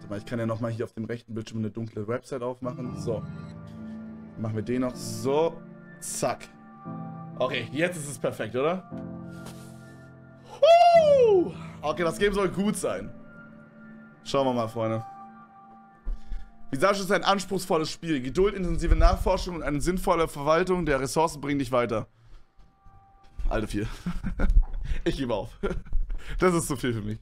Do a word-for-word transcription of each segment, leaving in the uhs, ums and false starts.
Warte mal, ich kann ja nochmal hier auf dem rechten Bildschirm eine dunkle Website aufmachen. So. Machen wir den noch. So. Zack. Okay, jetzt ist es perfekt, oder? Woo! Okay, das Game soll gut sein. Schauen wir mal, Freunde. Visage ist ein anspruchsvolles Spiel. Geduld, intensive Nachforschung und eine sinnvolle Verwaltung der Ressourcen bringen dich weiter. Alter, viel. Ich gebe auf. Das ist zu viel für mich.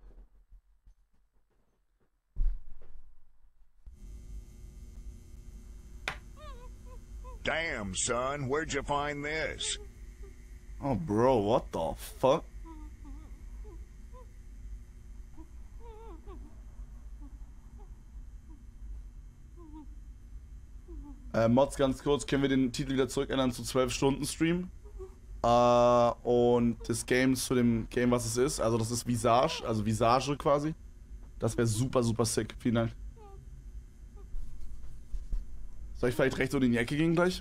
Damn, son, where'd you find this? Oh, bro, what the fuck? Äh, Mods, ganz kurz, können wir den Titel wieder zurückändern zu zwölf Stunden Stream? Äh, und das Game zu dem Game, was es ist. Also das ist Visage, also Visage quasi. Das wäre super, super sick. Vielen Dank. Soll ich vielleicht rechts so in die Ecke gehen gleich?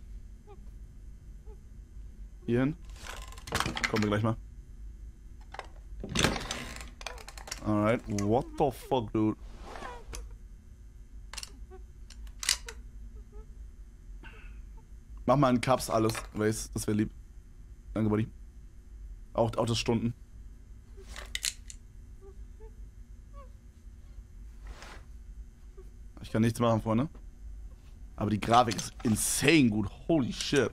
Hier hin? Kommen wir gleich mal. Alright, what the fuck, dude? Mach mal in Cups alles, weißt, das wäre lieb. Danke, Buddy. Auch, auch das Stunden. Ich kann nichts machen, Freunde. Aber die Grafik ist insane gut. Holy shit.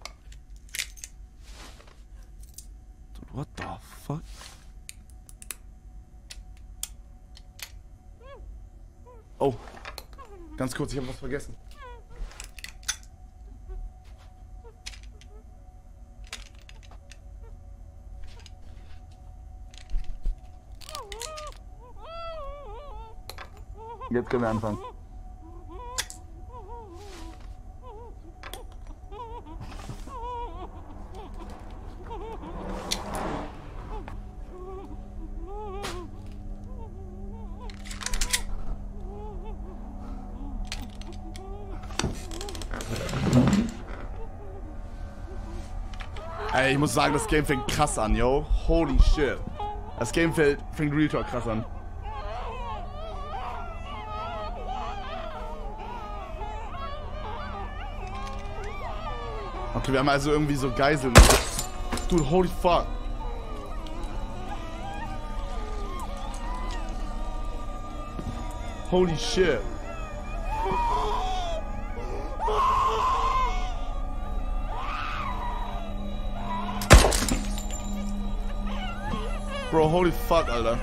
Dude, what the fuck? Oh. Ganz kurz, ich habe was vergessen. Jetzt können wir anfangen. Ey, ich muss sagen, das Game fängt krass an, yo. Holy shit. Das Game fängt, fängt Real Talk krass an. Okay, wir haben also irgendwie so Geiseln. Dude, holy fuck. Holy shit. Bro, holy fuck, Alter.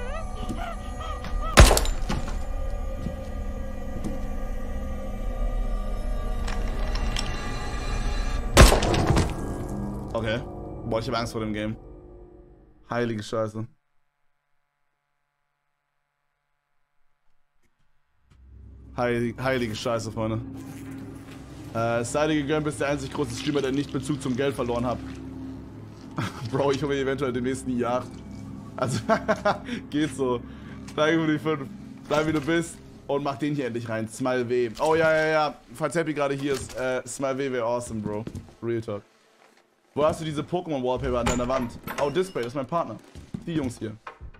Okay. Boah, ich habe Angst vor dem Game. Heilige Scheiße. Heilige, heilige Scheiße, Freunde. Äh, es sei dir gegönnt, bist der einzig große Streamer, der nicht Bezug zum Geld verloren hat. Bro, ich hole mir eventuell den nächsten I acht. Also, geht so. Danke für die fünf. Bleib wie du bist und mach den hier endlich rein. Smile W. Oh ja, ja, ja. Falls Happy gerade hier ist, äh, Smile W wäre awesome, Bro. Real Talk. Wo hast du diese Pokémon-Wallpaper an deiner Wand? Oh, Display, das ist mein Partner. Die Jungs hier.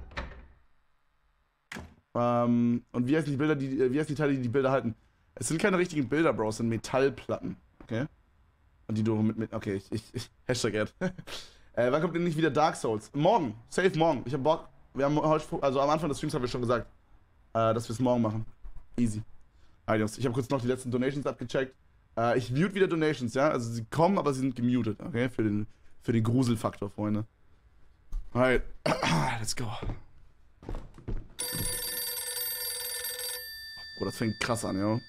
Ähm, und wie heißen die Bilder, die, wie heißen die Teile, die die Bilder halten? Es sind keine richtigen Bilder, Bro, es sind Metallplatten. Okay? Und die du mit, mit okay, ich, ich, ich Hashtag Ad. äh, wann kommt denn nicht wieder Dark Souls? Morgen, safe morgen. Ich hab Bock, wir haben heute, also am Anfang des Streams haben wir schon gesagt, äh, dass wir es morgen machen. Easy. Alright, Jungs, ich habe kurz noch die letzten Donations abgecheckt. Uh, ich mute wieder Donations, ja? Also sie kommen, aber sie sind gemutet, okay? Für den, für den Gruselfaktor, Freunde. Alright, let's go. Oh, das fängt krass an, ja?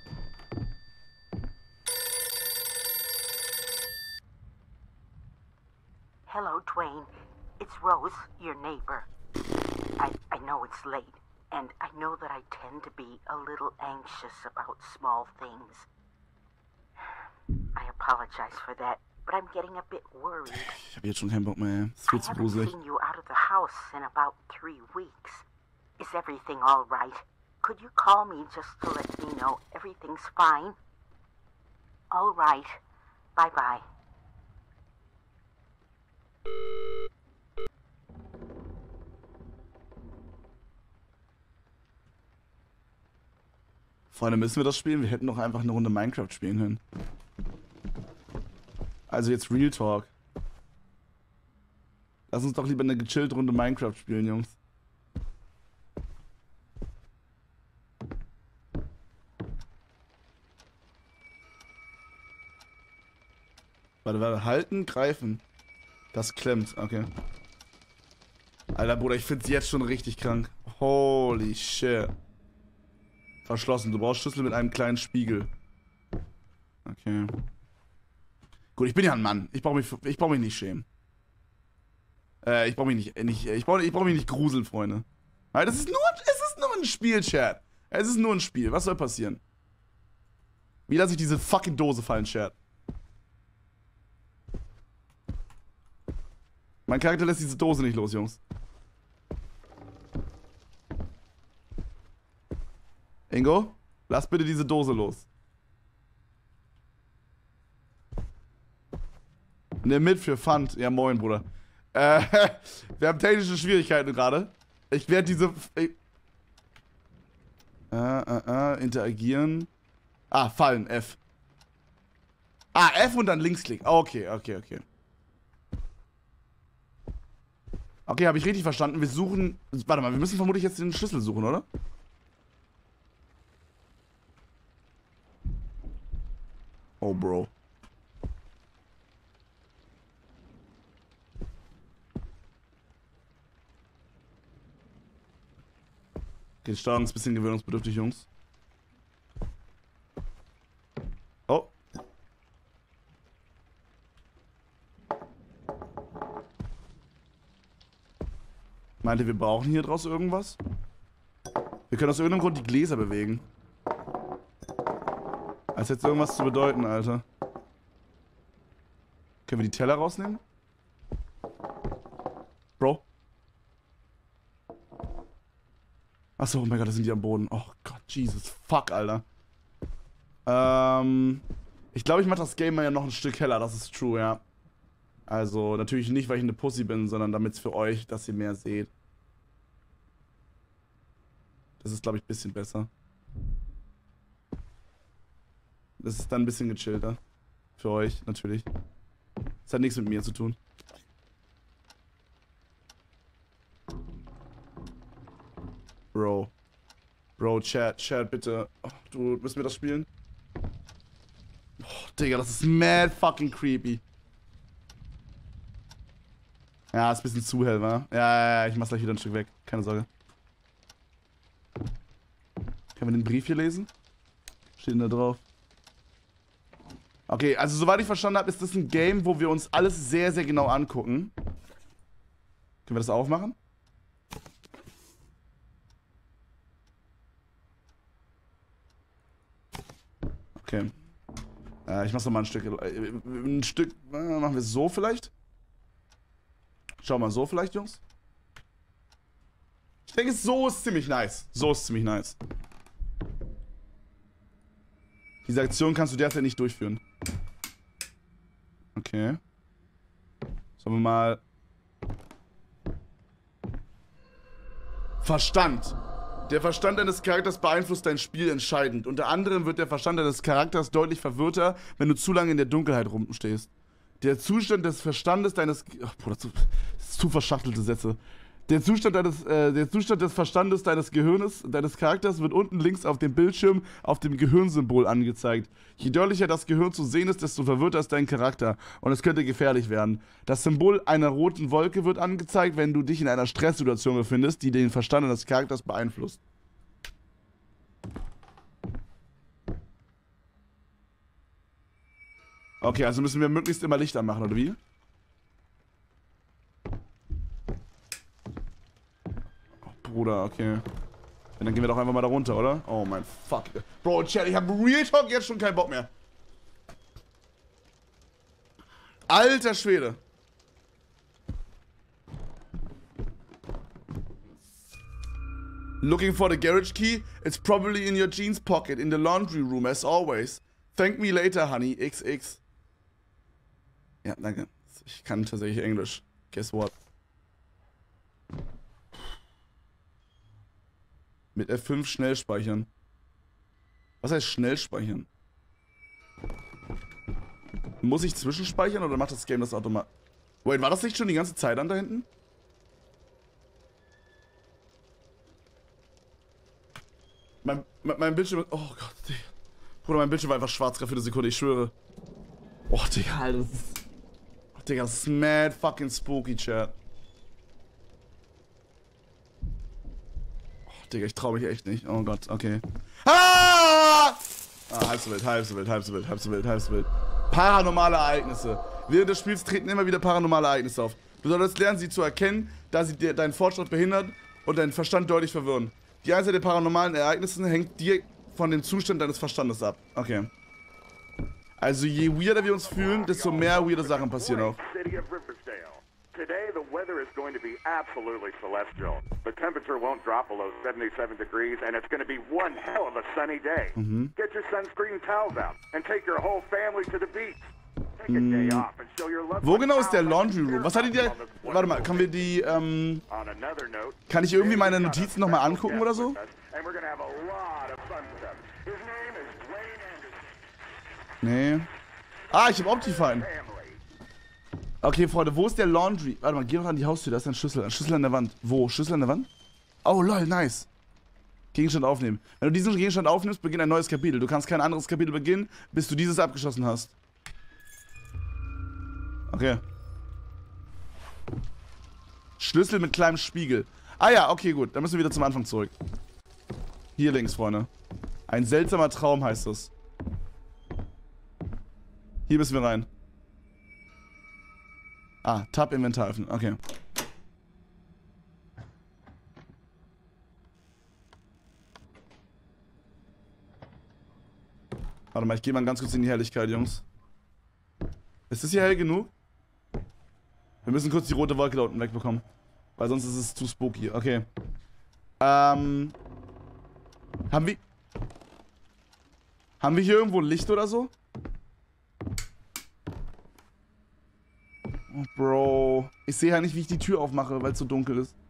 Hello, Dwayne. It's Rose, your neighbor. I, I know it's late, and I know that I tend to be a little anxious about small things. I apologize for that, but I'm getting a bit worried. Ich hab jetzt schon keinen Bock mehr. Es ist viel zu gruselig. I haven't seen you out of the house in about three weeks. Is everything all right? Could you call me just to let me know everything's fine? All right. Bye-bye. Freunde, müssen wir das spielen? Wir hätten doch einfach eine Runde Minecraft spielen können. Also jetzt Real Talk. Lass uns doch lieber eine gechillte Runde Minecraft spielen, Jungs. Warte, warte, halten, greifen. Das klemmt, okay. Alter, Bruder, ich find's jetzt schon richtig krank. Holy shit. Verschlossen, du brauchst Schlüssel mit einem kleinen Spiegel. Okay. Gut, ich bin ja ein Mann. Ich brauch mich, ich brauch mich nicht schämen. Äh, ich brauch mich nicht, nicht ich brauch, ich brauch mich nicht gruseln, Freunde. Weil das ist nur, es ist nur ein Spiel, Chat. Es ist nur ein Spiel. Was soll passieren? Wie lasse ich diese fucking Dose fallen, Chat? Mein Charakter lässt diese Dose nicht los, Jungs. Ingo, lass bitte diese Dose los. Nimm mit für Pfand. Ja, moin, Bruder. Äh, wir haben technische Schwierigkeiten gerade. Ich werde diese... Ich, äh, äh, äh, interagieren. Ah, fallen, F. Ah, F und dann Linksklick. Okay, okay, okay. Okay, habe ich richtig verstanden. Wir suchen... Warte mal, wir müssen vermutlich jetzt den Schlüssel suchen, oder? Oh, Bro. Okay, die Steuerung ist ein bisschen gewöhnungsbedürftig, Jungs. Oh. Meinte, wir brauchen hier draus irgendwas? Wir können aus irgendeinem Grund die Gläser bewegen. Als hätte es irgendwas zu bedeuten, Alter. Können wir die Teller rausnehmen? Bro? Achso, oh mein Gott, da sind die am Boden. Oh Gott, Jesus, fuck, Alter. Ähm, ich glaube, ich mache das Game mal ja noch ein Stück heller, das ist true, ja. Also, natürlich nicht, weil ich eine Pussy bin, sondern damit es für euch, dass ihr mehr seht. Das ist, glaube ich, ein bisschen besser. Das ist dann ein bisschen gechillter. Für euch, natürlich. Das hat nichts mit mir zu tun. Bro. Bro, Chat, Chat, bitte. Oh, du, müssen wir das spielen? Oh, Digga, das ist mad fucking creepy. Ja, ist ein bisschen zu hell, wa? Ja, ja, ja, ich mach's gleich wieder ein Stück weg. Keine Sorge. Können wir den Brief hier lesen? Steht denn da drauf? Okay, also soweit ich verstanden habe, ist das ein Game, wo wir uns alles sehr, sehr genau angucken. Können wir das aufmachen? Okay. Äh, ich mach's noch mal ein Stück. Äh, ein Stück. Äh, machen wir es so vielleicht? Schau mal, so vielleicht, Jungs? Ich denke, so ist ziemlich nice. So ist ziemlich nice. Diese Aktion kannst du derzeit nicht durchführen. Okay. Sollen wir mal... Verstand. Der Verstand deines Charakters beeinflusst dein Spiel entscheidend. Unter anderem wird der Verstand deines Charakters deutlich verwirrter, wenn du zu lange in der Dunkelheit rumstehst. Der Zustand des Verstandes deines... Ach, Bruder, das ist zu verschachtelte Sätze. Der Zustand, deines, äh, der Zustand des Verstandes deines Gehirnes, deines Charakters wird unten links auf dem Bildschirm auf dem Gehirnsymbol angezeigt. Je deutlicher das Gehirn zu sehen ist, desto verwirrter ist dein Charakter. Und es könnte gefährlich werden. Das Symbol einer roten Wolke wird angezeigt, wenn du dich in einer Stresssituation befindest, die den Verstand deines Charakters beeinflusst. Okay, also müssen wir möglichst immer Licht anmachen, oder wie? Bruder, okay. Dann gehen wir doch einfach mal da runter, oder? Oh mein Fuck. Bro, Chat, ich hab Real Talk jetzt schon keinen Bock mehr. Alter Schwede. Looking for the garage key? It's probably in your jeans pocket in the laundry room, as always. Thank me later, honey. X X. Ja, danke. Ich kann tatsächlich Englisch. Guess what? Mit F fünf schnell speichern. Was heißt schnell speichern? Muss ich zwischenspeichern oder macht das Game das automatisch? Wait, war das nicht schon die ganze Zeit an da hinten? Mein, mein, mein Bildschirm... Oh Gott, Digga. Bruder, mein Bildschirm war einfach schwarz gerade für eine Sekunde, ich schwöre. Oh, Digga, Alter, das ist... Oh, Digga, das ist mad fucking spooky, Chat. Oh, Digga, ich trau mich echt nicht. Oh Gott, okay. Ah! Ah, halb so wild, halb so wild, halb so wild, halb so wild, halb so wild. Paranormale Ereignisse. Während des Spiels treten immer wieder paranormale Ereignisse auf. Du solltest lernen, sie zu erkennen, da sie dir deinen Fortschritt behindern und deinen Verstand deutlich verwirren. Die Anzahl der paranormalen Ereignisse hängt dir von dem Zustand deines Verstandes ab. Okay. Also je weirder wir uns fühlen, desto mehr weirde Sachen passieren auch. Today the weather is going to be absolutely celestial. The temperature won't drop below seventy-seven degrees and it's going to be one hell of a sunny day. Mhm. Get your sunscreen towels out and take your whole family to the beach. Take a day off and show your love. Wo genau ist der Laundry Room? Was hattet ihr? Warte mal, können wir die, ähm... Kann ich irgendwie meine Notizen nochmal angucken oder so? Nee. Ah, ich hab Optifine. Okay, Freunde, wo ist der Laundry? Warte mal, geh doch an die Haustür, da ist ein Schlüssel. Ein Schlüssel an der Wand. Wo? Schlüssel an der Wand? Oh, lol, nice. Gegenstand aufnehmen. Wenn du diesen Gegenstand aufnimmst, beginnt ein neues Kapitel. Du kannst kein anderes Kapitel beginnen, bis du dieses abgeschlossen hast. Okay. Schlüssel mit kleinem Spiegel. Ah ja, okay, gut. Dann müssen wir wieder zum Anfang zurück. Hier links, Freunde. Ein seltsamer Traum heißt es. Hier müssen wir rein. Ah, Tab Inventar öffnen. Okay. Warte mal, ich gehe mal ganz kurz in die Helligkeit, Jungs. Ist das hier hell genug? Wir müssen kurz die rote Wolke da unten wegbekommen. Weil sonst ist es zu spooky. Okay. Ähm. Haben wir... Haben wir hier irgendwo Licht oder so? Oh, Bro. Ich sehe ja nicht, wie ich die Tür aufmache, weil es so dunkel ist.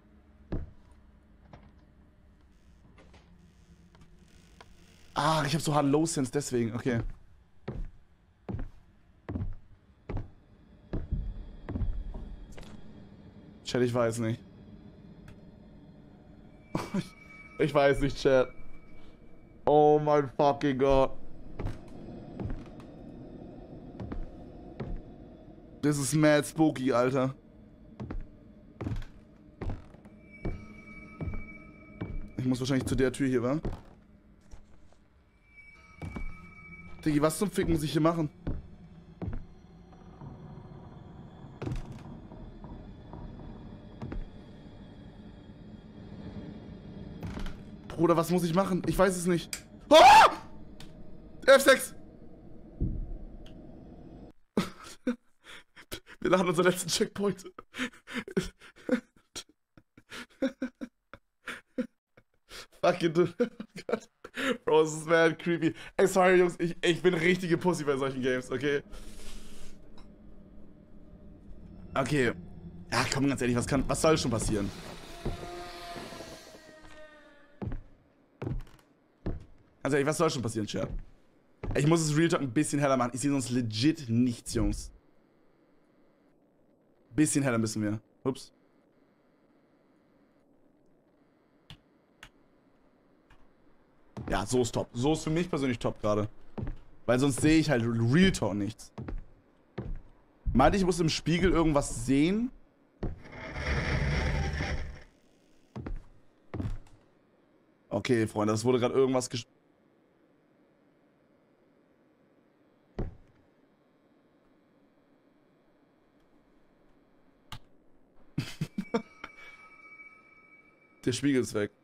Ah, ich habe so hart Low Sense, deswegen. Okay. Chat, ich weiß nicht. Ich weiß nicht, Chat. Oh mein fucking Gott. Das ist mad spooky, Alter. Ich muss wahrscheinlich zu der Tür hier, wa? Diggi, was zum Fick muss ich hier machen? Bruder, was muss ich machen? Ich weiß es nicht. Ah! F sechs! Wir lachen unseren letzten Checkpoint. Fucking dude. Oh Gott. Bro, das ist mad creepy. Ey, sorry, Jungs, ich, ich bin richtige Pussy bei solchen Games, okay? Okay. Ja, komm, ganz ehrlich, was kann, was soll schon passieren? Ganz ehrlich, was soll schon passieren, Chat? Ich muss es Real Talk ein bisschen heller machen. Ich sehe sonst legit nichts, Jungs. Bisschen heller müssen wir. Ups. Ja, so ist top. So ist für mich persönlich top gerade. Weil sonst sehe ich halt Real Talk nichts. Meinte ich muss im Spiegel irgendwas sehen? Okay, Freunde, das wurde gerade irgendwas gesch... Der Spiegel ist weg.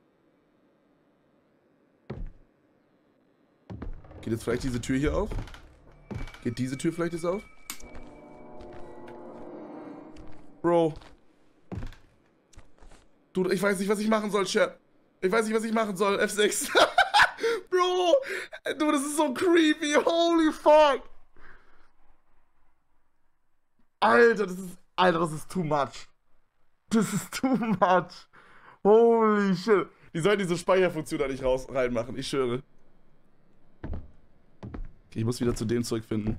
Geht jetzt vielleicht diese Tür hier auf? Geht diese Tür vielleicht jetzt auf? Bro. Du, ich weiß nicht, was ich machen soll, Chat. Ich weiß nicht, was ich machen soll. F sechs. Bro. Du, das ist so creepy. Holy fuck. Alter, das ist... Alter, das ist too much. Das ist too much. Holy shit. Die sollen diese Speicherfunktion da nicht raus reinmachen, ich schwöre. Okay, ich muss wieder zu dem zurückfinden.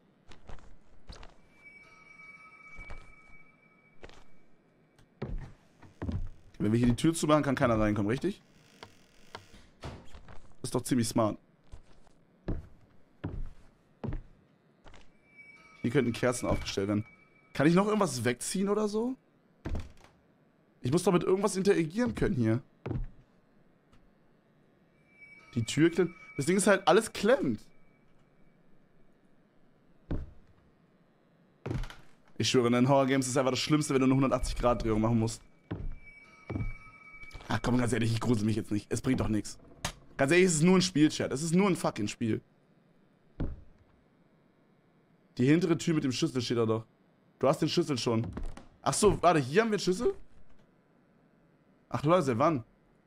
Wenn wir hier die Tür zumachen, kann keiner reinkommen, richtig? Das ist doch ziemlich smart. Hier könnten Kerzen aufgestellt werden. Kann ich noch irgendwas wegziehen oder so? Ich muss doch mit irgendwas interagieren können hier. Die Tür klemmt. Das Ding ist halt, alles klemmt. Ich schwöre, in den Horror Games ist einfach das Schlimmste, wenn du eine hundertachtzig Grad Drehung machen musst. Ach komm, ganz ehrlich, ich grusel mich jetzt nicht. Es bringt doch nichts. Ganz ehrlich, es ist nur ein Spiel, Chat. Es ist nur ein fucking Spiel. Die hintere Tür mit dem Schlüssel steht da doch. Du hast den Schlüssel schon. Ach so, warte, hier haben wir den Schlüssel? Ach Leute, wann?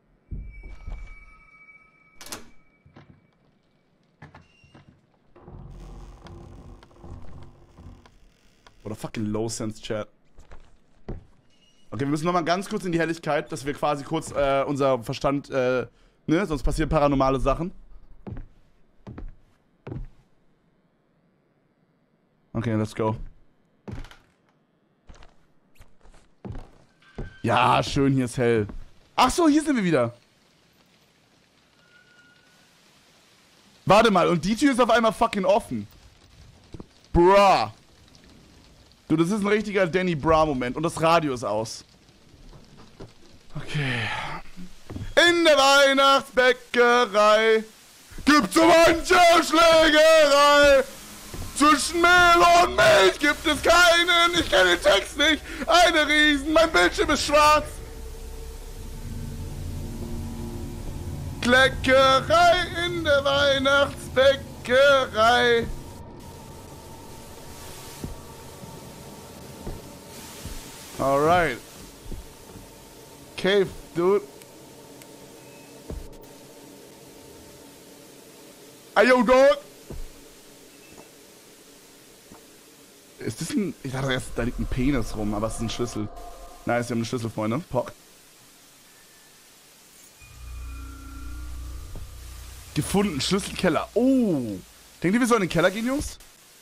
Oder fucking Low Sense Chat. Okay, wir müssen nochmal ganz kurz in die Helligkeit, dass wir quasi kurz äh, unser Verstand, äh, ne, sonst passieren paranormale Sachen. Okay, let's go. Ja, schön, hier ist hell. Ach so, hier sind wir wieder. Warte mal, und die Tür ist auf einmal fucking offen. Bruh. Du, das ist ein richtiger Danny Bra-Moment. Und das Radio ist aus. Okay. In der Weihnachtsbäckerei gibt's so manche Schlägerei. Zwischen Mehl und Milch gibt es keinen. Ich kenne den Text nicht. Eine Riesen, mein Bildschirm ist schwarz. Kleckerei in der Weihnachtsbäckerei. Alright. Cave, dude. Ayo, dog. Ist das ein... Ich dachte erst, da liegt ein Penis rum, aber es ist ein Schlüssel. Nice, wir haben einen Schlüssel, Freunde. Pock. Gefunden, Schlüsselkeller. Oh. Denkt ihr, wir sollen in den Keller gehen, Jungs?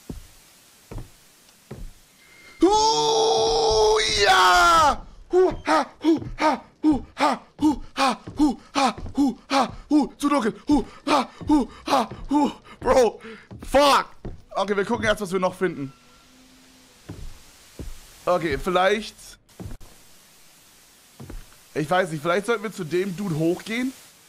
Uh, ja! Hu, ha, hu, ha, hu, ha, hu, ha, hu, ha, hu, ha, hu, zu dunkel. Hu, ha, hu, ha, hu. Bro, fuck. Okay, wir gucken erst, was wir noch finden. Okay, vielleicht... Ich weiß nicht, vielleicht sollten wir zu dem Dude hochgehen.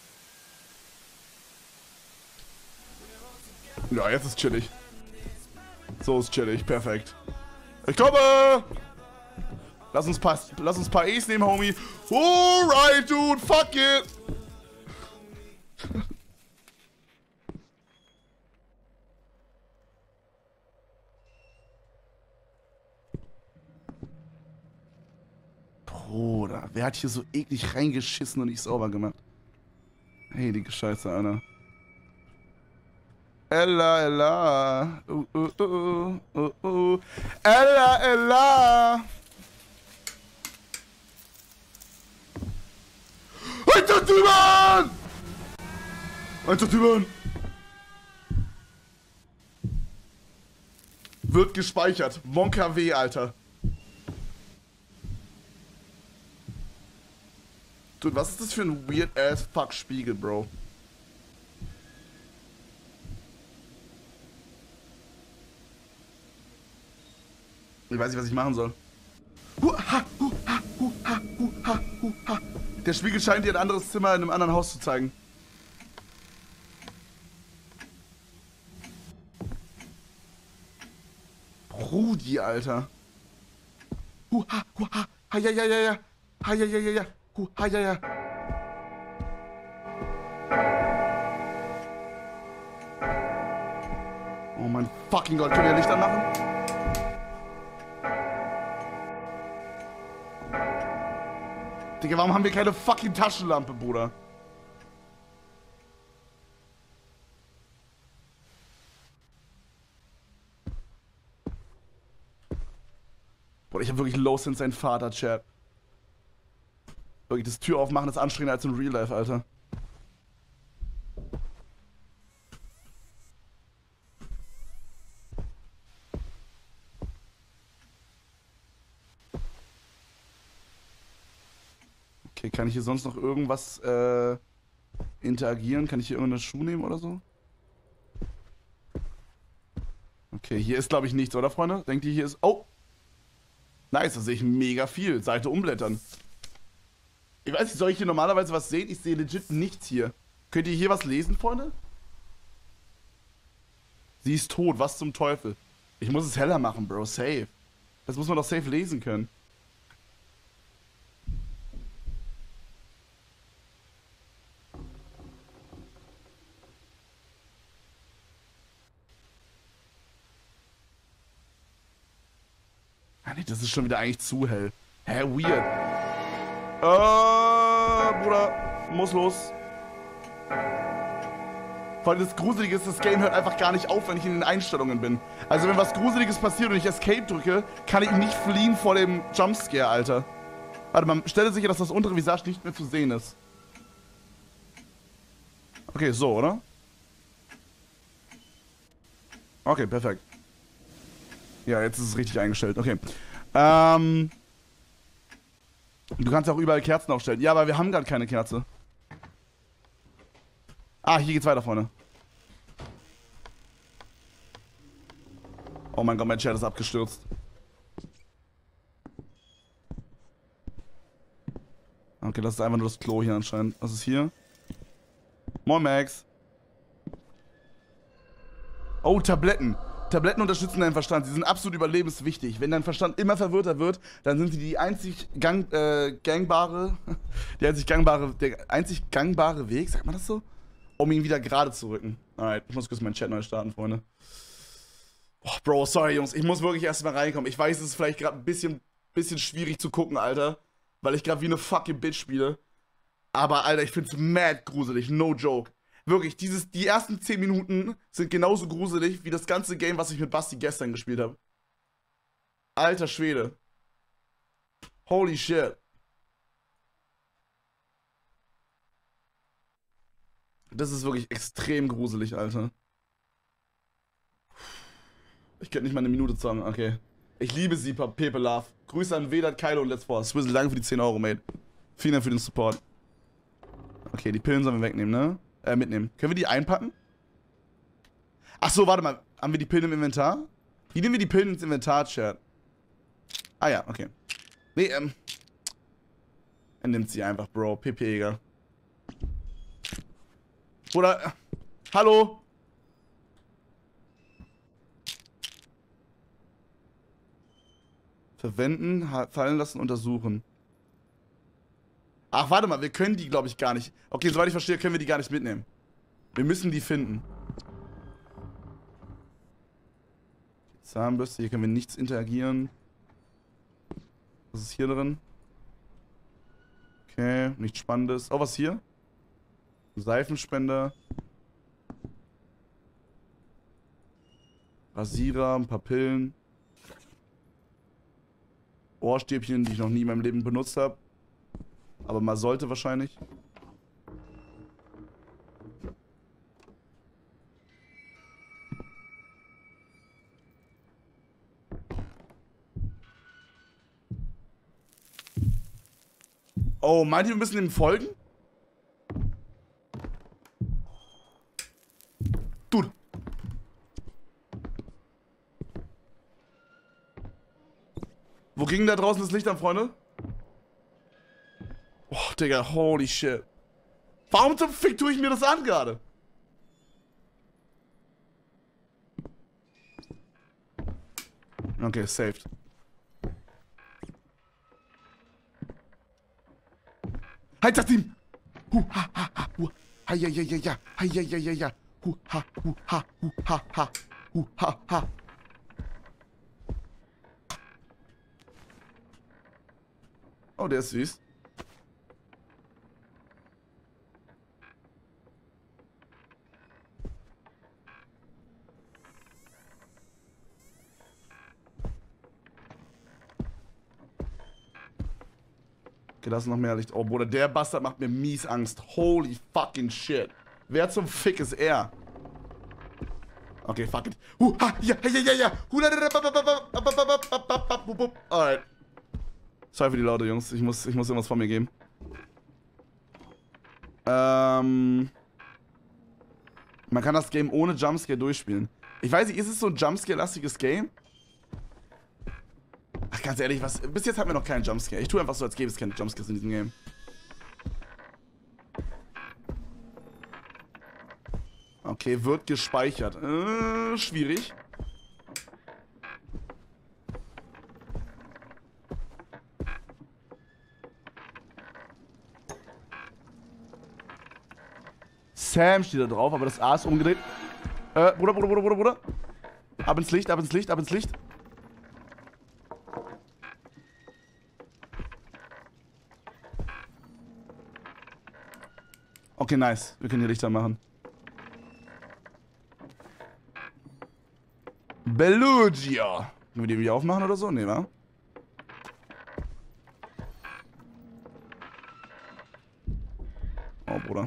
Ja, jetzt ist chillig. So ist chillig, perfekt. Ich komme! Lass uns paar, lass uns paar E's nehmen, Homie. Alright, dude, fuck it! Bruder, wer hat hier so eklig reingeschissen und nicht sauber gemacht? Hey, die Scheiße, Alter. Ella, Ella. Uh, uh, uh, uh, uh. Ella, Ella. Einsatzübern! Einsatzübern! Wird gespeichert. Monka W, Alter. Dude, was ist das für ein weird-ass Fuck-Spiegel, Bro? Ich weiß nicht, was ich machen soll. Der Spiegel scheint dir ein anderes Zimmer in einem anderen Haus zu zeigen. Rudi, Alter. Hu, ha, hu, ha, ha, ja, ja, ja, ja. Ha, ja, ja, ja, ja. Hu, ha, ja, ja. Oh mein fucking Gott, können wir Licht anmachen? Digga, warum haben wir keine fucking Taschenlampe, Bruder? Bruder, ich hab wirklich Low Sense sein Vater, Chat. Wirklich, das Tür aufmachen ist anstrengender als im Real Life, Alter. Okay, kann ich hier sonst noch irgendwas äh, interagieren? Kann ich hier irgendeinen Schuh nehmen oder so? Okay, hier ist glaube ich nichts, oder Freunde? Denkt ihr, hier ist... Oh! Nice, da sehe ich mega viel. Seite umblättern. Ich weiß nicht, soll ich hier normalerweise was sehen? Ich sehe legit nichts hier. Könnt ihr hier was lesen, Freunde? Sie ist tot, was zum Teufel? Ich muss es heller machen, Bro, safe. Das muss man doch safe lesen können. Ah, nee, das ist schon wieder eigentlich zu hell. Hä, weird. Äh, Bruder, muss los. Vor allem das Gruselige ist, das Game hört einfach gar nicht auf, wenn ich in den Einstellungen bin. Also wenn was Gruseliges passiert und ich Escape drücke, kann ich nicht fliehen vor dem Jumpscare, Alter. Warte mal, stelle sicher, dass das untere Visage nicht mehr zu sehen ist. Okay, so, oder? Okay, perfekt. Ja, jetzt ist es richtig eingestellt. Okay. Ähm... Du kannst auch überall Kerzen aufstellen. Ja, aber wir haben gerade keine Kerze. Ah, hier geht's weiter, Freunde. Oh mein Gott, mein Chat ist abgestürzt. Okay, das ist einfach nur das Klo hier anscheinend. Was ist hier? Moin, Max. Oh, Tabletten. Tabletten unterstützen deinen Verstand. Sie sind absolut überlebenswichtig. Wenn dein Verstand immer verwirrter wird, dann sind sie die einzig gang, äh, gangbare, die einzig gangbare, der einzig gangbare Weg, sagt man das so? Um ihn wieder gerade zu rücken. Alright, ich muss kurz meinen Chat neu starten, Freunde. Oh, Bro, sorry, Jungs. Ich muss wirklich erstmal reinkommen. Ich weiß, es ist vielleicht gerade ein bisschen, bisschen schwierig zu gucken, Alter. Weil ich gerade wie eine fucking Bitch spiele. Aber, Alter, ich find's mad gruselig. No joke. Wirklich, dieses, die ersten zehn Minuten sind genauso gruselig wie das ganze Game, was ich mit Basti gestern gespielt habe. Alter Schwede. Holy shit. Das ist wirklich extrem gruselig, Alter. Ich könnte nicht mal eine Minute sagen, okay. Ich liebe sie, Pepe Love. Grüße an Vedat, Kylo und Let's Force. Swizzle, danke für die zehn Euro, Mate. Vielen Dank für den Support. Okay, die Pillen sollen wir wegnehmen, ne? Äh, mitnehmen. Können wir die einpacken? Ach so, warte mal. Haben wir die Pillen im Inventar? Wie nehmen wir die Pillen ins Inventar, Chat? Ah ja, okay. Nee, ähm. Er nimmt sie einfach, Bro. P P, egal. Oder, äh, hallo? Verwenden, fallen lassen, untersuchen. Ach, warte mal, wir können die, glaube ich, gar nicht. Okay, soweit ich verstehe, können wir die gar nicht mitnehmen. Wir müssen die finden. Zahnbürste, hier können wir nichts interagieren. Was ist hier drin? Okay, nichts Spannendes. Oh, was hier? Seifenspender. Rasierer, ein paar Pillen. Ohrstäbchen, die ich noch nie in meinem Leben benutzt habe. Aber man sollte wahrscheinlich. Oh, meint ihr, wir müssen ihm folgen? Dude. Wo ging da draußen das Licht an, Freunde? Oh, Digga, holy shit. Warum zum Fick tue ich mir das an gerade? Okay, saved. Halt das Team! Hu, ha, ha, ha, hu, ha, ja, ja, ja, ja, ha, ja, ja, ja, ja, hu, ha, hu, ha, hu, ha, ha, hu, ha, ha. Oh, der ist süß. Okay, da ist noch mehr Licht. Oh, Bruder, der Bastard macht mir mies Angst. Holy fucking shit. Wer zum Fick ist er? Okay, fuck it. Huh, ha, ja, ja, ja, ja. Alright. Sorry für die Laute, Jungs. Ich muss, ich muss irgendwas von mir geben. Ähm... Man kann das Game ohne Jumpscare durchspielen. Ich weiß nicht, ist es so ein Jumpscare-lastiges Game? Ach, ganz ehrlich, was, bis jetzt hatten wir noch keinen Jumpscare. Ich tue einfach so, als gäbe es keine Jumpscares in diesem Game. Okay, wird gespeichert. Äh, schwierig. Sam steht da drauf, aber das A ist umgedreht. Äh, Bruder, Bruder, Bruder, Bruder, Bruder. Ab ins Licht, ab ins Licht, ab ins Licht. Okay, nice. Wir können hier Lichter machen. Bellugio. Können wir die wieder aufmachen oder so? Nee, wa? Oh, Bruder.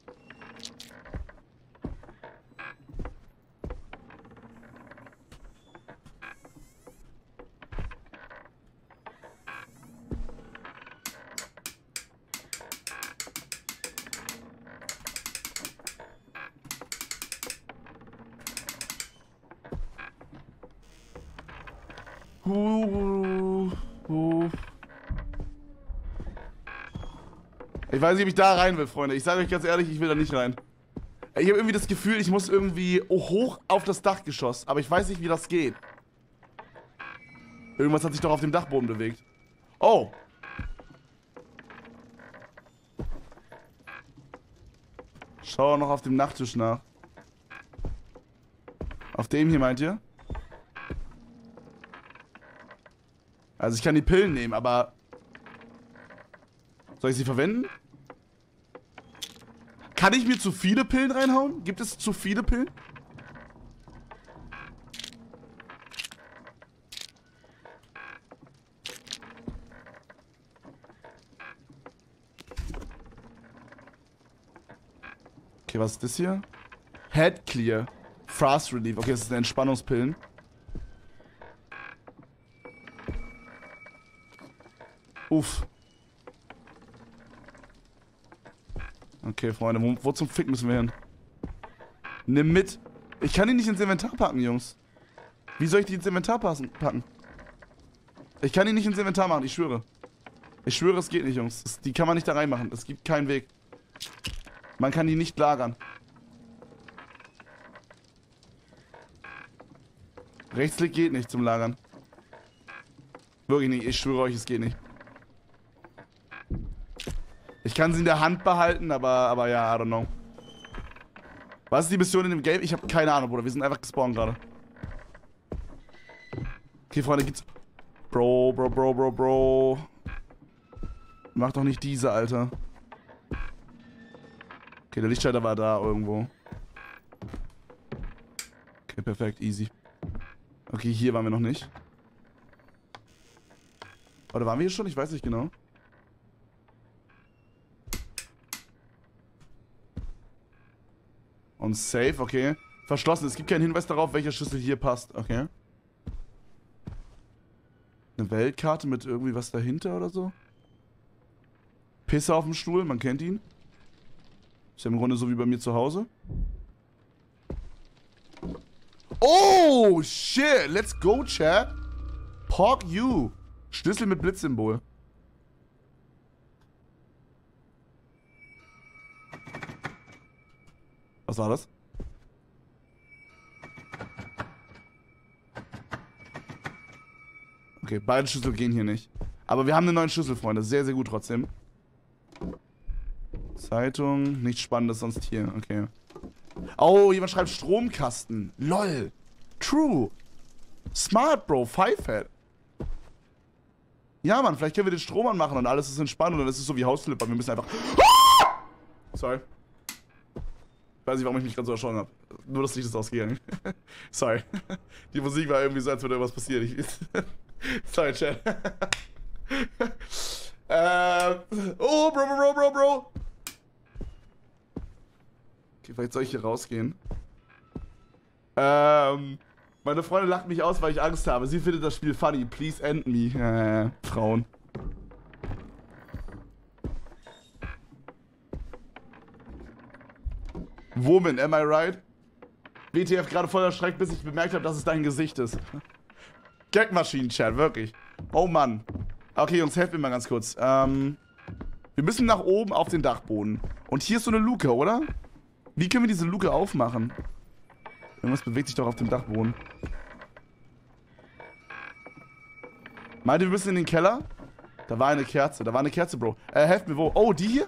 Uh, uh. Ich weiß nicht, ob ich da rein will, Freunde. Ich sage euch ganz ehrlich, ich will da nicht rein. Ich habe irgendwie das Gefühl, ich muss irgendwie hoch auf das Dachgeschoss. Aber ich weiß nicht, wie das geht. Irgendwas hat sich doch auf dem Dachboden bewegt. Oh. Schau noch auf dem Nachttisch nach. Auf dem hier, meint ihr? Also ich kann die Pillen nehmen, aber... Soll ich sie verwenden? Kann ich mir zu viele Pillen reinhauen? Gibt es zu viele Pillen? Okay, was ist das hier? Head Clear. Fast Relief. Okay, das ist eine Entspannungspillen. Uff. Okay, Freunde, wo, wo zum Fick müssen wir hin? Nimm mit. Ich kann die nicht ins Inventar packen, Jungs. Wie soll ich die ins Inventar passen, packen? Ich kann die nicht ins Inventar machen, ich schwöre. Ich schwöre, es geht nicht, Jungs. Es, die kann man nicht da reinmachen. Es gibt keinen Weg. Man kann die nicht lagern. Rechtsklick geht nicht zum Lagern. Wirklich nicht, ich schwöre euch, es geht nicht. Ich kann sie in der Hand behalten, aber, aber ja, I don't know. Was ist die Mission in dem Game? Ich habe keine Ahnung, Bruder. Wir sind einfach gespawnt gerade. Okay, Freunde, gibt's... Bro, Bro, Bro, Bro, Bro. Mach doch nicht diese, Alter. Okay, der Lichtschalter war da irgendwo. Okay, perfekt, easy. Okay, hier waren wir noch nicht. Oder waren wir hier schon? Ich weiß nicht genau. Und safe, okay. Verschlossen. Es gibt keinen Hinweis darauf, welcher Schlüssel hier passt. Okay. Eine Weltkarte mit irgendwie was dahinter oder so. Pisse auf dem Stuhl, man kennt ihn. Ist ja im Grunde so wie bei mir zu Hause. Oh, shit. Let's go, Chat. Pork you. Schlüssel mit Blitzsymbol. Was war das? Okay, beide Schlüssel gehen hier nicht. Aber wir haben einen neuen Schlüssel, Freunde. Sehr, sehr gut trotzdem. Zeitung. Nichts Spannendes sonst hier. Okay. Oh, jemand schreibt Stromkasten. Lol. True. Smart, Bro. Fivehead. Ja, Mann. Vielleicht können wir den Strom anmachen und alles ist entspannt und dann ist es so wie Hausflipper. Wir müssen einfach... Sorry. Ich weiß nicht, warum ich mich gerade so erschrocken habe. Nur das Licht ist ausgegangen. Sorry. Die Musik war irgendwie so, als würde irgendwas passieren. Ich, sorry, Chat. äh, oh, Bro, Bro, Bro, Bro. Okay, vielleicht soll ich hier rausgehen. Ähm, meine Freundin lacht mich aus, weil ich Angst habe. Sie findet das Spiel funny. Please end me. Äh, Frauen. Woman, am I right? W T F gerade voll erschreckt, bis ich bemerkt habe, dass es dein Gesicht ist. Gagmaschinen-Chat, wirklich. Oh Mann. Okay, Jungs, helft mir mal ganz kurz. Ähm, wir müssen nach oben auf den Dachboden. Und hier ist so eine Luke, oder? Wie können wir diese Luke aufmachen? Irgendwas bewegt sich doch auf dem Dachboden. Meint ihr, wir müssen in den Keller? Da war eine Kerze, da war eine Kerze, Bro. Äh, helft mir, wo? Oh, die hier?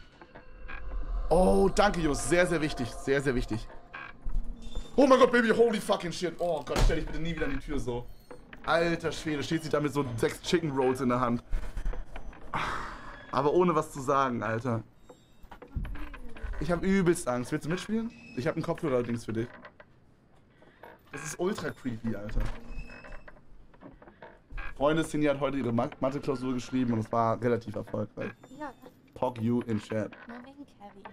Oh, danke, Jungs. Sehr, sehr wichtig. Sehr, sehr wichtig. Oh mein Gott, Baby, holy fucking shit. Oh Gott, stell dich bitte nie wieder an die Tür so. Alter Schwede, steht sich da mit so sechs Chicken Rolls in der Hand. Aber ohne was zu sagen, Alter. Ich habe übelst Angst. Willst du mitspielen? Ich habe einen Kopfhörer allerdings für dich. Das ist ultra creepy, Alter. Freundin Cindy hat heute ihre Mathe-Klausur geschrieben und es war relativ erfolgreich. Ja. Talk you in chat. Nur wegen Kevin.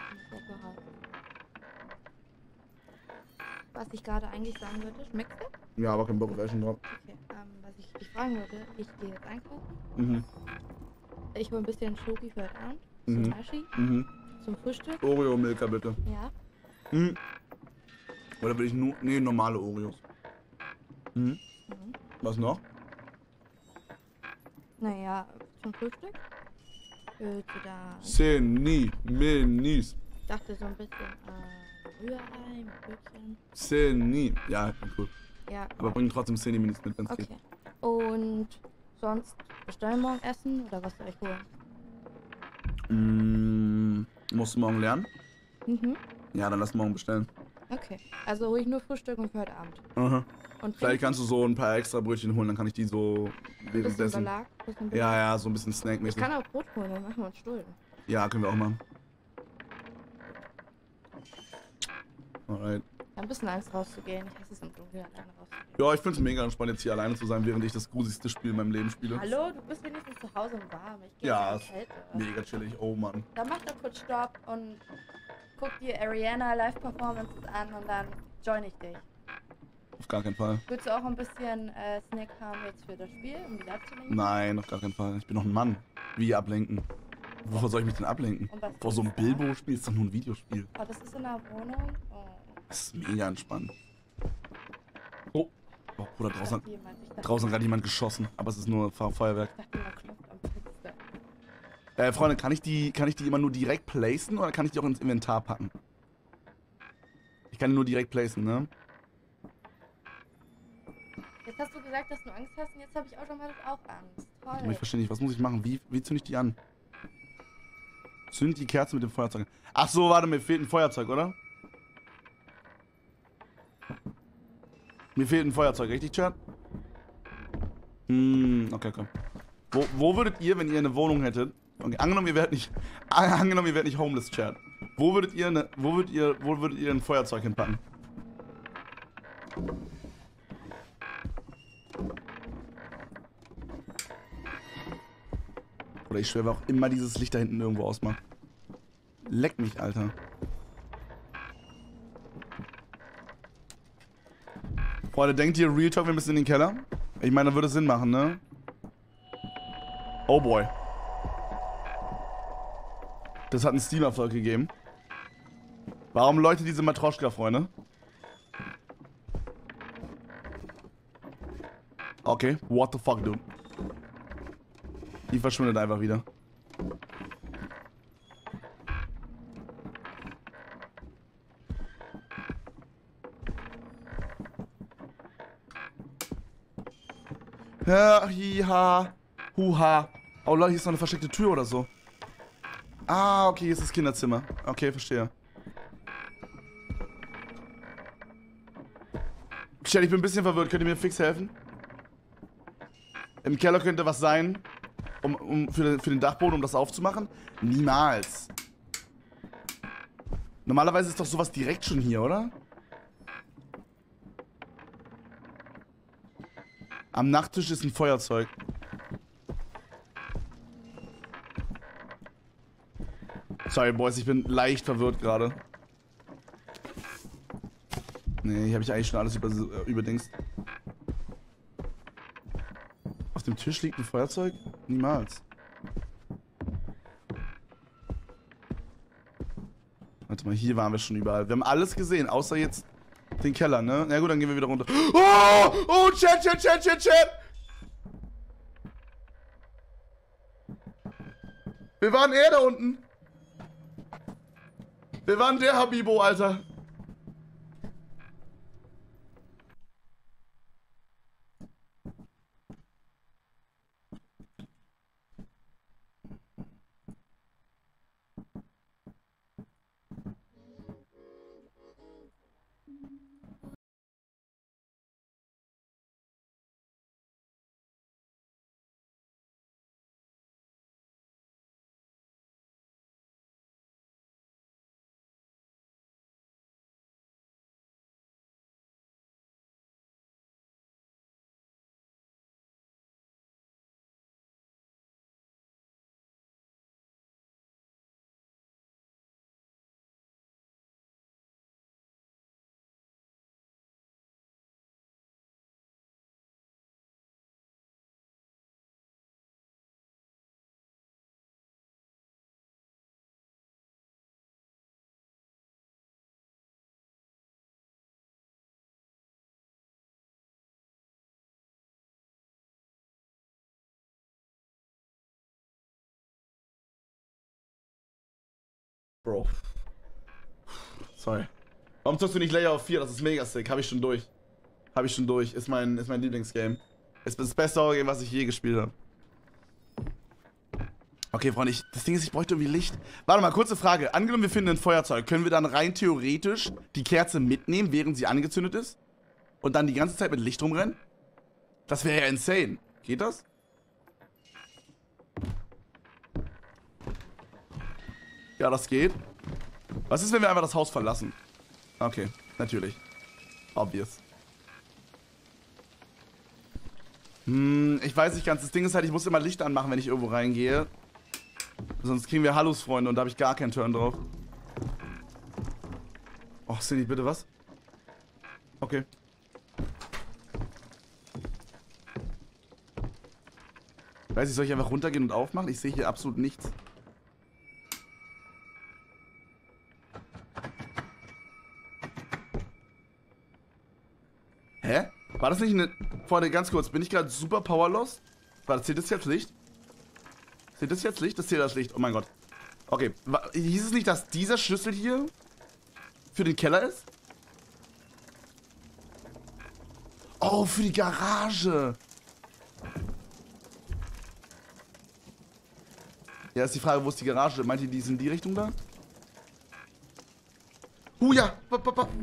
Was ich gerade eigentlich sagen würde, schmeckt es? Ja, aber kein Bock auf Essen drauf. Okay, ähm, was ich dich fragen würde, ich gehe jetzt einkaufen. Mhm. Ich hole ein bisschen Schoki für heute Abend. Mhm. Zum Naschi. Mhm. Zum Frühstück. Oreo Milka bitte. Ja. Mhm. Oder will ich nur. Nee, normale Oreos. Mhm. Mhm. Was noch? Naja, zum Frühstück. Willst du da. Seni, Minis. Ich dachte so ein bisschen, äh, Rührei mit Brötchen. Seni. Ja, cool. Ja. Aber bring trotzdem Seni Minis mit, wenn's Okay. geht. Und sonst bestellen morgen Essen oder was soll ich holen? Mm, musst du morgen lernen? Mhm. Ja, dann lass morgen bestellen. Okay. Also hole ich nur Frühstück und für heute Abend. Aha. Und Vielleicht kannst du so ein paar extra Brötchen holen, dann kann ich die so bisschen währenddessen. Belag, bisschen Belag. Ja, ja, so ein bisschen Ich snackmäßig. kann auch Brot holen, dann machen wir uns Stullen. Ja, können wir auch machen. Alright. Ich habe ein bisschen Angst rauszugehen. Ich hasse es im Dunkeln alleine rauszugehen. Ja, ich find's mega entspannt, jetzt hier alleine zu sein, während ich das gruseligste Spiel in meinem Leben spiele. Hallo, du bist wenigstens zu Hause und warm. Ich gehe Ja, in ist die Kälte. mega chillig. Oh Mann. Dann mach doch kurz Stopp und guck dir Ariana Live-Performances an und dann join ich dich. Auf gar keinen Fall. Willst du auch ein bisschen äh, Snack haben jetzt für das Spiel, um dich abzulenken? Nein, auf gar keinen Fall. Ich bin noch ein Mann. Wie ablenken? Wovor soll ich mich denn ablenken? Und was Vor so einem spielst du da? Bilbo-Spiel ist doch nur ein Videospiel. Oh, das ist in der Wohnung? Oh. Das ist mega entspannt. Oh. Oh, Bruder, Ich draußen, dachte, jemand, ich dachte, draußen hat gerade jemand geschossen. Aber es ist nur Fe- Feuerwerk. Ich dachte, jemand klopft am Fenster. Äh, Freunde, kann ich die, kann ich die immer nur direkt placen oder kann ich die auch ins Inventar packen? Ich kann die nur direkt placen, ne? Jetzt hast du gesagt, dass du Angst hast und jetzt habe ich automatisch auch Angst. Aber Toll. ich verstehe nicht, was muss ich machen? Wie, wie zünde ich die an? Zünd die Kerze mit dem Feuerzeug an. Ach so, warte, mir fehlt ein Feuerzeug, oder? Mir fehlt ein Feuerzeug, richtig, Chat? Hm, okay, okay. Wo, wo würdet ihr, wenn ihr eine Wohnung hättet, okay, angenommen ihr werdet nicht, angenommen ihr werdet nicht homeless, Chat. Wo würdet ihr, eine, wo würdet ihr, wo würdet ihr ein Feuerzeug hinpacken? Oder ich schwöre, wer auch immer dieses Licht da hinten irgendwo ausmacht. Leck mich, Alter. Freunde, denkt ihr, Real Talk, wir müssen in den Keller? Ich meine, da würde es Sinn machen, ne? Oh boy. Das hat einen Steam-Erfolg gegeben. Warum läutet diese Matroschka, Freunde? Okay, what the fuck, dude? Die verschwindet einfach wieder. Ja, hiha, huha. Oh Leute, hier ist noch eine versteckte Tür oder so. Ah, okay, hier ist das Kinderzimmer. Okay, verstehe. Chat, ich bin ein bisschen verwirrt. Könnt ihr mir fix helfen? Im Keller könnte was sein, um, um für, den, für den Dachboden, um das aufzumachen? Niemals. Normalerweise ist doch sowas direkt schon hier, oder? Am Nachttisch ist ein Feuerzeug. Sorry, Boys, ich bin leicht verwirrt gerade. Nee, hier habe ich eigentlich schon alles über, äh, überdingst. Auf dem Tisch liegt ein Feuerzeug? Niemals. Warte mal, hier waren wir schon überall. Wir haben alles gesehen, außer jetzt den Keller, ne? Na gut, dann gehen wir wieder runter. Oh! Oh, Chat, Chat, Chat, Chat, Chat! Wir waren er da unten. Wir waren der Habibo, Alter. Bro. Sorry. Warum zockst du nicht Layer auf vier? Das ist mega sick. Hab ich schon durch. Hab ich schon durch. Ist mein, ist mein Lieblingsgame. Ist das beste Horror-Game, was ich je gespielt habe. Okay, Freunde, ich, das Ding ist, ich bräuchte irgendwie Licht. Warte mal, kurze Frage. Angenommen, wir finden ein Feuerzeug. Können wir dann rein theoretisch die Kerze mitnehmen, während sie angezündet ist? Und dann die ganze Zeit mit Licht rumrennen? Das wäre ja insane. Geht das? Ja, das geht. Was ist, wenn wir einfach das Haus verlassen? Okay, natürlich. Obvious. Hm, ich weiß nicht ganz. Das Ding ist halt, ich muss immer Licht anmachen, wenn ich irgendwo reingehe. Sonst kriegen wir Hallos, Freunde, und da habe ich gar keinen Turn drauf. Och, Cindy, bitte was? Okay. Weiß ich, soll ich einfach runtergehen und aufmachen? Ich sehe hier absolut nichts. Hä? War das nicht eine... Freunde, ganz kurz. Bin ich gerade super powerlost? Warte, zählt das jetzt Licht? Zählt das jetzt Licht? Das zählt das Licht. Oh mein Gott. Okay. Hieß es nicht, dass dieser Schlüssel hier für den Keller ist? Oh, für die Garage. Ja, ist die Frage, wo ist die Garage? Meint ihr, die ist in die Richtung da? Uh, ja. Ba, ba, ba.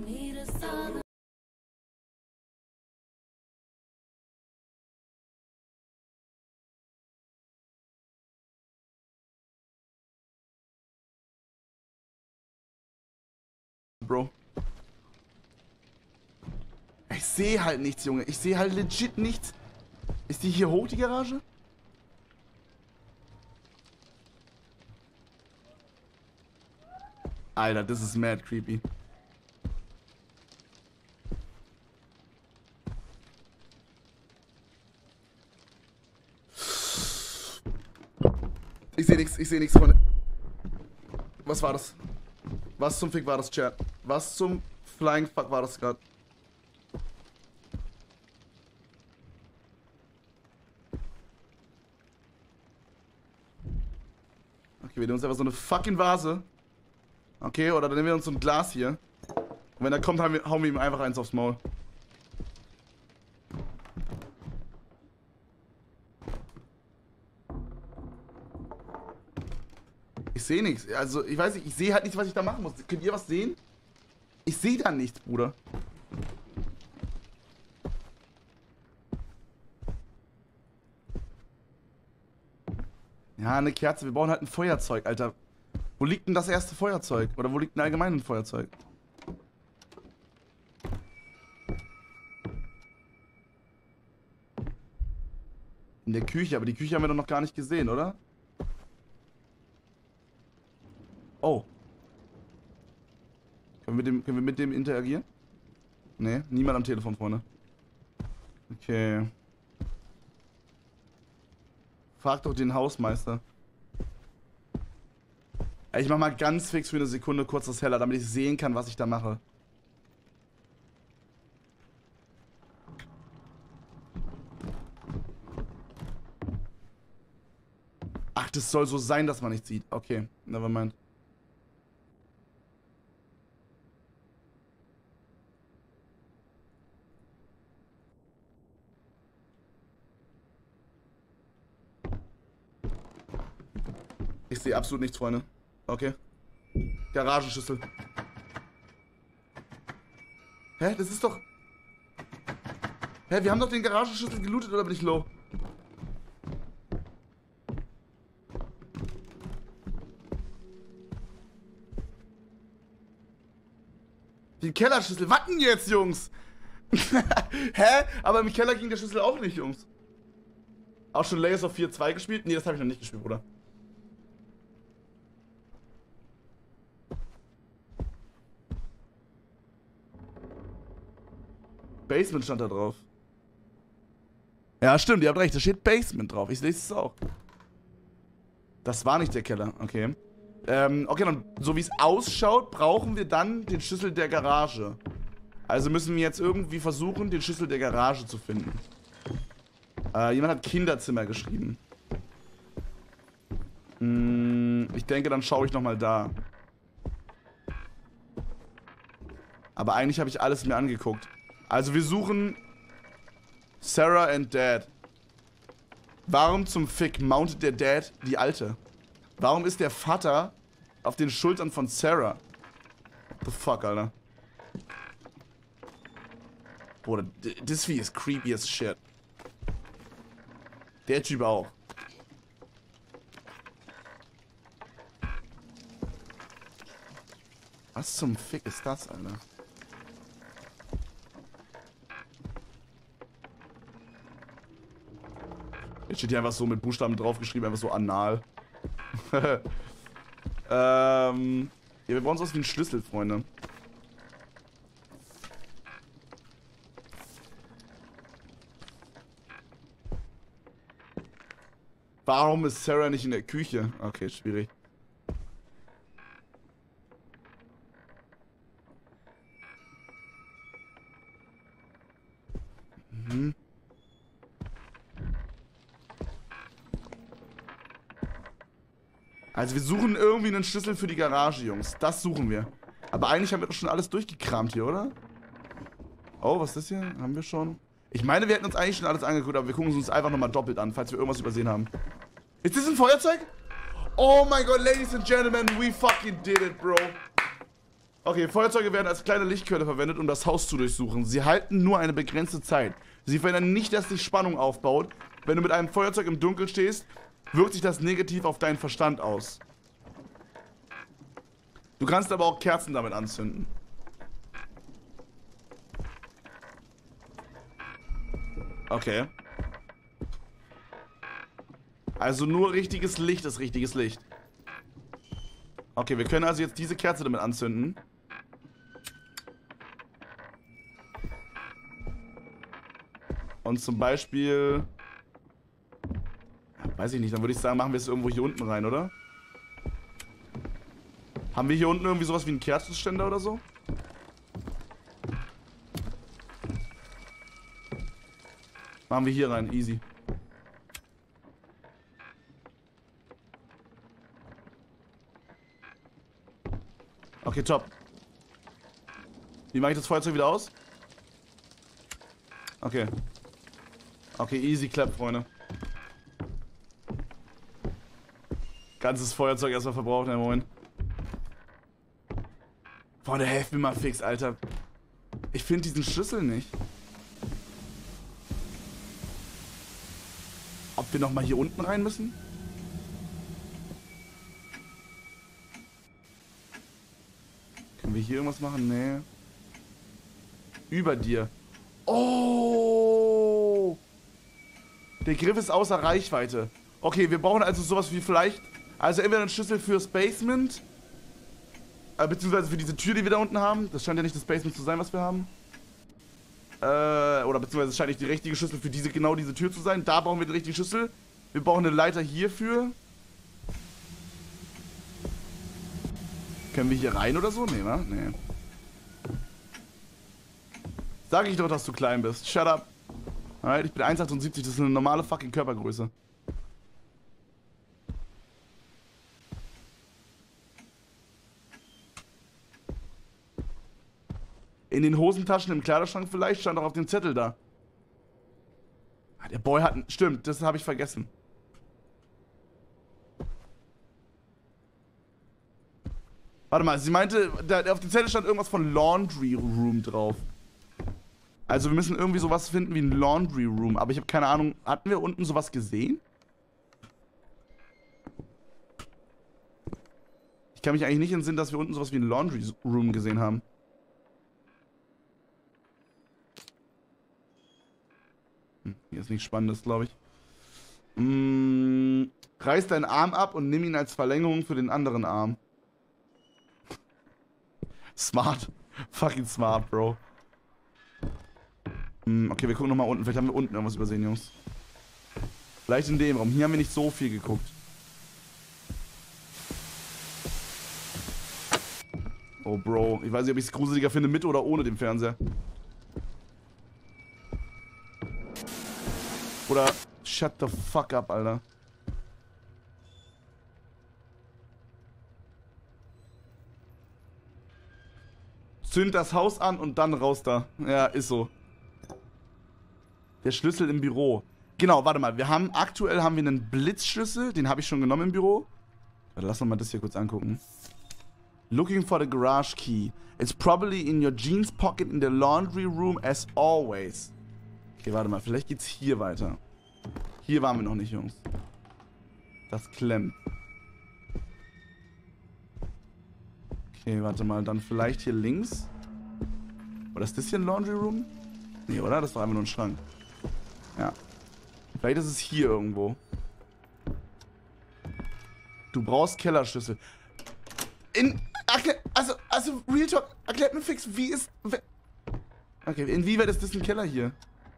Bro. Ich sehe halt nichts, Junge. Ich sehe halt legit nichts. Ist die hier hoch, die Garage? Alter, das ist mad creepy. Ich sehe nichts, ich sehe nichts, Freunde. Was war das? Was zum Fick war das, Chat? Was zum Flying Fuck war das gerade? Okay, wir nehmen uns einfach so eine fucking Vase. Okay, oder dann nehmen wir uns so ein Glas hier. Und wenn er kommt, hauen wir, hauen wir ihm einfach eins aufs Maul. Ich sehe nichts. Also, ich weiß nicht, ich sehe halt nicht, was ich da machen muss. Könnt ihr was sehen? Ich sehe da nichts, Bruder. Ja, eine Kerze. Wir brauchen halt ein Feuerzeug, Alter. Wo liegt denn das erste Feuerzeug? Oder wo liegt denn allgemein ein Feuerzeug? In der Küche, aber die Küche haben wir doch noch gar nicht gesehen, oder? Oh. Können wir, dem, können wir mit dem interagieren? Nee, niemand am Telefon, Freunde. Okay. Frag doch den Hausmeister. Ich mach mal ganz fix für eine Sekunde kurz das heller, damit ich sehen kann, was ich da mache. Ach, das soll so sein, dass man nicht sieht. Okay, nevermind. Ich sehe absolut nichts, Freunde. Okay. Garagenschlüssel. Hä? Das ist doch... Hä? Wir haben doch den Garagenschlüssel gelootet, oder bin ich low? Den Kellerschlüssel. Was denn jetzt, Jungs? Hä? Aber im Keller ging der Schlüssel auch nicht, Jungs. Auch schon Layers of vier zwei gespielt? Nee, das habe ich noch nicht gespielt, Bruder. Basement stand da drauf. Ja, stimmt, ihr habt recht, da steht Basement drauf. Ich lese es auch. Das war nicht der Keller, okay. Ähm, okay, dann, so wie es ausschaut, brauchen wir dann den Schlüssel der Garage. Also müssen wir jetzt irgendwie versuchen, den Schlüssel der Garage zu finden. Äh, jemand hat Kinderzimmer geschrieben. Hm, ich denke, dann schaue ich nochmal da. Aber eigentlich habe ich alles mir angeguckt. Also wir suchen Sarah and Dad. Warum zum Fick mountet der Dad die Alte? Warum ist der Vater auf den Schultern von Sarah? What the fuck, Alter? Bruder, das Vieh ist creepy as shit. Der Typ auch. Was zum Fick ist das, Alter? Jetzt steht hier einfach so mit Buchstaben draufgeschrieben, einfach so anal. ähm, ja, wir brauchen sowas wie einen Schlüssel, Freunde. Warum ist Sarah nicht in der Küche? Okay, schwierig. Mhm. Also wir suchen irgendwie einen Schlüssel für die Garage, Jungs. Das suchen wir. Aber eigentlich haben wir doch schon alles durchgekramt hier, oder? Oh, was ist das hier? Haben wir schon? Ich meine, wir hätten uns eigentlich schon alles angeguckt, aber wir gucken es uns einfach nochmal doppelt an, falls wir irgendwas übersehen haben. Ist das ein Feuerzeug? Oh mein Gott, Ladies and Gentlemen, we fucking did it, bro. Okay, Feuerzeuge werden als kleine Lichtquelle verwendet, um das Haus zu durchsuchen. Sie halten nur eine begrenzte Zeit. Sie verhindern nicht, dass sich Spannung aufbaut. Wenn du mit einem Feuerzeug im Dunkeln stehst, wirkt sich das negativ auf deinen Verstand aus. Du kannst aber auch Kerzen damit anzünden. Okay. Also nur richtiges Licht ist richtiges Licht. Okay, wir können also jetzt diese Kerze damit anzünden. Und zum Beispiel... Weiß ich nicht, dann würde ich sagen, machen wir es irgendwo hier unten rein, oder? Haben wir hier unten irgendwie sowas wie einen Kerzenständer oder so? Machen wir hier rein, easy. Okay, top. Wie mache ich das Feuerzeug wieder aus? Okay. Okay, easy clap, Freunde. Ganzes Feuerzeug erstmal verbraucht, in einem Moment. Freunde, helft mir mal fix, Alter. Ich finde diesen Schlüssel nicht. Ob wir nochmal hier unten rein müssen? Können wir hier irgendwas machen? Nee. Über dir. Oh! Der Griff ist außer Reichweite. Okay, wir brauchen also sowas wie vielleicht... Also entweder einen Schlüssel fürs Basement, äh, beziehungsweise für diese Tür, die wir da unten haben. Das scheint ja nicht das Basement zu sein, was wir haben. Äh, oder beziehungsweise es scheint nicht die richtige Schlüssel für diese, genau diese Tür zu sein. Da brauchen wir den richtigen Schlüssel. Wir brauchen eine Leiter hierfür. Können wir hier rein oder so? Nee, ne? Nee. Sag ich doch, dass du klein bist. Shut up. Alright, ich bin eins Komma achtundsiebzig, das ist eine normale fucking Körpergröße. In den Hosentaschen im Kleiderschrank vielleicht, stand auch auf dem Zettel da. Ah, der Boy hat... Stimmt, das habe ich vergessen. Warte mal, sie meinte, da, auf dem Zettel stand irgendwas von Laundry Room drauf. Also wir müssen irgendwie sowas finden wie ein Laundry Room. Aber ich habe keine Ahnung, hatten wir unten sowas gesehen? Ich kann mich eigentlich nicht entsinnen, dass wir unten sowas wie ein Laundry Room gesehen haben. Hm, hier ist nichts Spannendes, glaube ich. Hm, reiß deinen Arm ab und nimm ihn als Verlängerung für den anderen Arm. Smart. Fucking smart, Bro. Hm, okay, wir gucken nochmal unten. Vielleicht haben wir unten irgendwas übersehen, Jungs. Vielleicht in dem Raum. Hier haben wir nicht so viel geguckt. Oh, Bro. Ich weiß nicht, ob ich es gruseliger finde, mit oder ohne den Fernseher. Oder shut the fuck up, Alter. Zünd das Haus an und dann raus da. Ja, ist so. Der Schlüssel im Büro. Genau, warte mal. Wir haben, aktuell haben wir einen Blitzschlüssel. Den habe ich schon genommen im Büro. Warte, lass uns mal das hier kurz angucken. Looking for the garage key. It's probably in your jeans pocket in the laundry room as always. Okay, warte mal. Vielleicht geht's hier weiter. Hier waren wir noch nicht, Jungs. Das klemmt. Okay, warte mal. Dann vielleicht hier links. Oder ist das hier ein Laundry Room? Nee, oder? Das war einfach nur ein Schrank. Ja. Vielleicht ist es hier irgendwo. Du brauchst Kellerschlüssel. In... Also, also, Real Talk, erklärt mir fix, wie ist... Okay, inwieweit ist das ein Keller hier?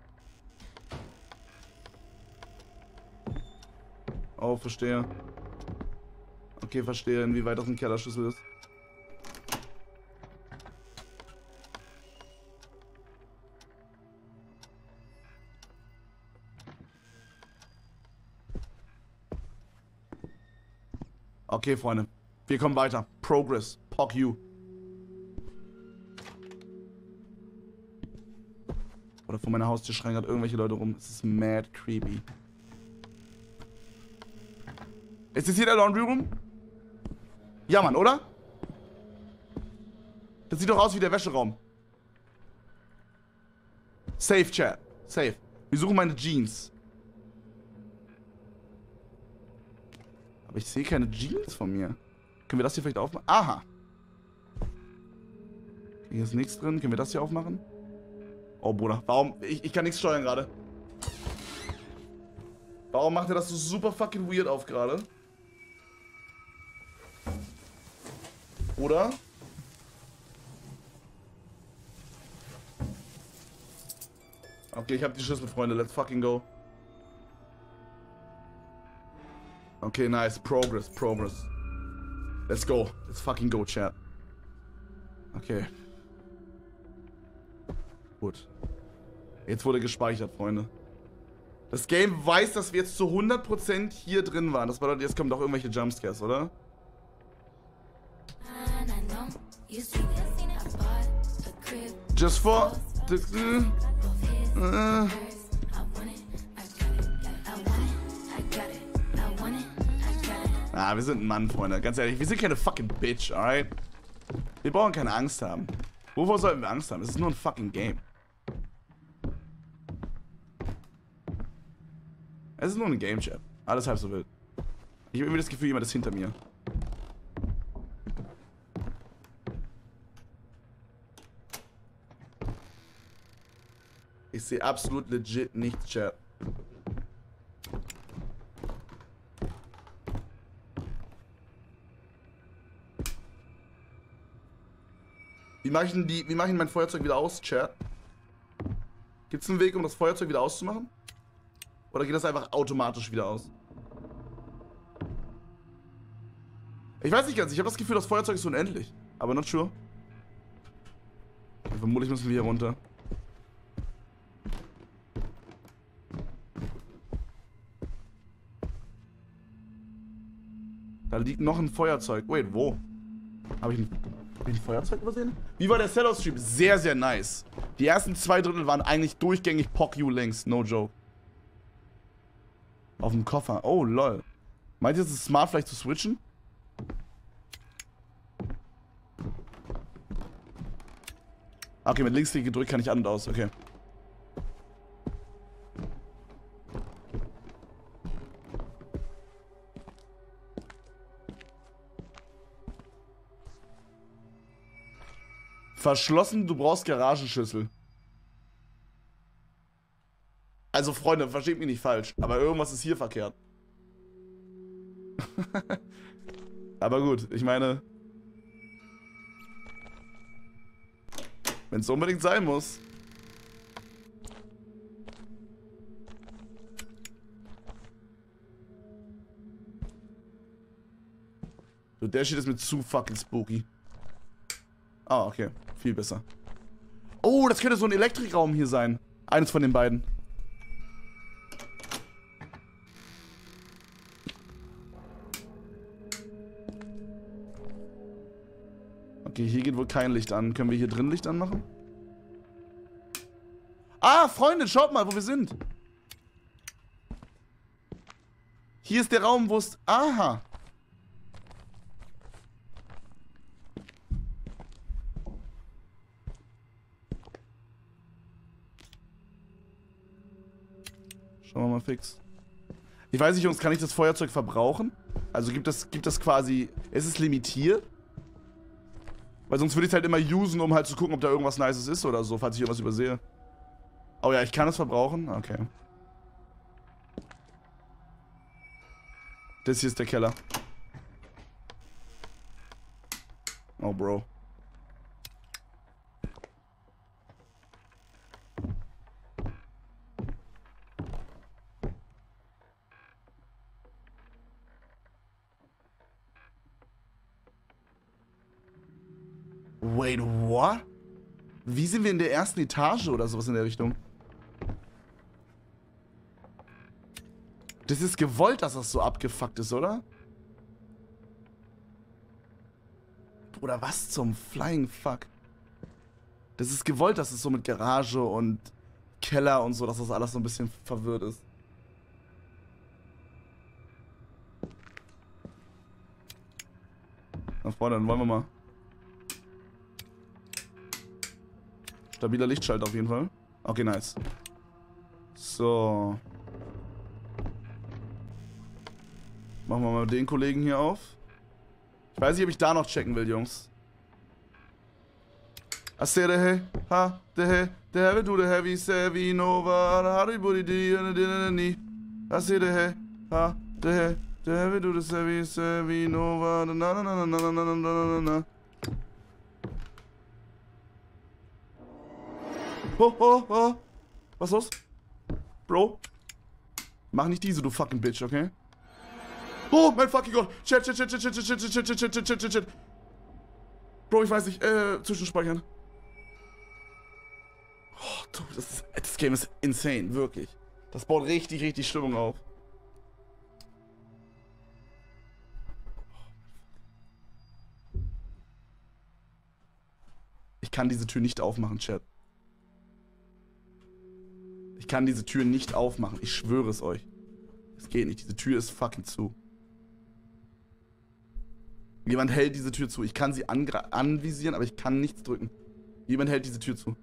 Oh, verstehe. Okay, verstehe, inwieweit das ein Kellerschlüssel ist. Okay, Freunde. Wir kommen weiter. Progress. P O C U. Oder vor meiner Haustür schreien gerade irgendwelche Leute rum. Es ist mad creepy. Ist das hier der Laundry Room? Ja, Mann, oder? Das sieht doch aus wie der Wäscheraum. Safe, Chat. Safe. Wir suchen meine Jeans. Aber ich sehe keine Jeans von mir. Können wir das hier vielleicht aufmachen? Aha. Hier ist nichts drin. Können wir das hier aufmachen? Oh, Bruder. Warum? Ich, ich kann nichts steuern gerade. Warum macht er das so super fucking weird auf gerade? Oder? Okay, ich hab die Schlüssel, Freunde. Let's fucking go. Okay, nice. Progress, progress. Let's go. Let's fucking go, Chat. Okay. Gut. Jetzt wurde gespeichert, Freunde. Das Game weiß, dass wir jetzt zu hundert Prozent hier drin waren. Das bedeutet, jetzt kommen doch irgendwelche Jumpscares, oder? Just for... Uh, Ah, wir sind ein Mann, Freunde. Ganz ehrlich, wir sind keine fucking Bitch, alright? Wir brauchen keine Angst haben. Wovor sollten wir Angst haben? Es ist nur ein fucking Game. Es ist nur ein Game-Chat. Alles halb so wild. Ich habe irgendwie das Gefühl, jemand ist hinter mir. Ich sehe absolut legit nichts, Chat. Wie mache ich denn die, wie mache ich denn mein Feuerzeug wieder aus, Chat? Gibt es einen Weg, um das Feuerzeug wieder auszumachen? Oder geht das einfach automatisch wieder aus? Ich weiß nicht ganz, ich habe das Gefühl, das Feuerzeug ist unendlich. Aber not sure. Vermutlich müssen wir hier runter. Da liegt noch ein Feuerzeug. Wait, wo? Habe ich, hab ich ein Feuerzeug übersehen? Wie war der Sellout-Stream? Sehr, sehr nice. Die ersten zwei Drittel waren eigentlich durchgängig P O C-U-Links. No joke. Auf dem Koffer. Oh, lol. Meint ihr, es ist smart, vielleicht zu switchen? Okay, mit Linksklick gedrückt kann ich an und aus. Okay. Verschlossen, du brauchst Garagenschlüssel. Also Freunde, versteht mich nicht falsch, aber irgendwas ist hier verkehrt. Aber gut, ich meine, wenn es unbedingt sein muss. So, der Shit ist mir zu fucking spooky. Ah, okay. Viel besser. Oh, das könnte so ein Elektrikraum hier sein. Eines von den beiden. Okay, hier geht wohl kein Licht an. Können wir hier drin Licht anmachen? Ah, Freunde, schaut mal, wo wir sind. Hier ist der Raum, wo es... Aha. Schauen wir mal fix. Ich weiß nicht, Jungs, kann ich das Feuerzeug verbrauchen? Also gibt das, gibt das quasi... Ist es limitiert? Weil sonst würde ich es halt immer usen, um halt zu gucken, ob da irgendwas Nices ist oder so, falls ich irgendwas übersehe. Oh ja, ich kann es verbrauchen? Okay. Das hier ist der Keller. Oh, Bro. Wait, what? Wie sind wir in der ersten Etage oder sowas in der Richtung? Das ist gewollt, dass das so abgefuckt ist, oder? Oder was zum Flying Fuck? Das ist gewollt, dass es so mit Garage und Keller und so, dass das alles so ein bisschen verwirrt ist. Na Freunde, dann wollen wir mal. Stabiler Lichtschalter auf jeden Fall. Okay, nice. So. Machen wir mal den Kollegen hier auf. Ich weiß nicht, ob ich da noch checken will, Jungs. I say the hey, ha, the hey, the heavy do the heavy, savvy, nova, the hardy booty, the and the knee. I say the hey, ha, the hey, the heavy do the savvy, savvy, nova, the na na na na na na na na na. Oh, oh, oh. Was los? Bro? Mach nicht diese, du fucking Bitch, okay? Oh, mein fucking Gott. Chat, chat, chat, chat, chat, chat, chat, chat, chat, chat, chat, chat, chat. Bro, ich weiß nicht. Äh, zwischenspeichern. Oh, du, das, ist, das Game ist insane, wirklich. Das baut richtig, richtig Stimmung auf. Ich kann diese Tür nicht aufmachen, Chat. Ich kann diese Tür nicht aufmachen. Ich schwöre es euch. Es geht nicht. Diese Tür ist fucking zu. Jemand hält diese Tür zu. Ich kann sie anvisieren, aber ich kann nichts drücken. Jemand hält diese Tür zu.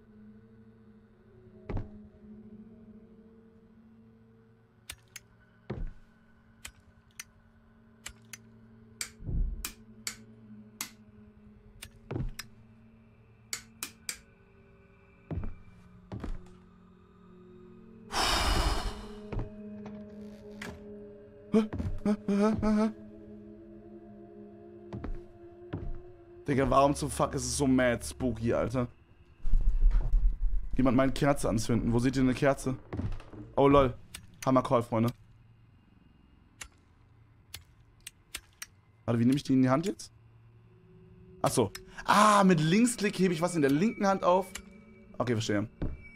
Digga, warum zum Fuck ist es so mad spooky, Alter? Jemand meint Kerze anzünden. Wo seht ihr eine Kerze? Oh lol. Hammer Call, Freunde. Warte, wie nehme ich die in die Hand jetzt? Achso. Ah, mit Linksklick hebe ich was in der linken Hand auf. Okay, verstehe.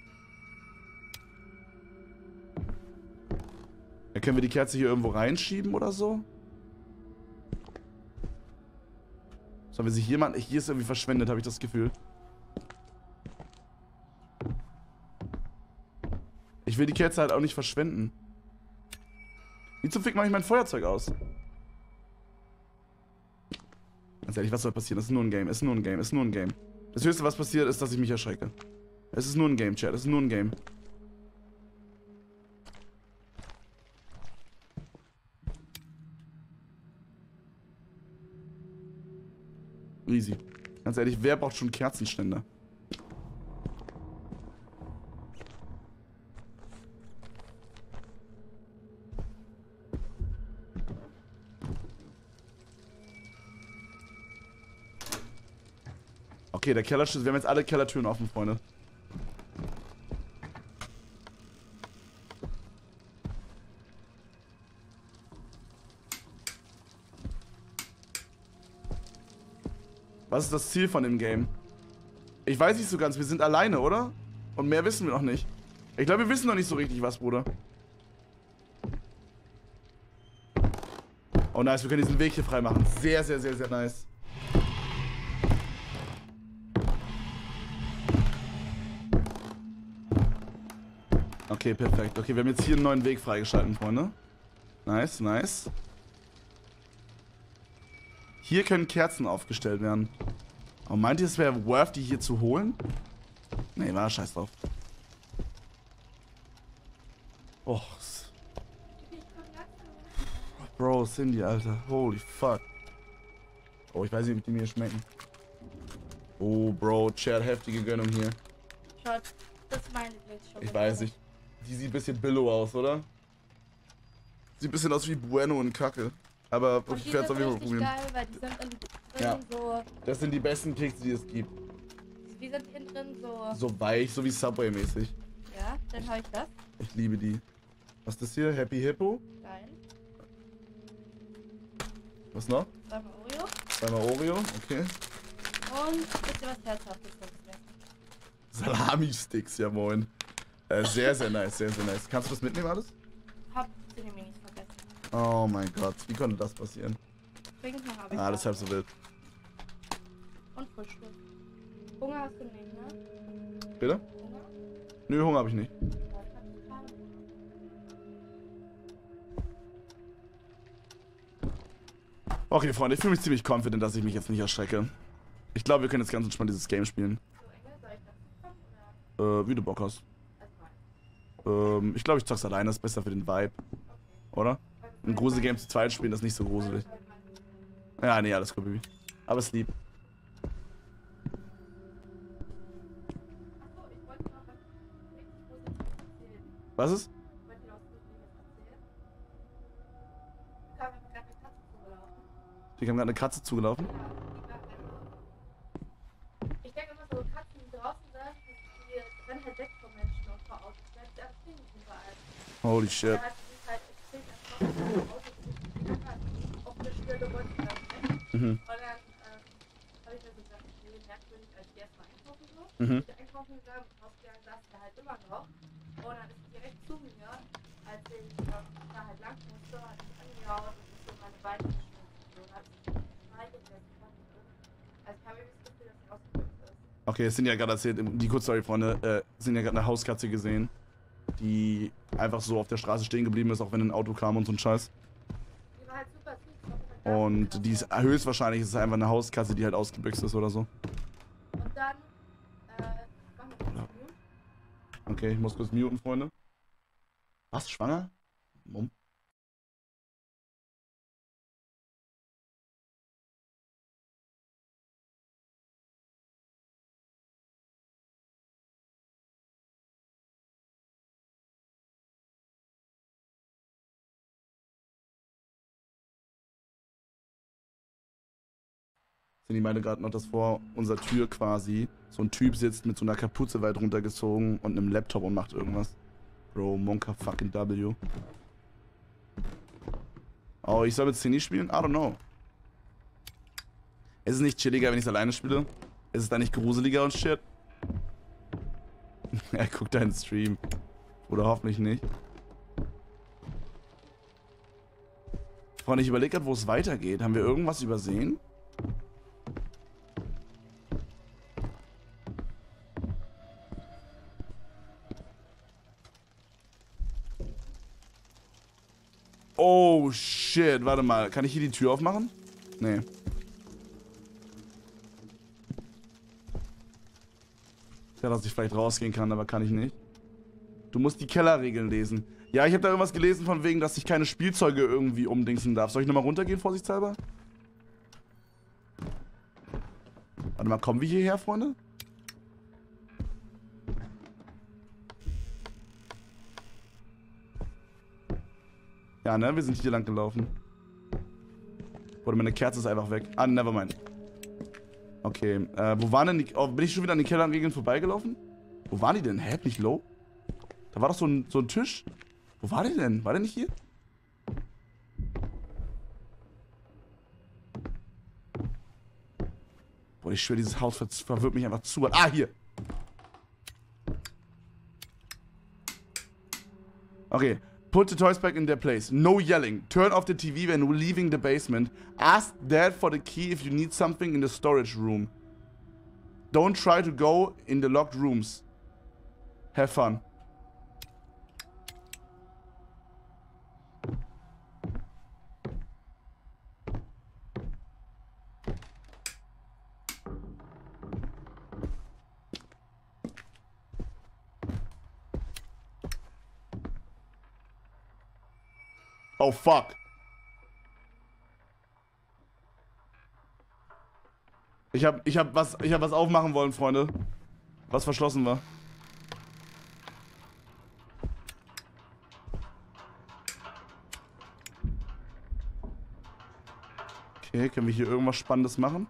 Ja, können wir die Kerze hier irgendwo reinschieben oder so? Sollen wir sie hier machen? Hier ist irgendwie verschwendet, habe ich das Gefühl. Ich will die Kerze halt auch nicht verschwenden. Wie zum Fick mache ich mein Feuerzeug aus? Ganz ehrlich, was soll passieren? Das ist nur ein Game, es ist nur ein Game, es ist nur ein Game. Das Höchste, was passiert, ist, dass ich mich erschrecke. Es ist nur ein Game, Chat, es ist nur ein Game. Easy. Ganz ehrlich, wer braucht schon Kerzenständer? Okay, der Kellerschlüssel. Wir haben jetzt alle Kellertüren offen, Freunde. Was ist das Ziel von dem Game? Ich weiß nicht so ganz. Wir sind alleine, oder? Und mehr wissen wir noch nicht. Ich glaube, wir wissen noch nicht so richtig was, Bruder. Oh, nice. Wir können diesen Weg hier freimachen. Sehr, sehr, sehr, sehr nice. Okay, perfekt. Okay, wir haben jetzt hier einen neuen Weg freigeschalten, Freunde. Nice, nice. Hier können Kerzen aufgestellt werden. Aber meint ihr, es wäre worth, die hier zu holen? Nee, war scheiß drauf. Oh. Bro, Cindy, Alter. Holy fuck. Oh, ich weiß nicht, ob die mir schmecken. Oh, Bro, Chat, heftige Gönnung hier. Schaut, das ist meine Lieblingsschokolade. Ich weiß nicht. Die sieht ein bisschen billow aus, oder? Sieht ein bisschen aus wie Bueno und Kacke. Aber Und ich die werde es auf sind jeden Fall richtig probieren. geil, weil die sind innen drin Ja. so... Das sind die besten Kekse, die es gibt. Wie sind innen drin so... So weich, so wie Subway-mäßig. Ja, dann habe ich das. Ich liebe die. Was ist das hier? Happy Hippo? Geil. Was noch? Zweimal Oreo. Zweimal Oreo, okay. Und ein bisschen was Herzhaftes von mir. Salami-Sticks, ja moin. Äh, sehr, sehr nice, sehr, sehr nice. Kannst du das mitnehmen alles? Hab den Minis vergessen. Oh mein Gott, wie konnte das passieren? Trinken habe ich Ah, das ist halb so wild. Und Frühstück. Hunger hast du nicht, ne? Bitte? Hunger? Nö, Hunger habe ich nicht. Ja, ich hab total. Okay, Freunde, ich fühle mich ziemlich confident, dass ich mich jetzt nicht erschrecke. Ich glaube, wir können jetzt ganz entspannt dieses Game spielen. So, Engel, soll ich das kommen oder? Äh, wie du Bock hast. Also, Ähm, ich glaube, ich zock's alleine, das ist besser für den Vibe. Oder? Ein Grusel-Game zu zweit spielen, das ist nicht so gruselig. Ja, nee, alles gut, Baby. Aber es lieb. Achso, ich wollte noch was richtig Positives erzählen. Was ist? Ich wollte dir was Positives erzählen. Da kam mir gerade eine Katze zugelaufen. Wir haben gerade eine Katze zugelaufen. Ja, die war also. Ich denke immer so, Katzen, die draußen sind, die rennen halt weg von Menschen und vor Autos. Die erzählen überall. Holy shit. Da hat sie sich halt erzählt, dass Autos auf der Stelle wollten das nicht. Mhm. Und dann ähm, habe ich mir so gedacht, ich will merkwürdig, als ich erstmal einkaufen so. Mhm. Ich bin einkaufen gegangen, rausgegangen, saß der halt immer noch. Und dann ist sie direkt zu mir, als ich ähm, da halt lang musste, hat mich angehauen und ist so meine Beine geschnitten. Und hat sich reingesetzt. Also ich habe irgendwie das Gefühl, dass sie ausgedrückt ist. Okay, es sind ja gerade erzählt, die Kurzstory, Freunde, äh, sind ja gerade eine Hauskatze gesehen, die einfach so auf der Straße stehen geblieben ist, auch wenn ein Auto kam und so ein Scheiß. Die war halt super süß. ich hab mir Und gedacht, die ist höchstwahrscheinlich ist es einfach eine Hauskatze, die halt ausgebüxt ist oder so. Und dann, äh, machen wir das Mute. Okay, ich muss kurz muten, Freunde. Was? Schwanger? Mumm. Cindy meinte gerade noch, dass vor unserer Tür quasi so ein Typ sitzt mit so einer Kapuze weit runtergezogen und einem Laptop und macht irgendwas. Bro, Monka fucking W. Oh, ich soll mit Cindy spielen? I don't know. Ist es nicht chilliger, wenn ich es alleine spiele? Ist es da nicht gruseliger und shit? Er guckt deinen Stream. Oder hoffentlich nicht. Freunde, ich überlege gerade, wo es weitergeht. Haben wir irgendwas übersehen? Oh shit, warte mal. Kann ich hier die Tür aufmachen? Nee. Ja, dass ich vielleicht rausgehen kann, aber kann ich nicht. Du musst die Kellerregeln lesen. Ja, ich habe da irgendwas gelesen von wegen, dass ich keine Spielzeuge irgendwie umdingsen darf. Soll ich nochmal runtergehen, vorsichtshalber? Warte mal, kommen wir hierher, Freunde? Ja, ne? Wir sind hier lang gelaufen. Oder meine Kerze ist einfach weg. Ah, nevermind. Okay, äh, wo waren denn die... Oh, bin ich schon wieder an den Kellerregeln vorbeigelaufen? Wo waren die denn? Hä, nicht low? Da war doch so ein, so ein Tisch. Wo war der denn? War der nicht hier? Boah, ich schwöre, dieses Haus ver verwirrt mich einfach zu. Ah, hier. Okay. Put the toys back in their place. No yelling. Turn off the T V when leaving the basement. Ask Dad for the key if you need something in the storage room. Don't try to go in the locked rooms. Have fun. Oh fuck. Ich hab, ich hab was, ich hab was aufmachen wollen, Freunde. Was verschlossen war. Okay, können wir hier irgendwas Spannendes machen?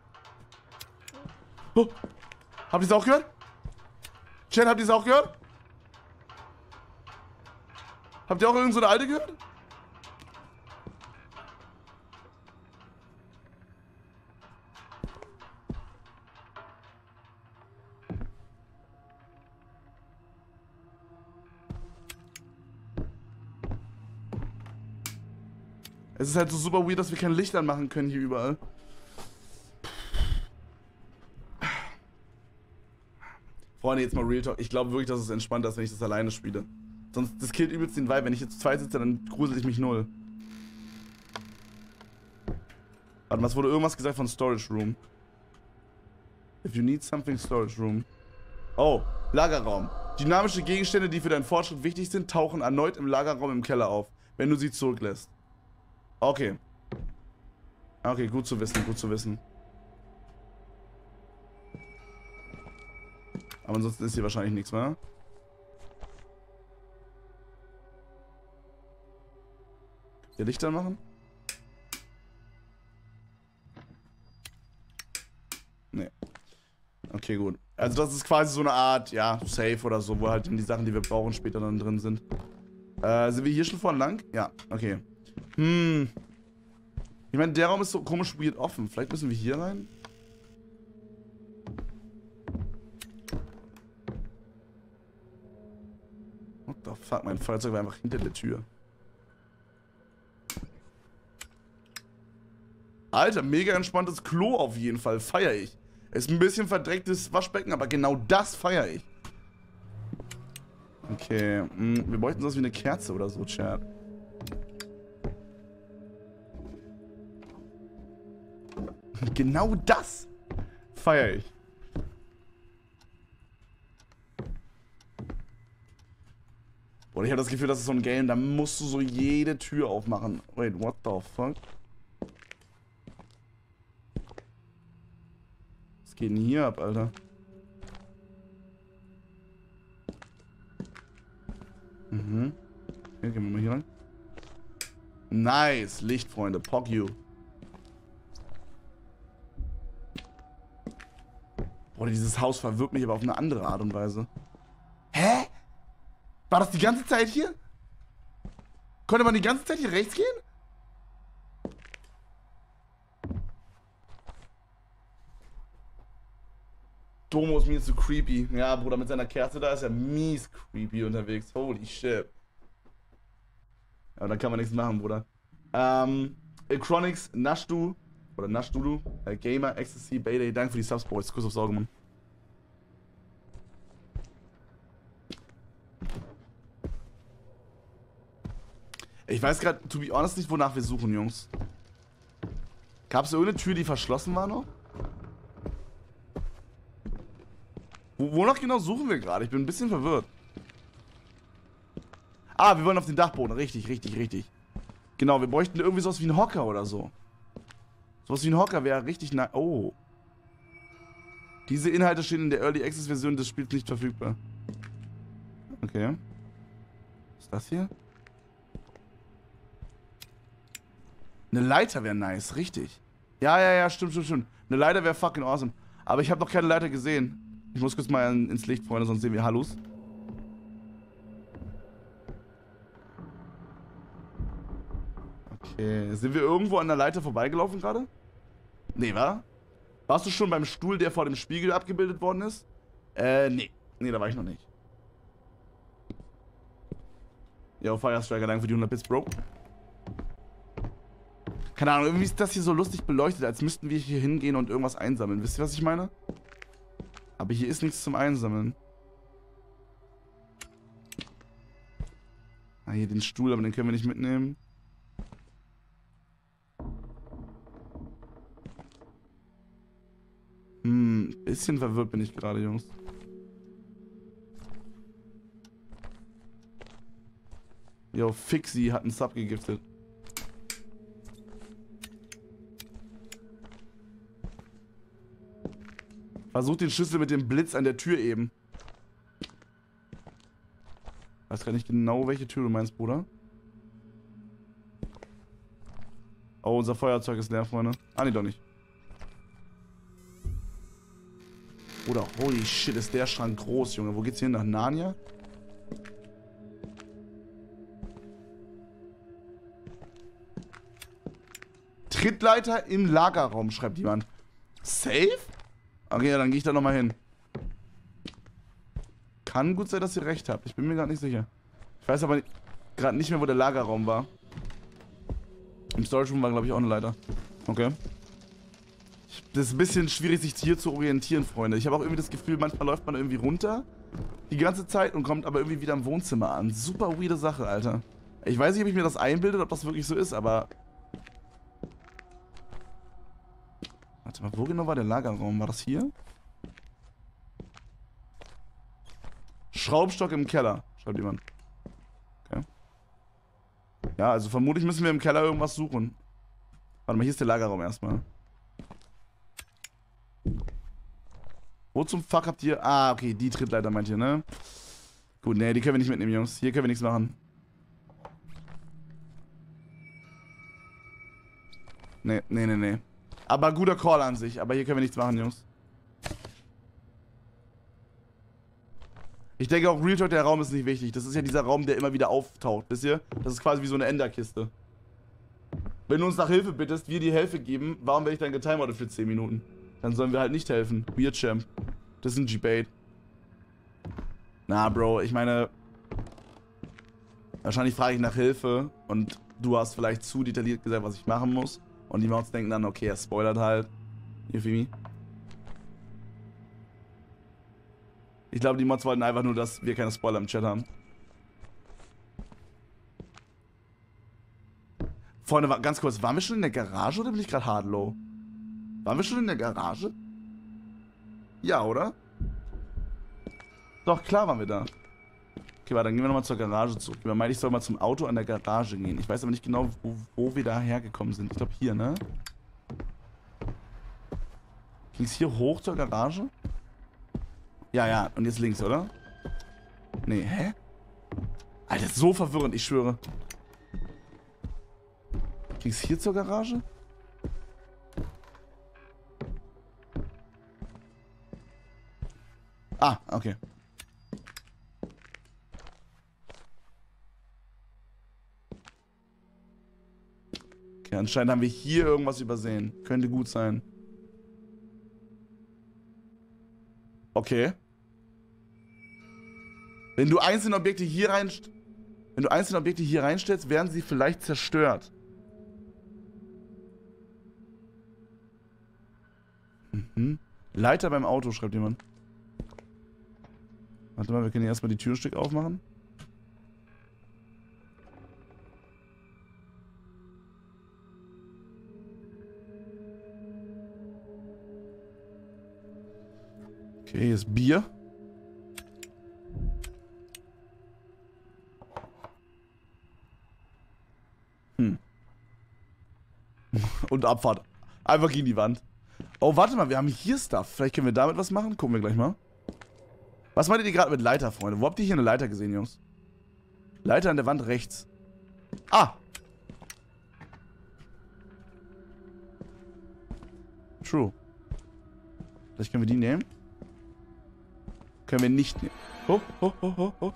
Oh, habt ihr es auch gehört? Chat, habt ihr es auch gehört? Habt ihr auch irgend so eine alte gehört? Es ist halt so super weird, dass wir kein Licht anmachen können hier überall. Freunde, jetzt mal Real Talk. Ich glaube wirklich, dass es entspannter ist, wenn ich das alleine spiele. Sonst, das killt übelst den Vibe. Wenn ich jetzt zu zweit sitze, dann gruselt ich mich null. Warte mal, es wurde irgendwas gesagt von Storage Room. If you need something, Storage Room. Oh, Lagerraum. Dynamische Gegenstände, die für deinen Fortschritt wichtig sind, tauchen erneut im Lagerraum im Keller auf, wenn du sie zurücklässt. Okay. Okay, gut zu wissen, gut zu wissen. Aber ansonsten ist hier wahrscheinlich nichts mehr. Hier Lichter machen? Nee. Okay, gut. Also das ist quasi so eine Art, ja, Safe oder so, wo halt die Sachen, die wir brauchen, später dann drin sind. Äh, sind wir hier schon vorne lang? Ja, okay. Hm. Ich meine, der Raum ist so komisch weird offen. Vielleicht müssen wir hier rein? What the fuck? Mein Feuerzeug war einfach hinter der Tür. Alter, mega entspanntes Klo auf jeden Fall. Feier ich. Ist ein bisschen verdrecktes Waschbecken, aber genau das feier ich. Okay. Mh, wir bräuchten sowas wie eine Kerze oder so, Chat. Genau das feiere ich. Boah, ich habe das Gefühl, das ist so ein Game, da musst du so jede Tür aufmachen. Wait, what the fuck? Was geht denn hier ab, Alter? Mhm. Okay, gehen wir mal hier rein. Nice, Licht, Freunde. Pog you. Boah, dieses Haus verwirrt mich aber auf eine andere Art und Weise. Hä? War das die ganze Zeit hier? Konnte man die ganze Zeit hier rechts gehen? Domo ist mir zu creepy. Ja, Bruder, mit seiner Kerze da ist er mies creepy unterwegs. Holy shit. Aber da kann man nichts machen, Bruder. Ähm, Chronix, Nashdu, oder Nashdudu, äh, Gamer, Ecstasy, Bayday, danke für die Subs, Boys. Kuss aufs Auge, Mann. Ich weiß gerade, to be honest, nicht, wonach wir suchen, Jungs. Gab es irgendeine Tür, die verschlossen war noch? Wo, wonach genau suchen wir gerade? Ich bin ein bisschen verwirrt. Ah, wir wollen auf den Dachboden. Richtig, richtig, richtig. Genau, wir bräuchten irgendwie sowas wie einen Hocker oder so. Sowas wie ein Hocker wäre richtig nice. Oh. Diese Inhalte stehen in der Early Access Version des Spiels nicht verfügbar. Okay. Was ist das hier? Eine Leiter wäre nice, richtig. Ja, ja, ja, stimmt, stimmt, stimmt. Eine Leiter wäre fucking awesome. Aber ich habe noch keine Leiter gesehen. Ich muss kurz mal ins Licht, Freunde, sonst sehen wir Hallos. Okay, sind wir irgendwo an der Leiter vorbeigelaufen gerade? Nee, wa? Warst du schon beim Stuhl, der vor dem Spiegel abgebildet worden ist? Äh, nee. Nee, da war ich noch nicht. Yo, Firestriker, danke für die hundert Bits, Bro. Keine Ahnung, irgendwie ist das hier so lustig beleuchtet, als müssten wir hier hingehen und irgendwas einsammeln. Wisst ihr, was ich meine? Aber hier ist nichts zum Einsammeln. Ah, hier den Stuhl, aber den können wir nicht mitnehmen. Hm, bisschen verwirrt bin ich gerade, Jungs. Yo, Fixi hat einen Sub gegiftet. Versucht den Schlüssel mit dem Blitz an der Tür eben. Ich weiß gar nicht genau, welche Tür du meinst, Bruder. Oh, unser Feuerzeug ist leer, Freunde. Ah, nee, doch nicht. Oder holy shit, ist der Schrank groß, Junge. Wo geht's hier hin? Nach Narnia? Trittleiter im Lagerraum, schreibt jemand. Safe? Okay, ja, dann gehe ich da nochmal hin. Kann gut sein, dass ihr recht habt. Ich bin mir gerade nicht sicher. Ich weiß aber gerade nicht mehr, wo der Lagerraum war. Im Storage Room war, glaube ich, auch eine Leiter. Okay. Das ist ein bisschen schwierig, sich hier zu orientieren, Freunde. Ich habe auch irgendwie das Gefühl, manchmal läuft man irgendwie runter die ganze Zeit und kommt aber irgendwie wieder im Wohnzimmer an. Super weirde Sache, Alter. Ich weiß nicht, ob ich mir das einbilde, ob das wirklich so ist, aber... Warte mal, wo genau war der Lagerraum? War das hier? Schraubstock im Keller, schreibt jemand. Okay. Ja, also vermutlich müssen wir im Keller irgendwas suchen. Warte mal, hier ist der Lagerraum erstmal. Wo zum Fuck habt ihr... Ah, okay, die Trittleiter meint ihr, ne? Gut, ne, die können wir nicht mitnehmen, Jungs. Hier können wir nichts machen. Ne, ne, ne, ne. Aber guter Call an sich. Aber hier können wir nichts machen, Jungs. Ich denke auch, Real Talk, der Raum ist nicht wichtig. Das ist ja dieser Raum, der immer wieder auftaucht. Wisst ihr? Das ist quasi wie so eine Enderkiste. Wenn du uns nach Hilfe bittest, wir dir Hilfe geben, warum werde ich dann getimert für zehn Minuten? Dann sollen wir halt nicht helfen. Weird Champ. Das ist ein G-Bait. Na, Bro, ich meine... Wahrscheinlich frage ich nach Hilfe und du hast vielleicht zu detailliert gesagt, was ich machen muss. Und die Mods denken dann, okay, er spoilert halt. You feel me? Ich glaube, die Mods wollten einfach nur, dass wir keine Spoiler im Chat haben. Freunde, ganz kurz, waren wir schon in der Garage oder bin ich gerade hard low? Waren wir schon in der Garage? Ja, oder? Doch, klar waren wir da. Okay, warte, dann gehen wir nochmal zur Garage zurück. Ich meine, ich soll mal zum Auto an der Garage gehen. Ich weiß aber nicht genau, wo, wo wir da hergekommen sind. Ich glaube hier, ne? Ging es hier hoch zur Garage? Ja, ja. Und jetzt links, oder? Nee, hä? Alter, das ist so verwirrend, ich schwöre. Ging es hier zur Garage? Ah, okay. Okay, anscheinend haben wir hier irgendwas übersehen. Könnte gut sein. Okay. Wenn du einzelne Objekte hier rein... Wenn du einzelne Objekte hier reinstellst, werden sie vielleicht zerstört. Mhm. Leiter beim Auto, schreibt jemand. Warte mal, wir können hier erstmal die Tür ein Stück aufmachen. Okay, hier ist Bier. Hm. Und Abfahrt. Einfach gegen die Wand. Oh, warte mal, wir haben hier Stuff. Vielleicht können wir damit was machen? Gucken wir gleich mal. Was meint ihr gerade mit Leiter, Freunde? Wo habt ihr hier eine Leiter gesehen, Jungs? Leiter an der Wand rechts. Ah! True. Vielleicht können wir die nehmen. Können wir nicht nehmen. Oh, oh, oh, oh, oh.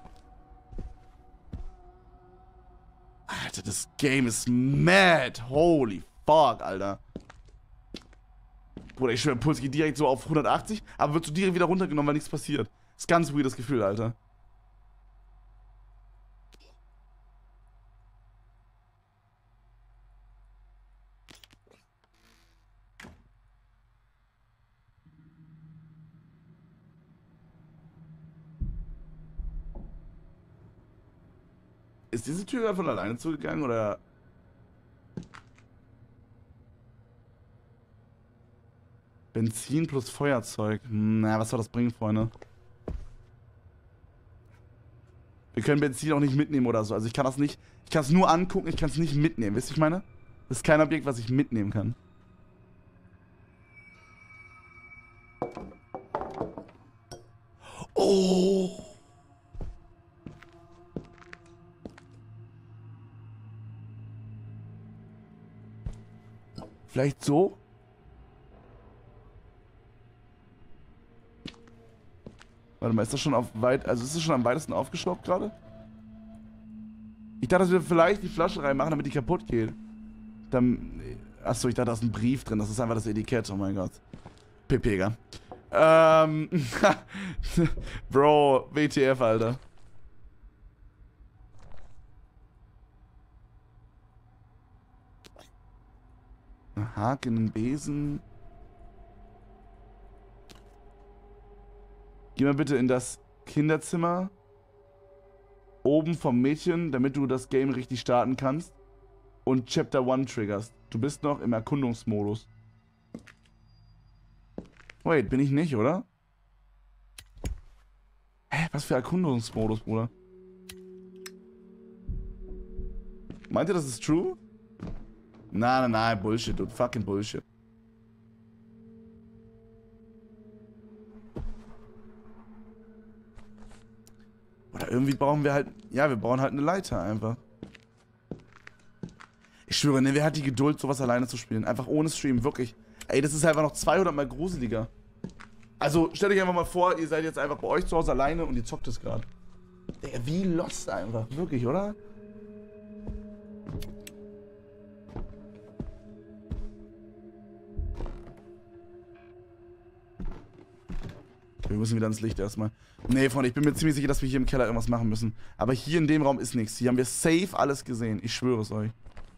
Alter, das Game ist mad. Holy fuck, Alter. Bruder, ich schwöre, Puls geht direkt so auf hundertachtzig, aber wird so direkt wieder runtergenommen, weil nichts passiert. Ist ganz weirdes Gefühl, Alter. Ist diese Tür gerade von alleine zugegangen, oder? Benzin plus Feuerzeug. Na, was soll das bringen, Freunde? Wir können Benzin auch nicht mitnehmen oder so. Also ich kann das nicht... Ich kann es nur angucken, ich kann es nicht mitnehmen. Wisst ihr, ich meine? Das ist kein Objekt, was ich mitnehmen kann. Oh! Vielleicht so? Warte mal, ist das schon auf weit... Also ist das schon am weitesten aufgeschraubt gerade? Ich dachte, dass wir vielleicht die Flasche reinmachen, damit die kaputt geht. Dann... Achso, ich dachte, da ist ein Brief drin. Das ist einfach das Etikett. Oh mein Gott. Pepega. Ähm... Bro, W T F, Alter. Ein Haken, ein Besen... Geh mal bitte in das Kinderzimmer. Oben vom Mädchen, damit du das Game richtig starten kannst. Und Chapter eins triggerst. Du bist noch im Erkundungsmodus. Wait, bin ich nicht, oder? Hä, was für Erkundungsmodus, Bruder? Meint ihr, das ist true? Nein, nein, nein, Bullshit, dude. Fucking Bullshit. Oder irgendwie brauchen wir halt... Ja, wir brauchen halt eine Leiter einfach. Ich schwöre, ne, wer hat die Geduld, sowas alleine zu spielen? Einfach ohne Stream, wirklich. Ey, das ist einfach noch zweihundert Mal gruseliger. Also, stellt euch einfach mal vor, ihr seid jetzt einfach bei euch zu Hause alleine und ihr zockt es gerade. Wie lost einfach, wirklich, oder? Wir müssen wieder ans Licht erstmal. Nee, Freunde, ich bin mir ziemlich sicher, dass wir hier im Keller irgendwas machen müssen. Aber hier in dem Raum ist nichts. Hier haben wir safe alles gesehen. Ich schwöre es euch.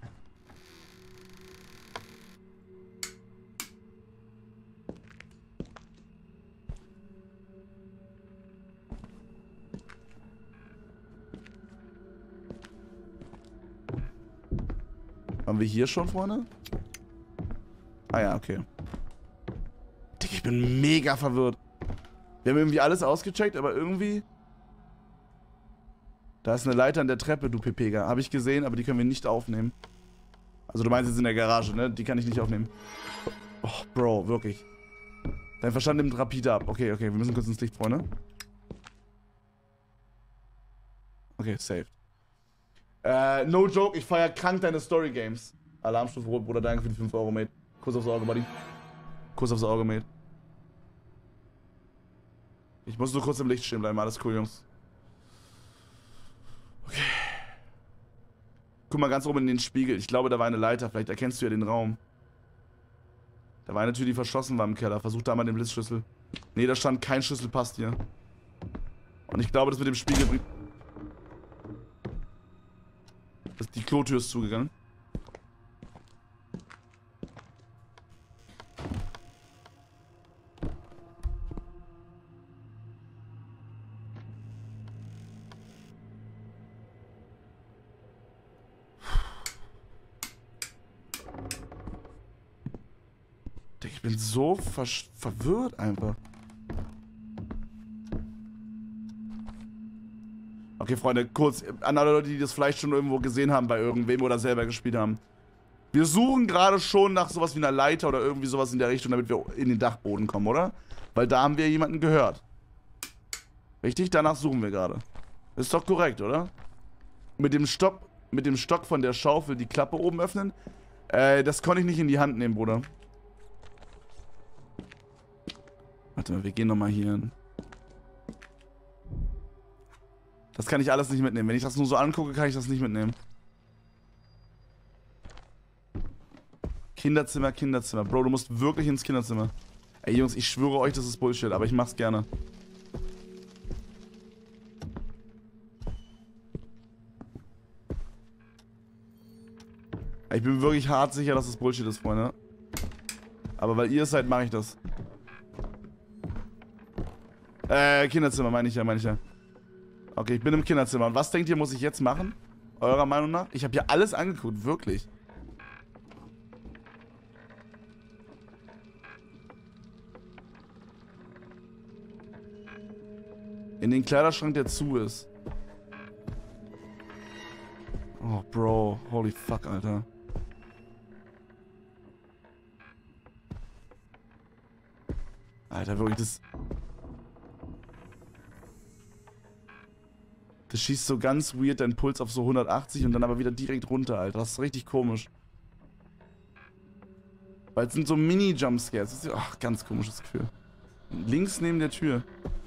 Waren wir hier schon, Freunde? Ah ja, okay. Digga, ich bin mega verwirrt. Wir haben irgendwie alles ausgecheckt, aber irgendwie... Da ist eine Leiter an der Treppe, du Pepega. Habe ich gesehen, aber die können wir nicht aufnehmen. Also du meinst jetzt in der Garage, ne? Die kann ich nicht aufnehmen. Oh, Bro, wirklich. Dein Verstand nimmt rapide ab. Okay, okay, wir müssen kurz ins Licht, Freunde. Okay, saved. Äh, no joke, ich feier krank deine Story-Games. Alarmstufe Rot, Bruder, danke für die fünf Euro, Mate. Kuss aufs Auge, Buddy. Kuss aufs Auge, Mate. Ich muss nur kurz im Licht stehen bleiben, alles cool, Jungs. Okay. Guck mal ganz oben in den Spiegel. Ich glaube, da war eine Leiter. Vielleicht erkennst du ja den Raum. Da war eine Tür, die verschlossen war im Keller. Versuch da mal den Blitzschlüssel. Nee, da stand kein Schlüssel, passt hier. Und ich glaube, das mit dem Spiegel bringt... Das, die Klotür ist zugegangen. Ich bin so ver verwirrt einfach. Okay, Freunde, kurz an alle Leute, die das vielleicht schon irgendwo gesehen haben bei irgendwem oder selber gespielt haben. Wir suchen gerade schon nach sowas wie einer Leiter oder irgendwie sowas in der Richtung, damit wir in den Dachboden kommen, oder? Weil da haben wir jemanden gehört. Richtig? Danach suchen wir gerade. Ist doch korrekt, oder? Mit dem Stock, mit dem Stock von der Schaufel die Klappe oben öffnen. Äh, das konnte ich nicht in die Hand nehmen, Bruder. Warte mal, wir gehen nochmal hier hin. Das kann ich alles nicht mitnehmen. Wenn ich das nur so angucke, kann ich das nicht mitnehmen. Kinderzimmer, Kinderzimmer. Bro, du musst wirklich ins Kinderzimmer. Ey, Jungs, ich schwöre euch, das ist Bullshit, aber ich mach's gerne. Ich bin wirklich hart sicher, dass es Bullshit ist, Freunde. Aber weil ihr es seid, mache ich das. Äh, Kinderzimmer meine ich ja, meine ich ja. Okay, ich bin im Kinderzimmer. Und was denkt ihr, muss ich jetzt machen? Eurer Meinung nach? Ich habe hier alles angeguckt, wirklich. In den Kleiderschrank, der zu ist. Oh, Bro. Holy fuck, Alter. Alter, wirklich, das... Das schießt so ganz weird deinen Puls auf so hundertachtzig und dann aber wieder direkt runter, Alter. Das ist richtig komisch. Weil es sind so Mini-Jumpscares. Ach, ganz komisches Gefühl. Links neben der Tür.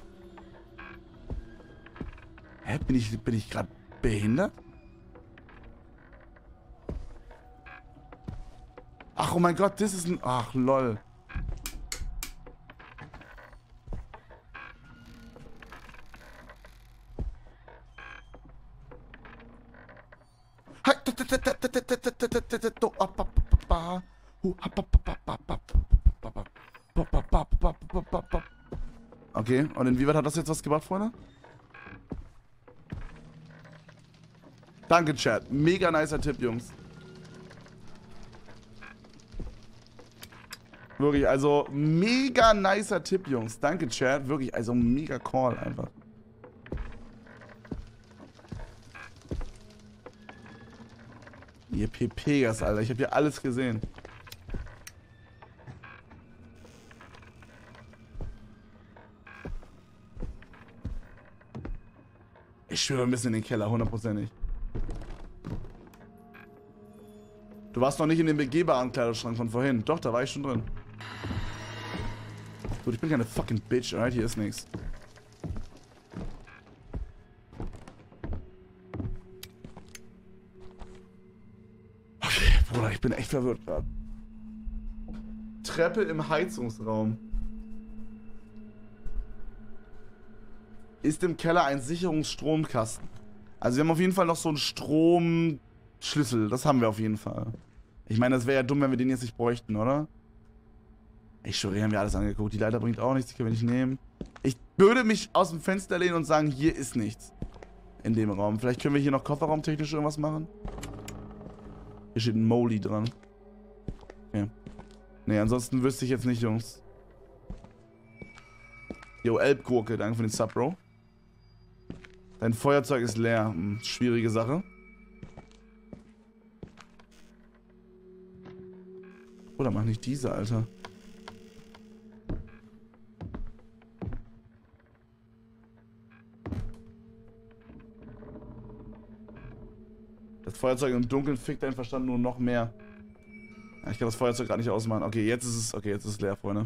Hä? Bin ich, bin ich gerade behindert? Ach, oh mein Gott, das ist ein... Ach, lol. Okay, und inwieweit hat das jetzt was gebracht, Freunde? Danke, Chat. Mega nicer Tipp, Jungs. Wirklich, also mega nicer Tipp, Jungs. Danke, Chat. Wirklich, also mega Call einfach. Ihr P P-Gas, Alter. Ich hab hier alles gesehen. Ich schwöre, wir müssen in den Keller, hundertprozentig. Du warst noch nicht in dem begehbaren Kleiderschrank von vorhin. Doch, da war ich schon drin. Gut, ich bin keine fucking Bitch, alright? Hier ist nichts. Okay, Bruder, ich bin echt verwirrt gerade. Treppe im Heizungsraum. Ist im Keller ein Sicherungsstromkasten. Also wir haben auf jeden Fall noch so einen Stromschlüssel. Das haben wir auf jeden Fall. Ich meine, das wäre ja dumm, wenn wir den jetzt nicht bräuchten, oder? Ich schwöre, hier haben wir alles angeguckt. Die Leiter bringt auch nichts, die können wir nicht nehmen. Ich würde mich aus dem Fenster lehnen und sagen, hier ist nichts. In dem Raum. Vielleicht können wir hier noch kofferraumtechnisch irgendwas machen. Hier steht ein Molly dran. Okay. Nee, ansonsten wüsste ich jetzt nicht, Jungs. Yo, Elbgurke, danke für den Sub, Bro. Dein Feuerzeug ist leer. Hm, schwierige Sache. Oder mach nicht diese, Alter. Das Feuerzeug im Dunkeln fickt deinen Verstand nur noch mehr. Ja, ich kann das Feuerzeug gerade nicht ausmachen. Okay, jetzt ist es. Okay, jetzt ist es leer, Freunde.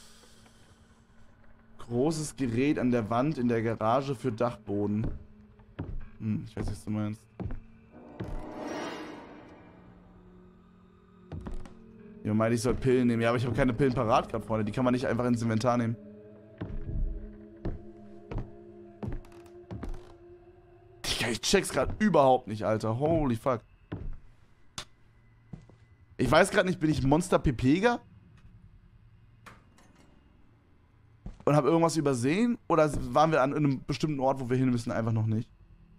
Großes Gerät an der Wand in der Garage für Dachboden. Hm, ich weiß nicht, was du meinst. Ihr meint, ich soll Pillen nehmen. Ja, aber ich habe keine Pillen parat gehabt, Freunde. Die kann man nicht einfach ins Inventar nehmen. Ich check's gerade überhaupt nicht, Alter. Holy fuck. Ich weiß gerade nicht, bin ich Monster Pepega? Und habe irgendwas übersehen? Oder waren wir an einem bestimmten Ort, wo wir hin müssen, einfach noch nicht?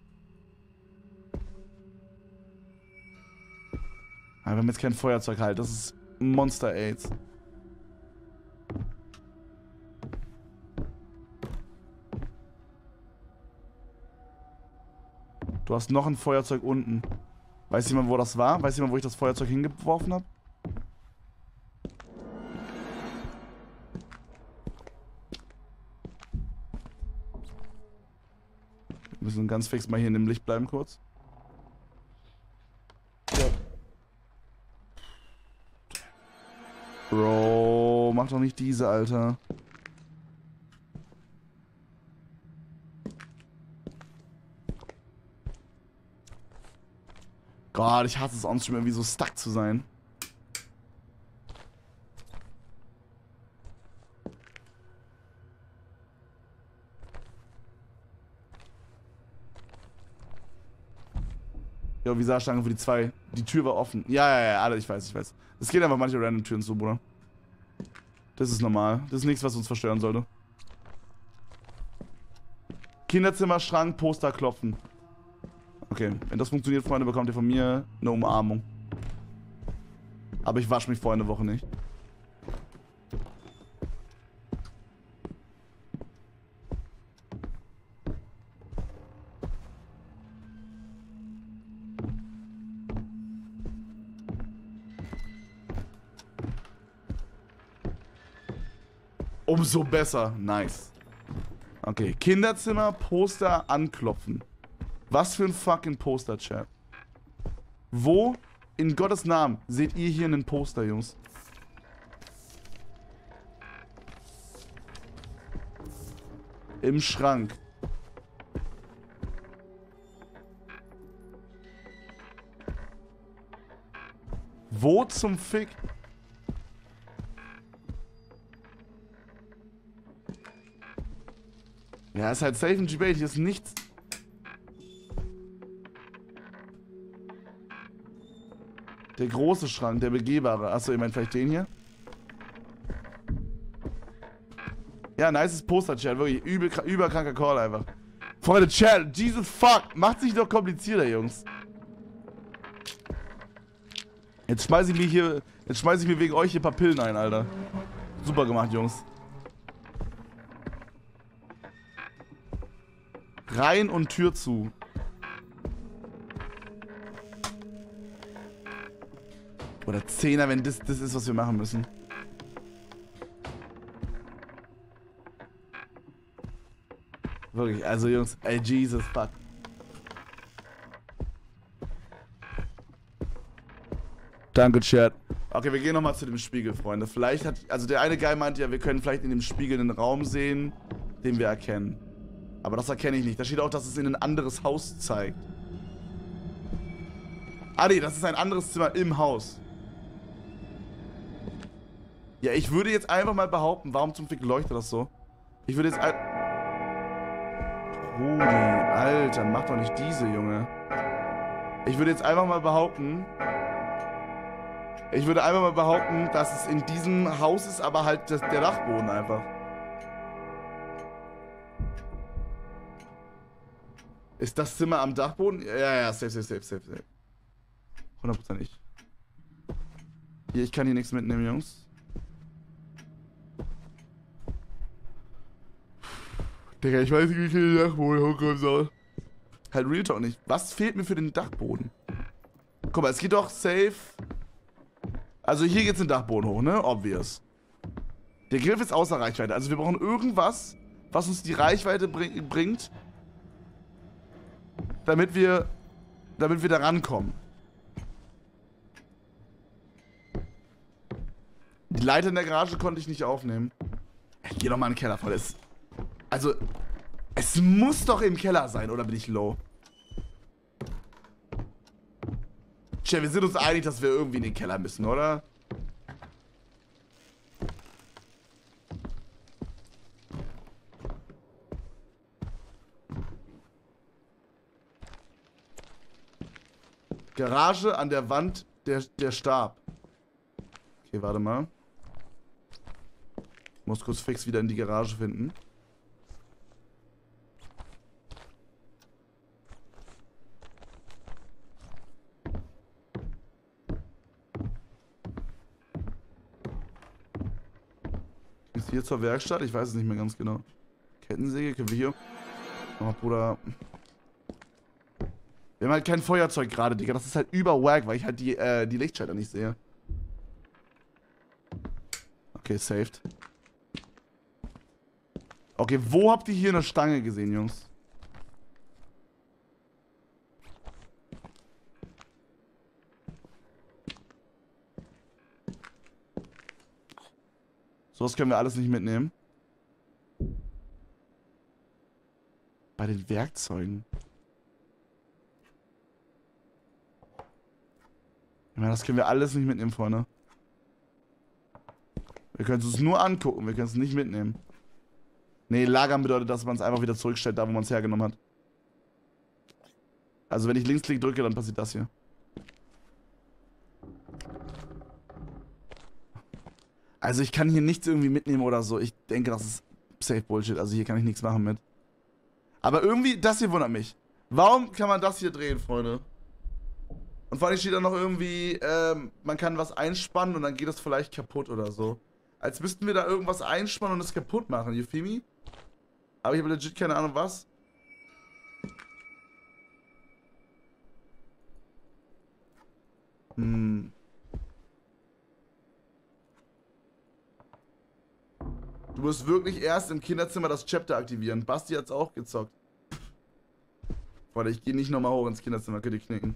Aber wir haben jetzt kein Feuerzeug halt. Das ist Monster AIDS. Du hast noch ein Feuerzeug unten. Weiß jemand, wo das war? Weiß jemand, wo ich das Feuerzeug hingeworfen habe? Wir müssen ganz fix mal hier in dem Licht bleiben kurz. Ja. Bro, mach doch nicht diese, Alter. Gott, ich hasse es onstream irgendwie so stuck zu sein. Ja, Visage-Stange für die zwei. Die Tür war offen. Ja, ja, ja, Alter, ich weiß, ich weiß. Es geht einfach manche random Türen zu, Bruder. Das ist normal. Das ist nichts, was uns verstören sollte. Kinderzimmer, Schrank, Poster klopfen. Okay, wenn das funktioniert, Freunde, bekommt ihr von mir eine Umarmung. Aber ich wasche mich vor einer Woche nicht. Umso besser. Nice. Okay, Kinderzimmer, Poster, anklopfen. Was für ein fucking Poster, Chat. Wo in Gottes Namen seht ihr hier einen Poster, Jungs? Im Schrank. Wo zum Fick? Ja, ist halt safe ein Debate, hier ist nichts. Der große Schrank, der begehbare. Achso, ihr meint vielleicht den hier? Ja, nices Poster, Chat. Wirklich übel, überkranker Call einfach. Freunde, Chat, Jesus fuck. Macht sich doch komplizierter, Jungs. Jetzt schmeiß ich mir hier, jetzt schmeiß ich mir wegen euch hier ein paar Pillen ein, Alter. Super gemacht, Jungs. Rein und Tür zu. Oder Zehner, wenn das das ist, was wir machen müssen. Wirklich, also Jungs, ey, Jesus fuck. Danke, Chat. Okay, wir gehen nochmal zu dem Spiegel, Freunde. Vielleicht hat, also der eine Guy meint ja, wir können vielleicht in dem Spiegel einen Raum sehen, den wir erkennen. Aber das erkenne ich nicht. Da steht auch, dass es in ein anderes Haus zeigt. Ah nee, das ist ein anderes Zimmer im Haus. Ja, ich würde jetzt einfach mal behaupten, warum zum Fick leuchtet das so? Ich würde jetzt ein... Rudi, Alter, mach doch nicht diese, Junge. Ich würde jetzt einfach mal behaupten... Ich würde einfach mal behaupten, dass es in diesem Haus ist, aber halt das, der Dachboden einfach. Ist das Zimmer am Dachboden? Ja, ja, safe, safe, safe, safe, safe. hundert Prozent ich. Hier, ich kann hier nichts mitnehmen, Jungs. Digga, ich weiß nicht, wie ich den Dachboden hochkommen soll. Halt Real Talk nicht. Was fehlt mir für den Dachboden? Guck mal, es geht doch safe. Also hier geht's den Dachboden hoch, ne? Obvious. Der Griff ist außer Reichweite. Also wir brauchen irgendwas, was uns die Reichweite bring bringt. Damit wir, damit wir da rankommen. Die Leiter in der Garage konnte ich nicht aufnehmen. Ich geh doch mal in den Keller voll. Es, also, es muss doch im Keller sein, oder bin ich low? Tja, wir sind uns einig, dass wir irgendwie in den Keller müssen, oder? Garage an der Wand, der, der Stab. Okay, warte mal. Ich muss kurz fix wieder in die Garage finden. Ist hier zur Werkstatt? Ich weiß es nicht mehr ganz genau. Kettensäge, können wir hier... Oh, Bruder... Wir haben halt kein Feuerzeug gerade, Digga. Das ist halt über wack, weil ich halt die, äh, die Lichtschalter nicht sehe. Okay, saved. Okay, wo habt ihr hier eine Stange gesehen, Jungs? Sowas können wir alles nicht mitnehmen. Bei den Werkzeugen. Ich meine, das können wir alles nicht mitnehmen, Freunde. Wir können es uns nur angucken, wir können es nicht mitnehmen. Nee, lagern bedeutet, dass man es einfach wieder zurückstellt, da wo man es hergenommen hat. Also wenn ich Linksklick drücke, dann passiert das hier. Also ich kann hier nichts irgendwie mitnehmen oder so. Ich denke, das ist safe Bullshit. Also hier kann ich nichts machen mit. Aber irgendwie, das hier wundert mich. Warum kann man das hier drehen, Freunde? Und vor allem steht da noch irgendwie, ähm, man kann was einspannen und dann geht das vielleicht kaputt oder so. Als müssten wir da irgendwas einspannen und es kaputt machen, you feel me? Aber ich habe legit keine Ahnung was. Hm. Du musst wirklich erst im Kinderzimmer das Chapter aktivieren. Basti hat's auch gezockt. Warte, ich gehe nicht nochmal hoch ins Kinderzimmer, könnt ihr knicken.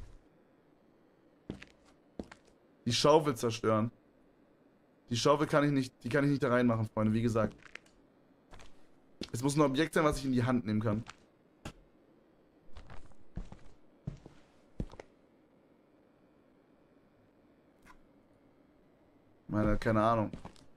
Die Schaufel zerstören. Die Schaufel kann ich nicht, die kann ich nicht da reinmachen, Freunde, wie gesagt. Es muss ein Objekt sein, was ich in die Hand nehmen kann. Meine, keine Ahnung.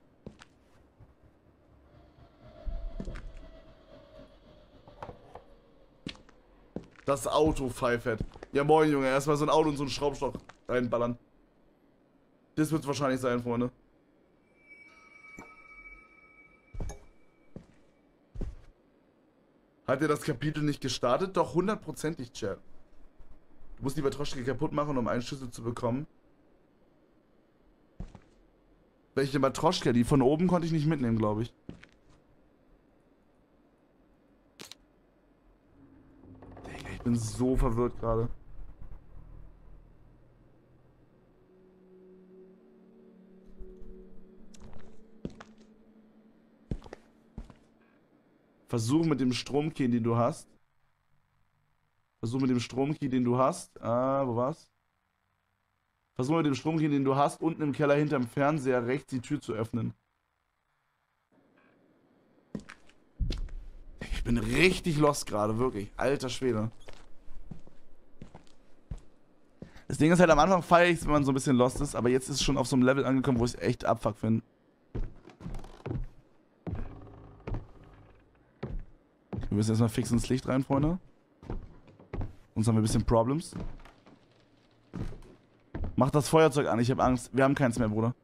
Das Auto pfeifert. Ja moin, Junge, erstmal so ein Auto und so einen Schraubstock reinballern. Das wird es wahrscheinlich sein, Freunde. Hat er das Kapitel nicht gestartet? Doch, hundertprozentig, Chat. Du musst die Matroschke kaputt machen, um einen Schlüssel zu bekommen. Welche Matroschke? Die von oben konnte ich nicht mitnehmen, glaube ich. Digga, ich bin so verwirrt gerade. Versuch mit dem Stromkey, den du hast. Versuch mit dem Stromkey, den du hast. Ah, wo war's? Versuch mit dem Stromkey, den du hast, unten im Keller hinterm Fernseher rechts die Tür zu öffnen. Ich bin richtig lost gerade, wirklich. Alter Schwede. Das Ding ist halt, am Anfang feiere ich es, wenn man so ein bisschen lost ist, aber jetzt ist es schon auf so einem Level angekommen, wo ich es echt abfuck finde. Wir müssen erstmal fix ins Licht rein, Freunde. Sonst haben wir ein bisschen Problems. Mach das Feuerzeug an, ich habe Angst. Wir haben keins mehr, Bruder.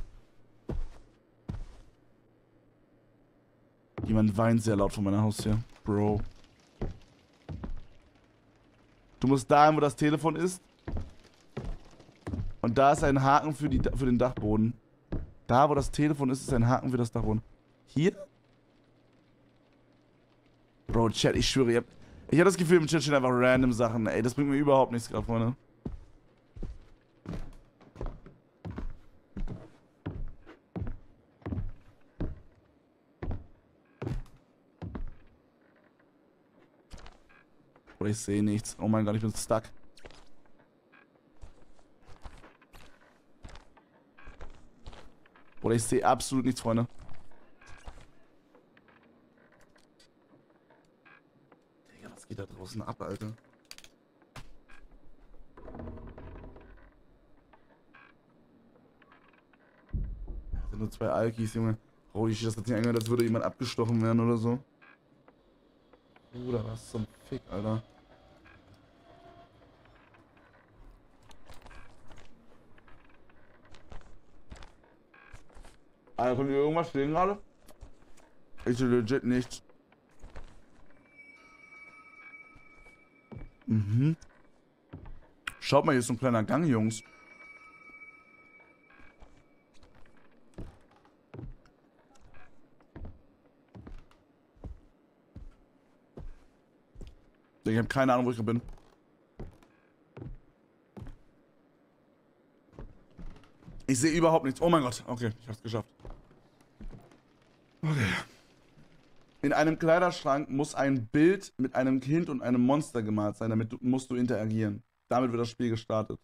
Jemand weint sehr laut vor meiner Haustür. Bro. Du musst dahin, wo das Telefon ist. Und da ist ein Haken für, die, für den Dachboden. Da, wo das Telefon ist, ist ein Haken für das Dachboden. Hier? Bro, Chat, ich schwöre, ich hab, ich hab das Gefühl, im Chat stehen einfach random Sachen. Ey, das bringt mir überhaupt nichts gerade, Freunde. Oder ich sehe nichts. Oh mein Gott, ich bin stuck. Oder ich sehe absolut nichts, Freunde. Digga, was geht da draußen ab, Alter? Das sind nur zwei Alkis, Junge. Holy shit, das hat sich angehört, als würde jemand abgestochen werden oder so. Bruder, was zum Fick, Alter. Also, könnt ihr irgendwas stehen gerade? Ich sehe legit nichts. Mhm. Schaut mal, hier ist so ein kleiner Gang, Jungs. Ich habe keine Ahnung, wo ich bin. Ich sehe überhaupt nichts. Oh mein Gott. Okay, ich hab's geschafft. Okay. In einem Kleiderschrank muss ein Bild mit einem Kind und einem Monster gemalt sein. Damit du, musst du interagieren. Damit wird das Spiel gestartet.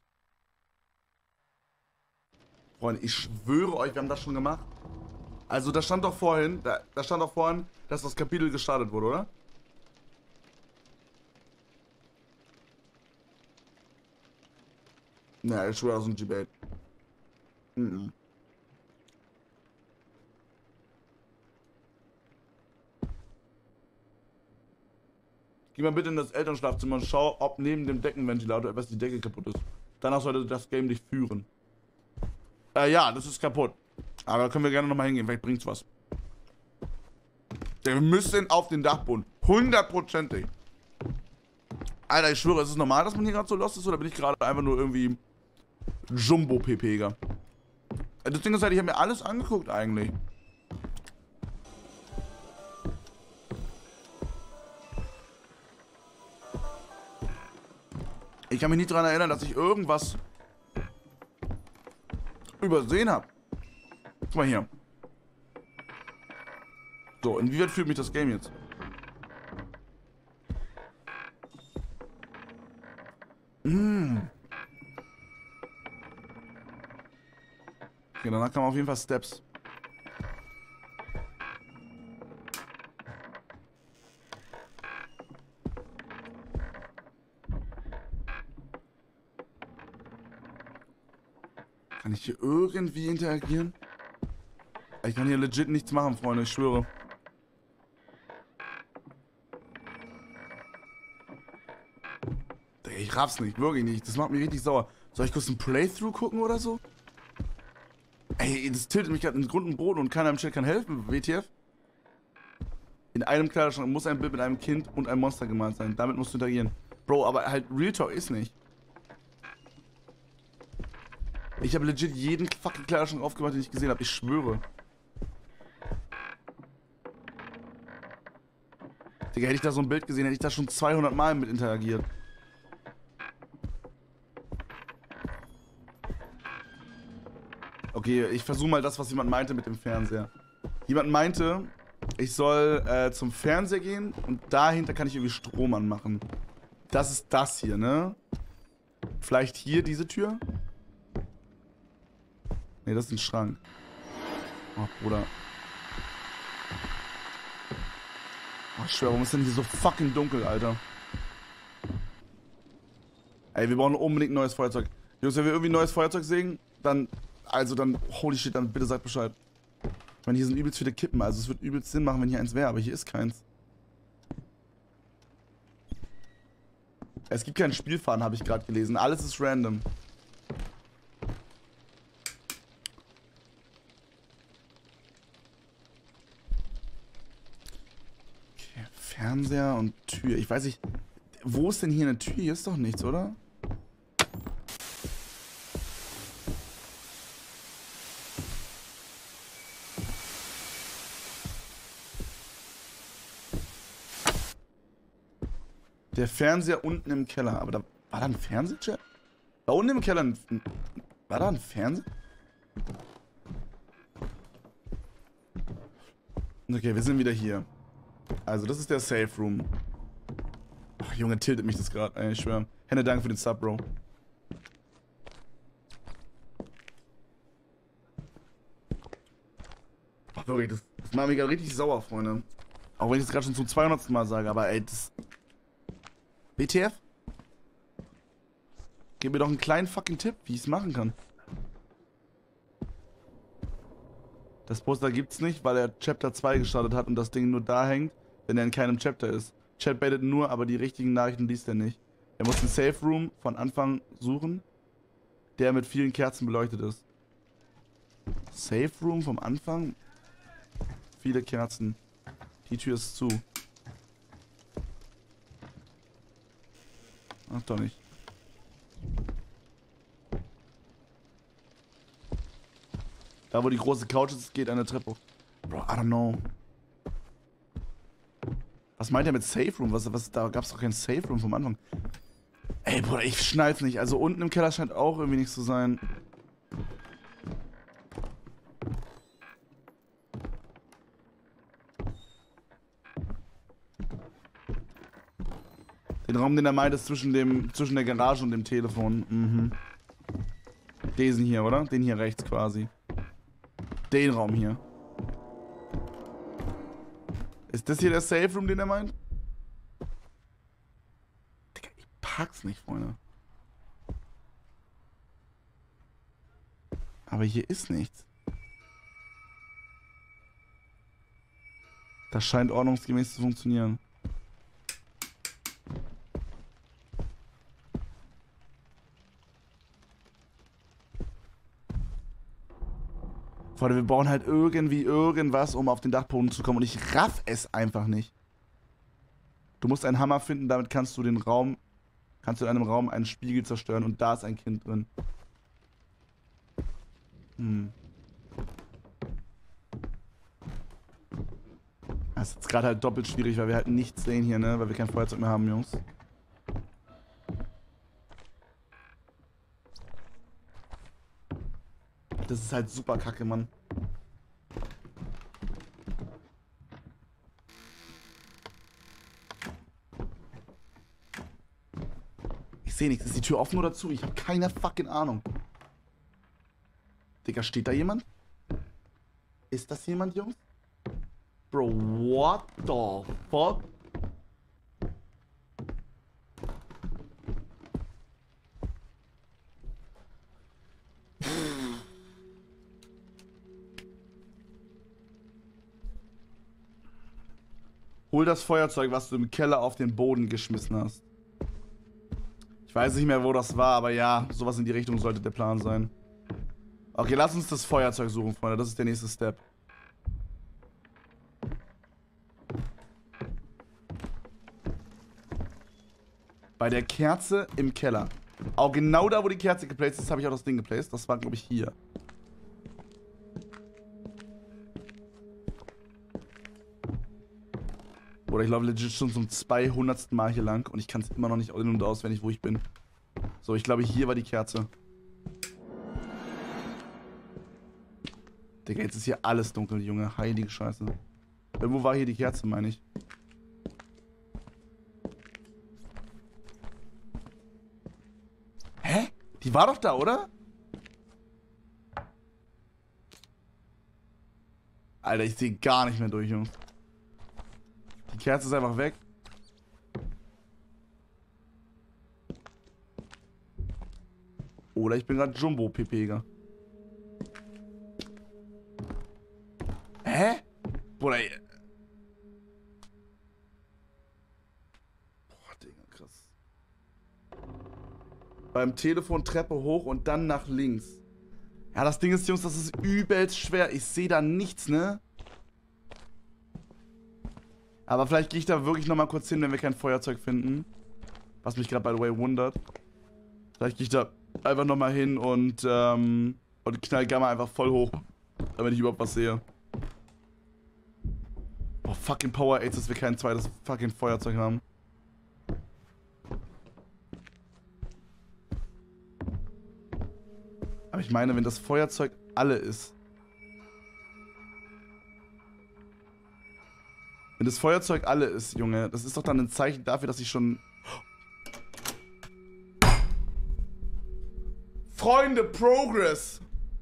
Freunde, ich schwöre euch, wir haben das schon gemacht. Also, da stand doch vorhin, da, da stand doch vorhin, dass das Kapitel gestartet wurde, oder? Naja, ich schwöre, das ist ein G-Bait. Mhm. Geh mal bitte in das Elternschlafzimmer und schau, ob neben dem Deckenventilator etwas die Decke kaputt ist. Danach sollte das Game dich führen. Äh, ja, das ist kaputt. Aber da können wir gerne nochmal hingehen, vielleicht bringt's was. Wir müssen auf den Dachboden. Hundertprozentig. Alter, ich schwöre, ist es normal, dass man hier gerade so lost ist, oder bin ich gerade einfach nur irgendwie Jumbo-P P-Ger? Das Ding ist halt, ich habe mir alles angeguckt eigentlich. Ich kann mich nicht daran erinnern, dass ich irgendwas übersehen habe. Guck mal hier. So, inwieweit führt mich das Game jetzt? Mmh. Okay, danach kamen auf jeden Fall Steps. Kann ich hier irgendwie interagieren? Ich kann hier legit nichts machen, Freunde, ich schwöre. Ich raff's nicht, wirklich nicht. Das macht mich richtig sauer. Soll ich kurz ein Playthrough gucken oder so? Ey, das tiltet mich gerade in Grund und Boden und keiner im Chat kann helfen, W T F? In einem Kleiderschrank muss ein Bild mit einem Kind und einem Monster gemalt sein. Damit musst du interagieren. Bro, aber halt Real Talk ist nicht. Ich habe legit jeden fucking Kleiderschrank aufgemacht, den ich gesehen habe. Ich schwöre. Digga, hätte ich da so ein Bild gesehen, hätte ich da schon zweihundert Mal mit interagiert. Okay, ich versuche mal das, was jemand meinte mit dem Fernseher. Jemand meinte, ich soll äh, zum Fernseher gehen und dahinter kann ich irgendwie Strom anmachen. Das ist das hier, ne? Vielleicht hier diese Tür? Ne, das ist ein Schrank. Oh, Bruder. Oh, ich schwöre, warum ist denn hier so fucking dunkel, Alter? Ey, wir brauchen unbedingt ein neues Feuerzeug. Jungs, wenn wir irgendwie ein neues Feuerzeug sehen, dann... Also dann, holy shit, dann bitte sagt Bescheid. Ich meine, hier sind übelst viele Kippen, also es wird übelst Sinn machen, wenn hier eins wäre, aber hier ist keins. Es gibt keinen Spielfaden, habe ich gerade gelesen. Alles ist random. Okay, Fernseher und Tür. Ich weiß nicht, wo ist denn hier eine Tür? Hier ist doch nichts, oder? Der Fernseher unten im Keller. Aber da war da ein Fernseher? Da unten im Keller ein, war da ein Fernseher? Okay, wir sind wieder hier. Also, das ist der Safe Room. Ach, Junge, tiltet mich das gerade. Ey, ich schwöre. Henne Dank für den Sub, Bro. Ach, wirklich, das, das macht mich gerade richtig sauer, Freunde. Auch wenn ich das gerade schon zum zweihundertsten Mal sage, aber ey, das... W T F? Gib mir doch einen kleinen fucking Tipp, wie ich es machen kann. Das Poster gibt's nicht, weil er Chapter zwei gestartet hat und das Ding nur da hängt, wenn er in keinem Chapter ist. Chat baitet nur, aber die richtigen Nachrichten liest er nicht. Er muss einen Safe Room von Anfang suchen, der mit vielen Kerzen beleuchtet ist. Safe Room vom Anfang. Viele Kerzen. Die Tür ist zu. Ach doch nicht. Da wo die große Couch ist, geht eine Treppe hoch. Bro, I don't know. Was meint er mit Safe Room? Was, was, da gab es doch kein Safe Room vom Anfang. Ey, Bruder, ich schnall's nicht. Also unten im Keller scheint auch irgendwie nichts zu sein. Den Raum, den er meint, ist zwischen dem, zwischen der Garage und dem Telefon. Mhm. Diesen hier, oder? Den hier rechts quasi. Den Raum hier. Ist das hier der Safe Room, den er meint? Digga, ich pack's nicht, Freunde. Aber hier ist nichts. Das scheint ordnungsgemäß zu funktionieren. Freunde, wir brauchen halt irgendwie irgendwas, um auf den Dachboden zu kommen. Und ich raff es einfach nicht. Du musst einen Hammer finden, damit kannst du den Raum, kannst du in einem Raum einen Spiegel zerstören und da ist ein Kind drin. Hm. Das ist jetzt gerade halt doppelt schwierig, weil wir halt nichts sehen hier, ne? Weil wir kein Feuerzeug mehr haben, Jungs. Das ist halt super kacke, Mann. Ich sehe nichts. Ist die Tür offen oder zu? Ich habe keine fucking Ahnung. Digga, steht da jemand? Ist das jemand, Jungs? Bro, what the fuck? Hol das Feuerzeug, was du im Keller auf den Boden geschmissen hast. Ich weiß nicht mehr, wo das war, aber ja, sowas in die Richtung sollte der Plan sein. Okay, lass uns das Feuerzeug suchen, Freunde. Das ist der nächste Step. Bei der Kerze im Keller. Auch genau da, wo die Kerze geplaced ist, habe ich auch das Ding geplaced. Das war, glaube ich, hier. Oder ich laufe legit schon zum zweihundertsten Mal hier lang und ich kann es immer noch nicht in- und auswendig, wo ich bin. So, ich glaube, hier war die Kerze. Digga, jetzt ist hier alles dunkel, Junge. Heilige Scheiße. Irgendwo war hier die Kerze, meine ich. Hä? Die war doch da, oder? Alter, ich sehe gar nicht mehr durch, Jungs. Die Kerze ist einfach weg. Oder ich bin gerade Jumbo-Pepeger. Hä? Bruder, ey. Boah, Digga, krass. Beim Telefon Treppe hoch und dann nach links. Ja, das Ding ist, Jungs, das ist übelst schwer. Ich sehe da nichts, ne? Aber vielleicht gehe ich da wirklich nochmal kurz hin, wenn wir kein Feuerzeug finden. Was mich gerade, by the way, wundert. Vielleicht gehe ich da einfach nochmal hin und, ähm, und knall Gamma einfach voll hoch. Damit ich überhaupt was sehe. Boah, fucking Power Aids, dass wir kein zweites fucking Feuerzeug haben. Aber ich meine, wenn das Feuerzeug alle ist. Wenn das Feuerzeug alle ist, Junge, das ist doch dann ein Zeichen dafür, dass ich schon... Freunde, Progress!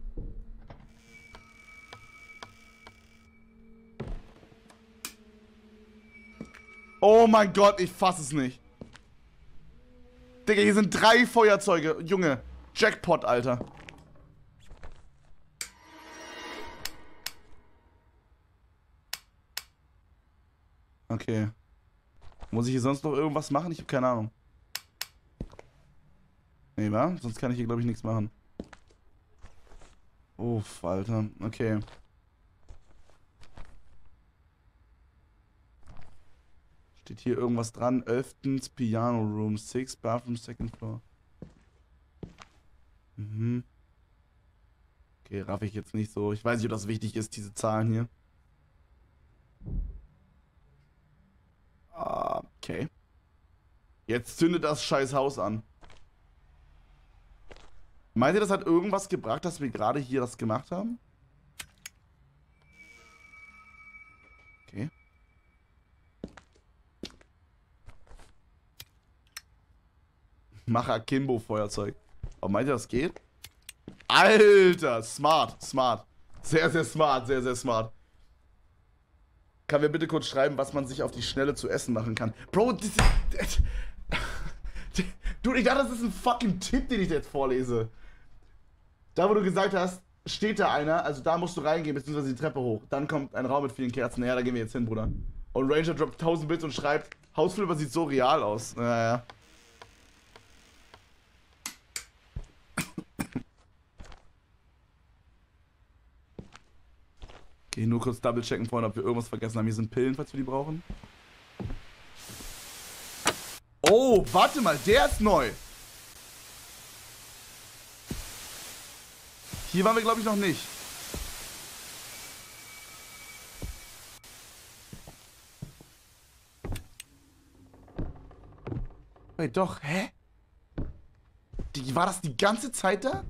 Oh mein Gott, ich fass es nicht. Digga, hier sind drei Feuerzeuge. Junge, Jackpot, Alter. Okay. Muss ich hier sonst noch irgendwas machen? Ich habe keine Ahnung. Nee, wa? Sonst kann ich hier, glaube ich, nichts machen. Uff, Alter. Okay. Steht hier irgendwas dran? Elftens Piano Room, six Bathroom, second floor. Mhm. Okay, raff ich jetzt nicht so. Ich weiß nicht, ob das wichtig ist, diese Zahlen hier. Okay. Jetzt zündet das scheiß Haus an. Meint ihr, das hat irgendwas gebracht, dass wir gerade hier das gemacht haben? Okay. Mache Akimbo-Feuerzeug. Aber meint ihr, das geht? Alter, smart, smart. Sehr, sehr smart, sehr, sehr smart. Kann mir bitte kurz schreiben, was man sich auf die Schnelle zu essen machen kann? Bro, das ist... Dude, ich dachte, das ist ein fucking Tipp, den ich jetzt vorlese. Da, wo du gesagt hast, steht da einer, also da musst du reingehen, beziehungsweise die Treppe hoch. Dann kommt ein Raum mit vielen Kerzen. Ja, da gehen wir jetzt hin, Bruder. Und Ranger droppt tausend Bits und schreibt, Hausflipper sieht so real aus. Naja. Okay, nur kurz double checken vorhin, ob wir irgendwas vergessen haben. Hier sind Pillen, falls wir die brauchen. Oh, warte mal, der ist neu. Hier waren wir, glaube ich, noch nicht. Wait, doch, hä? Die, war das die ganze Zeit da?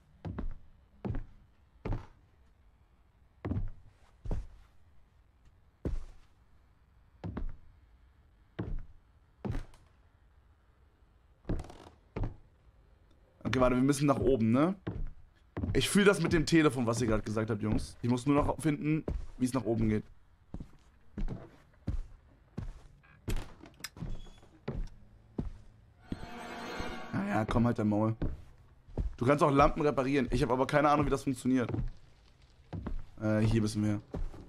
Okay, warte, wir müssen nach oben, ne? Ich fühle das mit dem Telefon, was ihr gerade gesagt habt, Jungs. Ich muss nur noch finden, wie es nach oben geht. Naja, komm halt, der Maul. Du kannst auch Lampen reparieren. Ich habe aber keine Ahnung, wie das funktioniert. Äh, hier müssen wir.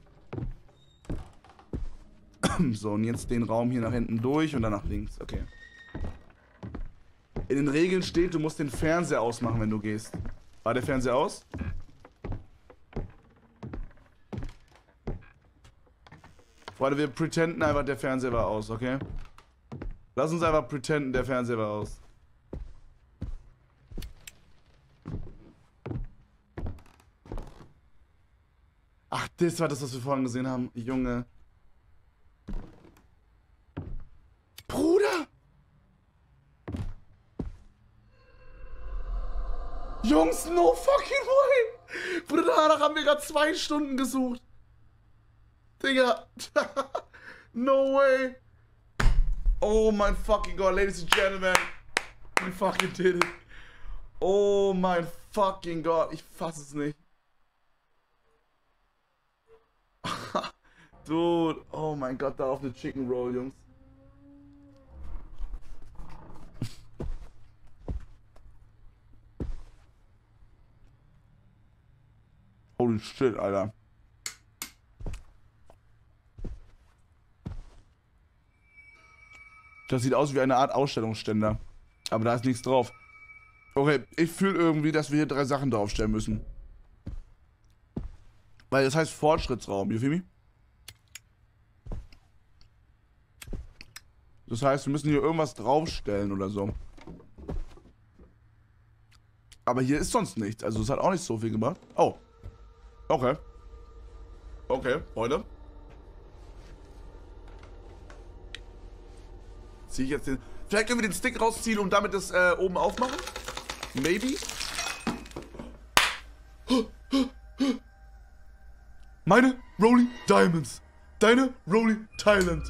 So, und jetzt den Raum hier nach hinten durch und dann nach links. Okay. In den Regeln steht, du musst den Fernseher ausmachen, wenn du gehst. War der Fernseher aus? Freunde, wir pretenden einfach, der Fernseher war aus, okay? Lass uns einfach pretenden, der Fernseher war aus. Ach, das war das, was wir vorhin gesehen haben. Junge. Bruder! Jungs, no fucking way! Bruder, danach haben wir gerade zwei Stunden gesucht. Digga. No way. Oh mein fucking God, ladies and gentlemen. We fucking did it. Oh mein fucking God, ich fass es nicht. Dude, oh mein Gott, da auf eine Chicken Roll, Jungs. Holy shit, Alter. Das sieht aus wie eine Art Ausstellungsständer. Aber da ist nichts drauf. Okay, ich fühle irgendwie, dass wir hier drei Sachen draufstellen müssen. Weil das heißt Fortschrittsraum, you feel me? Das heißt, wir müssen hier irgendwas draufstellen oder so. Aber hier ist sonst nichts. Also es hat auch nicht so viel gemacht. Oh. Okay. Okay, Freunde. Ziehe ich jetzt den... Vielleicht können wir den Stick rausziehen und damit das äh, oben aufmachen? Maybe? Meine Rolling Diamonds. Deine Rolling Thailand.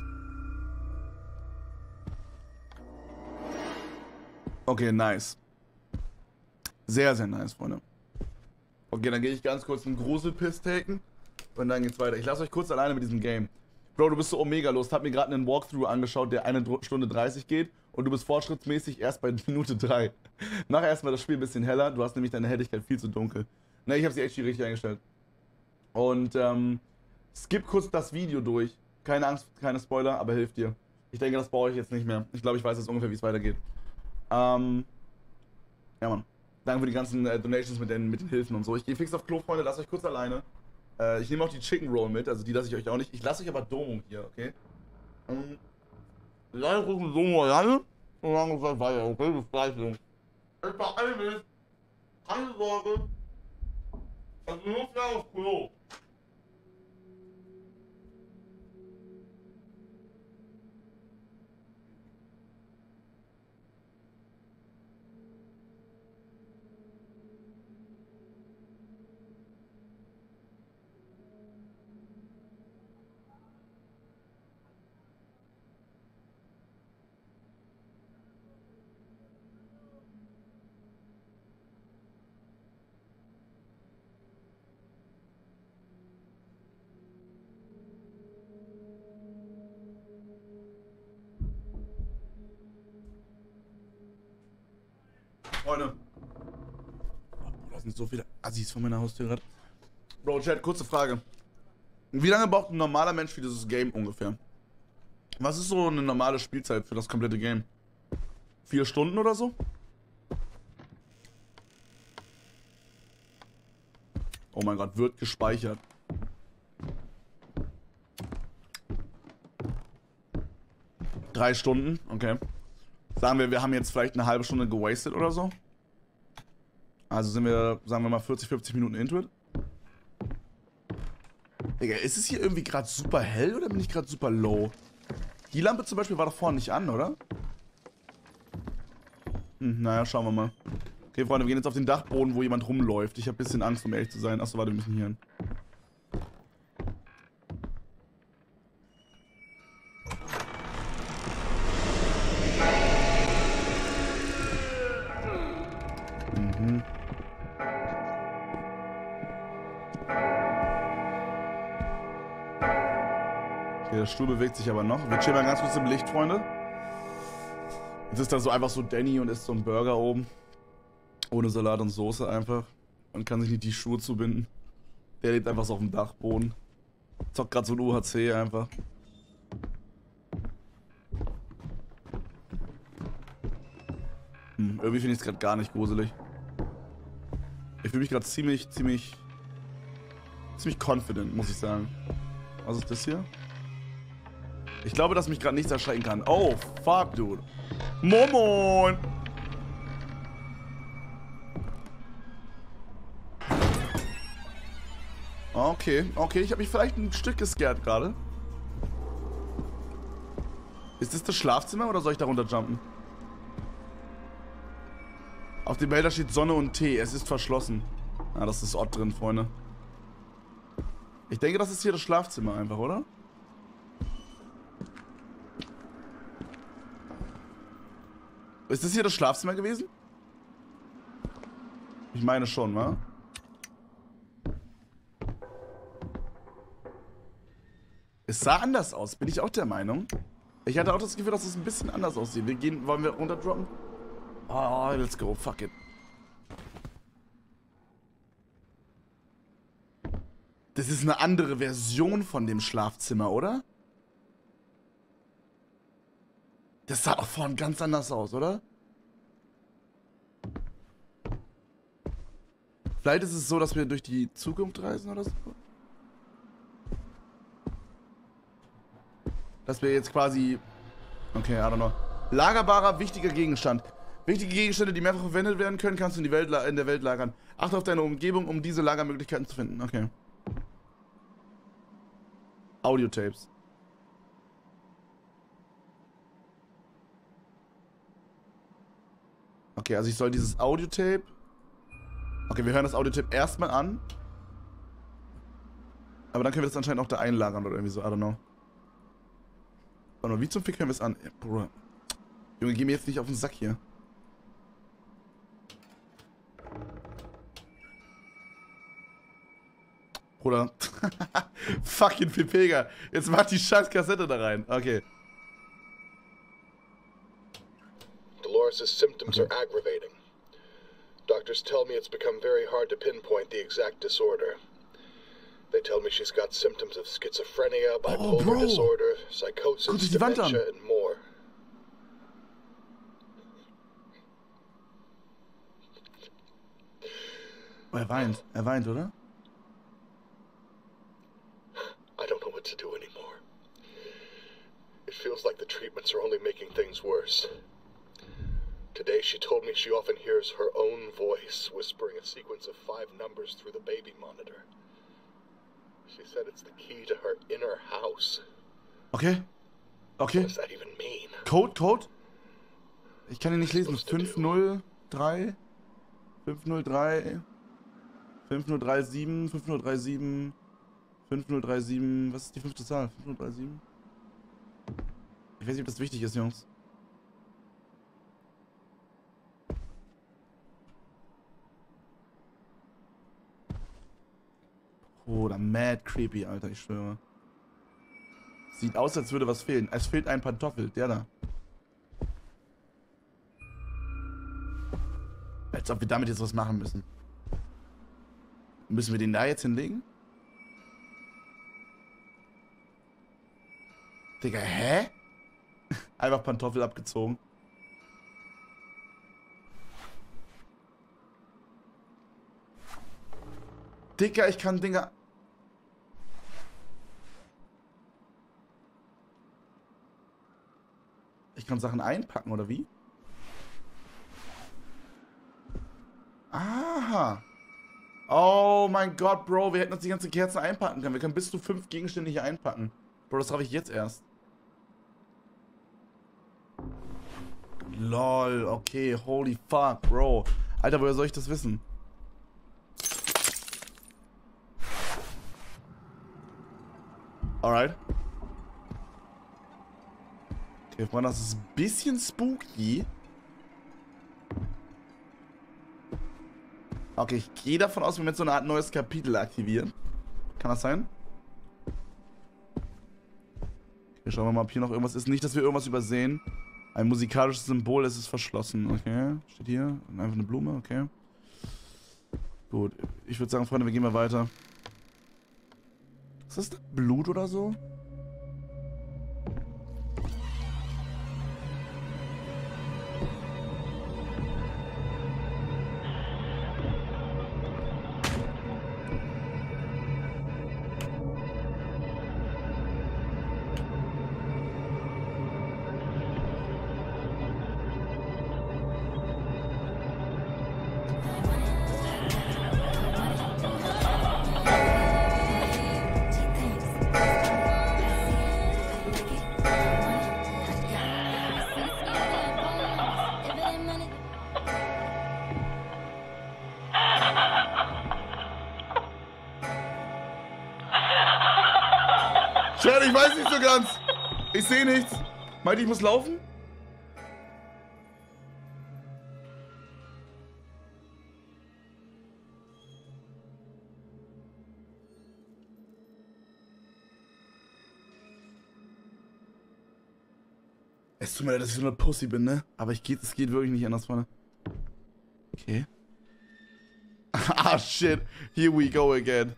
Okay, nice. Sehr, sehr nice, Freunde. Okay, dann gehe ich ganz kurz einen Gruselpiss taken und dann geht's weiter. Ich lasse euch kurz alleine mit diesem Game. Bro, du bist so Omega los. Hab mir gerade einen Walkthrough angeschaut, der eine Stunde dreißig geht und du bist fortschrittsmäßig erst bei Minute drei. Mach erstmal das Spiel ein bisschen heller. Du hast nämlich deine Helligkeit viel zu dunkel. Ne, ich habe sie echt richtig eingestellt. Und ähm, skip kurz das Video durch. Keine Angst, keine Spoiler, aber hilft dir. Ich denke, das brauche ich jetzt nicht mehr. Ich glaube, ich weiß jetzt ungefähr, wie es weitergeht. Ähm, ja, Mann. Danke für die ganzen äh, Donations mit den, mit den Hilfen und so. Ich gehe fix auf Klo, Freunde, lasst euch kurz alleine. Äh, ich nehme auch die Chicken Roll mit, also die lasse ich euch auch nicht. Ich lasse euch aber Domo hier, okay? Ähm, Leider rufen Domo alleine und dann gleich weiter, okay? Bis gleich, Jungs. Ich beeile mich. Keine Sorge. Also nur für aufs Klo. Freunde. Oh, da sind so viele Assis von meiner Haustür gerade. Bro, Chat, kurze Frage. Wie lange braucht ein normaler Mensch für dieses Game ungefähr? Was ist so eine normale Spielzeit für das komplette Game? Vier Stunden oder so? Oh mein Gott, wird gespeichert. Drei Stunden, okay. Sagen wir, wir haben jetzt vielleicht eine halbe Stunde gewastet oder so. Also sind wir, sagen wir mal, vierzig, fünfzig Minuten into it. Digga, ist es hier irgendwie gerade super hell oder bin ich gerade super low? Die Lampe zum Beispiel war doch vorne nicht an, oder? Hm, naja, schauen wir mal. Okay, Freunde, wir gehen jetzt auf den Dachboden, wo jemand rumläuft. Ich habe ein bisschen Angst, um ehrlich zu sein. Achso, warte, wir müssen hier hin. Mhm. Okay, der Stuhl bewegt sich aber noch. Wir chillen mal ganz kurz im Licht, Freunde. Jetzt ist da so einfach so Danny und isst so ein Burger oben. Ohne Salat und Soße einfach. Man kann sich nicht die Schuhe zubinden. Der lebt einfach so auf dem Dachboden. Zockt gerade so ein U H C einfach. Hm, irgendwie finde ich es gerade gar nicht gruselig. Ich fühle mich gerade ziemlich, ziemlich, ziemlich confident, muss ich sagen. Was ist das hier? Ich glaube, dass mich gerade nichts erschrecken kann. Oh, fuck, dude. Momon! Okay, okay, ich habe mich vielleicht ein Stück gescared gerade. Ist das das Schlafzimmer oder soll ich darunter jumpen? Auf dem Bilder steht Sonne und Tee. Es ist verschlossen. Ah, das ist Ott drin, Freunde. Ich denke, das ist hier das Schlafzimmer einfach, oder? Ist das hier das Schlafzimmer gewesen? Ich meine schon, wa? Es sah anders aus, bin ich auch der Meinung. Ich hatte auch das Gefühl, dass es ein bisschen anders aussieht. Wir gehen, wollen wir runterdroppen? Oh, let's go, fuck it. Das ist eine andere Version von dem Schlafzimmer, oder? Das sah doch vorhin ganz anders aus, oder? Vielleicht ist es so, dass wir durch die Zukunft reisen oder so. Dass wir jetzt quasi... Okay, I don't know. Lagerbarer, wichtiger Gegenstand. Wichtige Gegenstände, die mehrfach verwendet werden können, kannst du in, die Welt, in der Welt lagern. Achte auf deine Umgebung, um diese Lagermöglichkeiten zu finden. Okay. Audiotapes. Okay, also ich soll dieses Audiotape... Okay, wir hören das Audiotape erstmal an. Aber dann können wir das anscheinend auch da einlagern oder irgendwie so, I don't know. Warte mal, wie zum Fick hören wir es an? Ja, Bruder. Junge, geh mir jetzt nicht auf den Sack hier. Bruder. Fucking Pepega. Jetzt mach die scheiß Kassette da rein. Okay. Dolores' symptoms Okay. are aggravating. Doctors tell me it's become very hard to pinpoint the exact disorder. They tell me she's got symptoms of schizophrenia, bipolar bro. disorder, Guck psychosis, dir die Wand an. dementia, and more. Oh, er weint. Er weint, oder? I don't know what to do anymore. It feels like the treatments are only making things worse. Today she told me she often hears her own voice whispering a sequence of five numbers through the baby monitor. She said it's the key to her inner house. Okay. Okay. What does that even mean? Code, Code? Ich kann ihn nicht lesen. fünf null drei fünf null drei fünf null drei sieben fünf null drei sieben fünf null drei sieben. Was ist die fünfte Zahl? fünf null drei sieben? Ich weiß nicht, ob das wichtig ist, Jungs. Oder mad creepy, Alter, ich schwöre. Sieht aus, als würde was fehlen. Es fehlt ein Pantoffel, der da. Als ob wir damit jetzt was machen müssen. Müssen wir den da jetzt hinlegen? Digga, hä? Einfach Pantoffel abgezogen. Digga, ich kann Dinger... Ich kann Sachen einpacken, oder wie? Aha. Oh mein Gott, Bro, wir hätten uns die ganzen Kerzen einpacken können. Wir können bis zu fünf Gegenstände hier einpacken. Bro, das habe ich jetzt erst. Lol, okay, holy fuck, Bro. Alter, woher soll ich das wissen? Alright. Okay, Freunde, das ist ein bisschen spooky. Okay, ich gehe davon aus, wir mit so einer Art neues Kapitel aktivieren. Kann das sein? Okay, schauen wir mal, ob hier noch irgendwas ist. Nicht, dass wir irgendwas übersehen. Ein musikalisches Symbol, es ist verschlossen. Okay, steht hier. Einfach eine Blume, okay. Gut, ich würde sagen, Freunde, wir gehen mal weiter. Ist das Blut oder so? Schade, ich weiß nicht so ganz. Ich sehe nichts. Meint ihr, ich muss laufen? Es tut mir leid, dass ich so eine Pussy bin, ne? Aber ich geht, es geht wirklich nicht anders, Freunde. Okay. Ah, shit. Here we go again.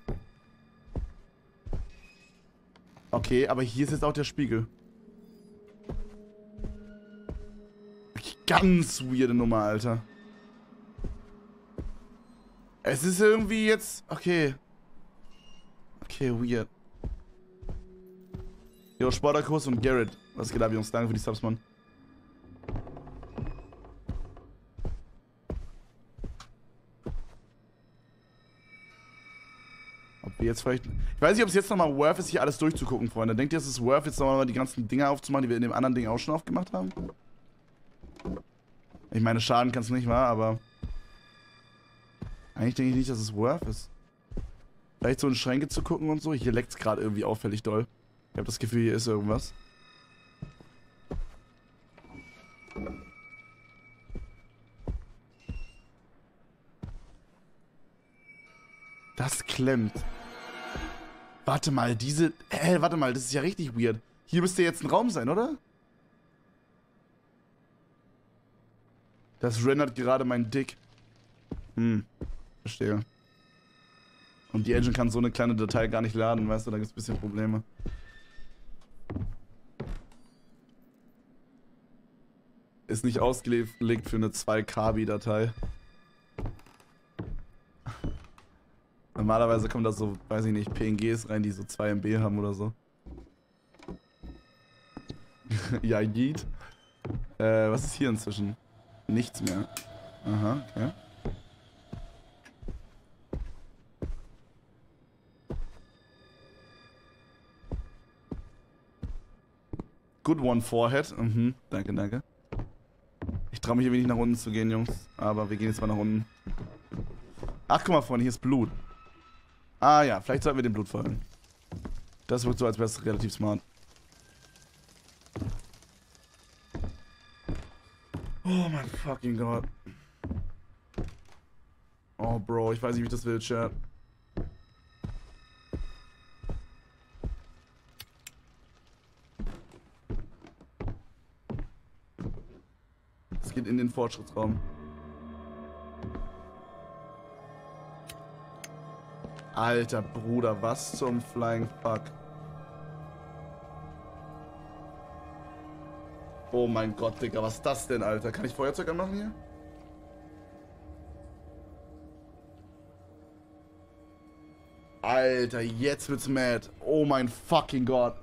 Okay, aber hier ist jetzt auch der Spiegel. Okay, ganz weirde Nummer, Alter. Es ist irgendwie jetzt... Okay. Okay, weird. Jo, Spartacus und Garrett. Was geht ab, Jungs? Danke für die Subs, Mann. Ob wir jetzt vielleicht... Ich weiß nicht, ob es jetzt nochmal worth ist, hier alles durchzugucken, Freunde. Denkt ihr, es ist worth, jetzt nochmal die ganzen Dinger aufzumachen, die wir in dem anderen Ding auch schon aufgemacht haben? Ich meine, schaden kann es nicht, wahr? Aber... Eigentlich denke ich nicht, dass es worth ist. Vielleicht so in Schränke zu gucken und so. Hier leckt es gerade irgendwie auffällig doll. Ich habe das Gefühl, hier ist irgendwas. Das klemmt. Warte mal, diese... Hä, warte mal, das ist ja richtig weird. Hier müsste jetzt ein Raum sein, oder? Das rendert gerade mein Dick. Hm, verstehe. Und die Engine kann so eine kleine Datei gar nicht laden, weißt du, da gibt es ein bisschen Probleme. Ist nicht ausgelegt für eine zwei K B-Datei. Normalerweise kommen da so, weiß ich nicht, P N Gs rein, die so zwei M B haben oder so. Ja, Yeet. Äh, was ist hier inzwischen? Nichts mehr. Aha, okay. Good one, Forehead. Mhm, danke, danke. Ich traue mich hier wenig nach unten zu gehen, Jungs. Aber wir gehen jetzt mal nach unten. Ach, guck mal, Freunde, hier ist Blut. Ah ja, vielleicht sollten wir dem Blut folgen. Das wirkt so, als wäre es relativ smart. Oh mein fucking Gott. Oh, Bro, ich weiß nicht, wie ich das will, Chat. Es geht in den Fortschrittsraum. Alter Bruder, was zum Flying Fuck. Oh mein Gott, Digga, was ist das denn, Alter? Kann ich Feuerzeug anmachen hier? Alter, jetzt wird's mad. Oh mein fucking Gott.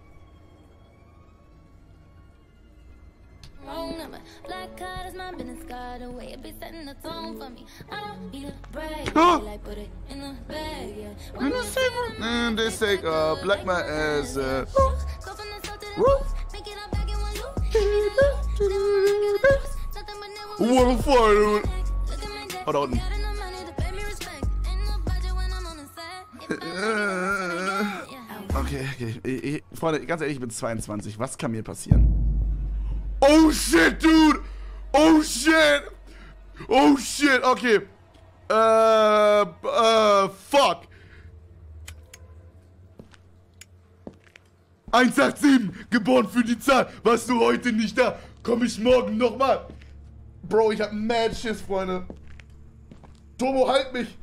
And they say, uh, black man as, uh, what a fire, oh, da unten. Okay, okay. Ich, ich, Freunde, ganz ehrlich, ich bin zweiundzwanzig. Was kann mir passieren? Oh shit, dude! Oh shit! Oh shit, okay. Äh, äh, fuck. eins acht sieben, geboren für die Zahl. Warst du heute nicht da? Komm ich morgen nochmal. Bro, ich hab mad Schiss, Freunde. Tomo, halt mich.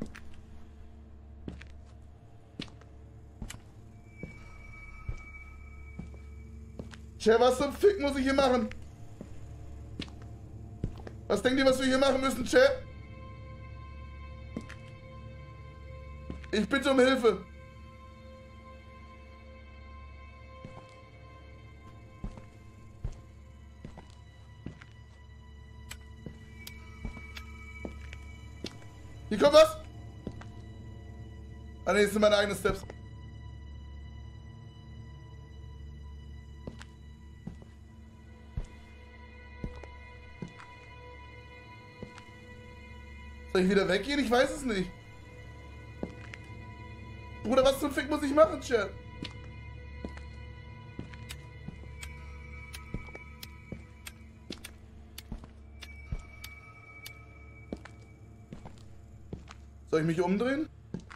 Tja, was zum Fick muss ich hier machen? Was denkt ihr, was wir hier machen müssen, Chat? Ich bitte um Hilfe. Hier kommt was? Ah ne, das sind meine eigenen Steps. Soll ich wieder weggehen? Ich weiß es nicht. Bruder, was zum Fick muss ich machen, Chat? Soll ich mich umdrehen?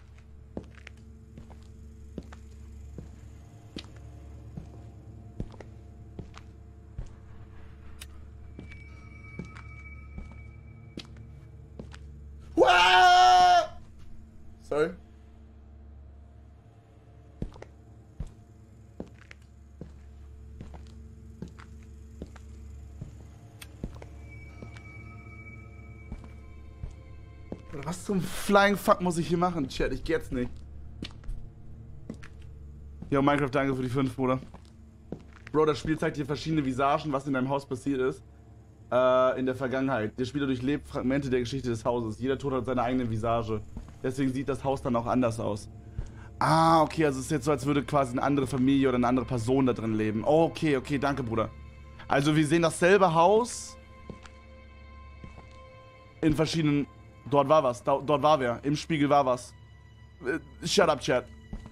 Uah! Sorry. Was zum Flying Fuck muss ich hier machen, Chat? Ich geh jetzt nicht. Jo, Minecraft, danke für die fünf, Bruder. Bro, das Spiel zeigt dir verschiedene Visagen, was in deinem Haus passiert ist. Äh, in der Vergangenheit. Der Spieler durchlebt Fragmente der Geschichte des Hauses. Jeder Tod hat seine eigene Visage. Deswegen sieht das Haus dann auch anders aus. Ah, okay, also es ist jetzt so, als würde quasi eine andere Familie oder eine andere Person da drin leben. Oh, okay, okay, danke, Bruder. Also wir sehen dasselbe Haus in verschiedenen... Dort war was, da, dort war wer. Im Spiegel war was. Äh, shut up, Chat.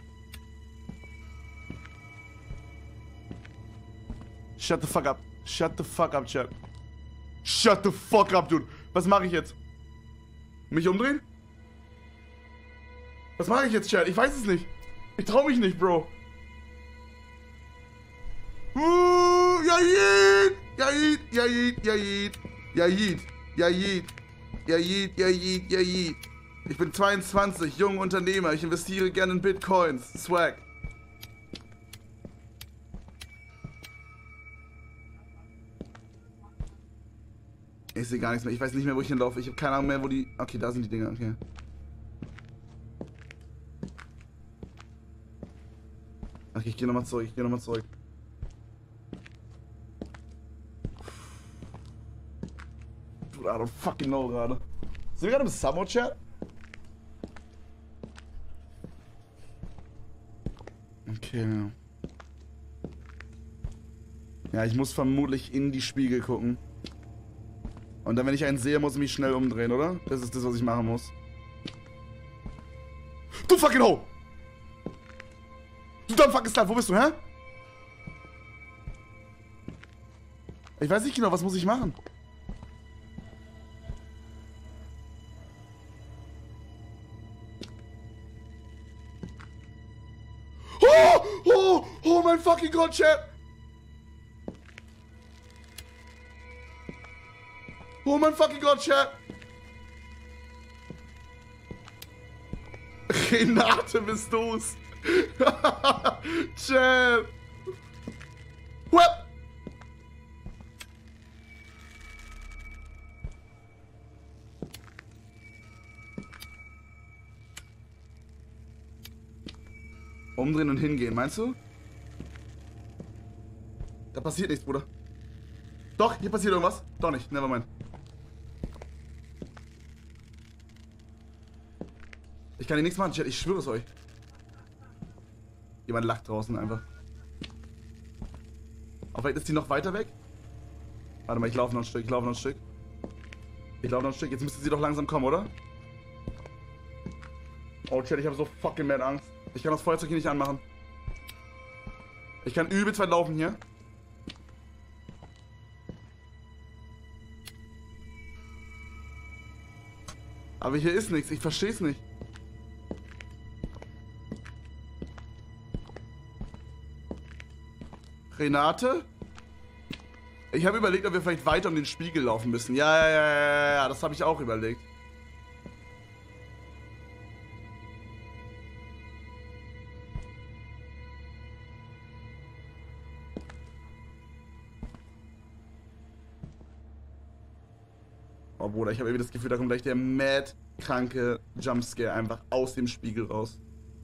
Shut the fuck up. Shut the fuck up, Chat. Shut the fuck up, dude. Was mache ich jetzt? Mich umdrehen? Was mache ich jetzt, Chat? Ich weiß es nicht. Ich trau mich nicht, Bro. Uh, Yaid! Yaid! Yaid! Yaid! Yaid! Yaid! Yaid, Yaid, Yaid. Ich bin zweiundzwanzig, junger Unternehmer. Ich investiere gerne in Bitcoins. Swag. Ich sehe gar nichts mehr. Ich weiß nicht mehr, wo ich hinlaufe. Ich habe keine Ahnung mehr, wo die... Okay, da sind die Dinger. Okay. geh nochmal zurück, ich geh nochmal zurück. Dude, I don't fucking know gerade. Sind wir gerade im Samo-Chat? Okay. Ja, ich muss vermutlich in die Spiegel gucken. Und dann, wenn ich einen sehe, muss ich mich schnell umdrehen, oder? Das ist das, was ich machen muss. Du fucking Ho! Du dumb fucking Slut, wo bist du, hä? Ich weiß nicht genau, was muss ich machen? Oh! Oh! Oh mein fucking Gott, Chat! Oh mein fucking Gott, Chat! Renate, bist du's? Chat! What? Umdrehen und hingehen, meinst du? Da passiert nichts, Bruder. Doch, hier passiert irgendwas. Doch nicht, nevermind. Ich kann hier nichts machen, Chat, ich schwöre es euch. Jemand lacht draußen einfach. Aber vielleicht ist die noch weiter weg? Warte mal, ich laufe noch ein Stück, ich laufe noch ein Stück. Ich laufe noch ein Stück, jetzt müsste sie doch langsam kommen, oder? Oh, Chat, ich habe so fucking mad Angst. Ich kann das Feuerzeug hier nicht anmachen. Ich kann übelst weit laufen hier. Aber hier ist nichts, ich verstehe es nicht. Renate? Ich habe überlegt, ob wir vielleicht weiter um den Spiegel laufen müssen. Ja, ja, ja, ja, ja, das habe ich auch überlegt. Oh Bruder, ich habe irgendwie das Gefühl, da kommt gleich der mad kranke Jumpscare einfach aus dem Spiegel raus.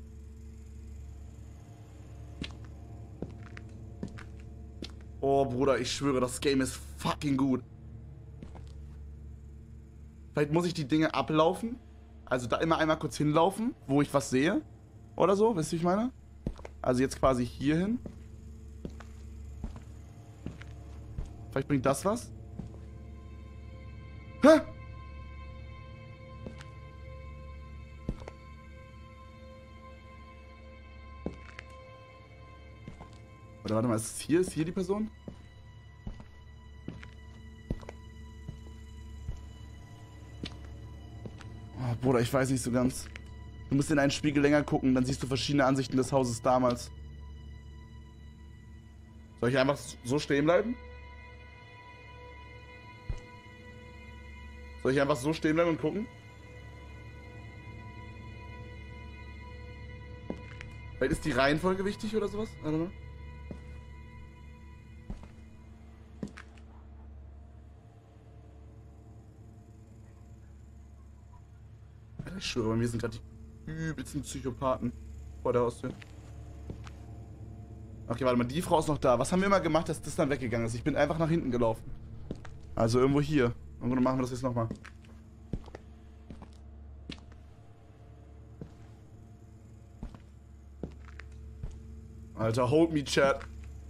Oh Bruder, ich schwöre, das Game ist fucking gut. Vielleicht muss ich die Dinge ablaufen. Also da immer einmal kurz hinlaufen, wo ich was sehe. Oder so, wisst ihr, wie ich meine? Also jetzt quasi hier hin. Vielleicht bringt das was. Hä? Oder warte mal, ist es hier? Ist hier die Person? Oh, Bruder, ich weiß nicht so ganz. Du musst in einen Spiegel länger gucken, dann siehst du verschiedene Ansichten des Hauses damals. Soll ich einfach so stehen bleiben? Soll ich einfach so stehen bleiben und gucken? Vielleicht ist die Reihenfolge wichtig oder sowas? Warte mal. Ich schwöre, bei mir sind gerade die übelsten Psychopathen vor der Haustür. Okay, warte mal, die Frau ist noch da. Was haben wir immer gemacht, dass das dann weggegangen ist? Ich bin einfach nach hinten gelaufen. Also irgendwo hier. Und dann machen wir das jetzt nochmal. Alter, hold me, Chat.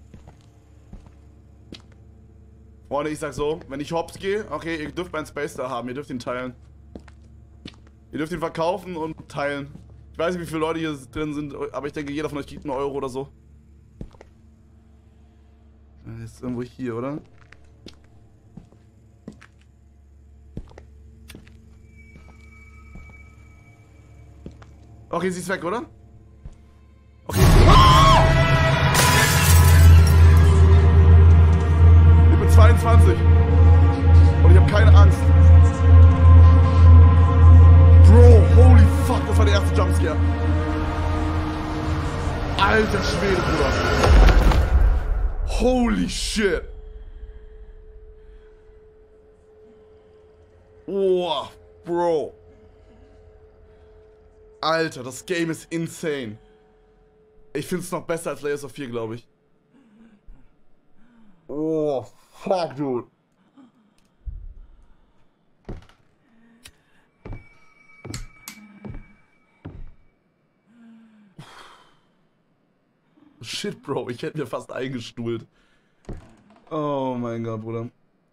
Freunde, ich sag so, wenn ich hops gehe, okay, ihr dürft meinen Space da haben, ihr dürft ihn teilen. Ihr dürft ihn verkaufen und teilen. Ich weiß nicht, wie viele Leute hier drin sind, aber ich denke, jeder von euch kriegt einen Euro oder so. Das ist irgendwo hier, oder? Okay, sie ist weg, oder? Okay. Ah! Ich bin zweiundzwanzig. Und ich habe keine Angst. Bro, holy fuck, das war der erste Jumpscare. Alter Schwede, Bruder. Holy shit. Oh, Bro. Alter, das Game ist insane. Ich find's noch besser als Layers of Fear, glaube ich. Oh, fuck, dude. Shit, Bro, ich hätte mir fast eingestuhlt. Oh mein Gott, Bruder.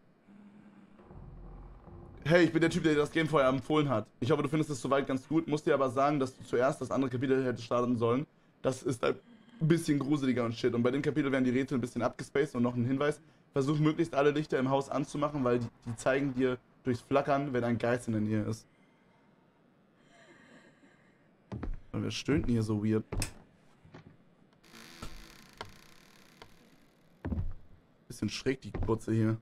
Hey, ich bin der Typ, der dir das Game vorher empfohlen hat. Ich hoffe, du findest es soweit ganz gut. Muss dir aber sagen, dass du zuerst das andere Kapitel hättest starten sollen. Das ist ein bisschen gruseliger und shit. Und bei dem Kapitel werden die Rätsel ein bisschen abgespaced. Und noch ein Hinweis. Versuch möglichst alle Lichter im Haus anzumachen, weil die, die zeigen dir durchs Flackern, wenn ein Geist in der Nähe ist. Und wer stöhnt denn hier so weird? Bisschen schräg die Kurze hier.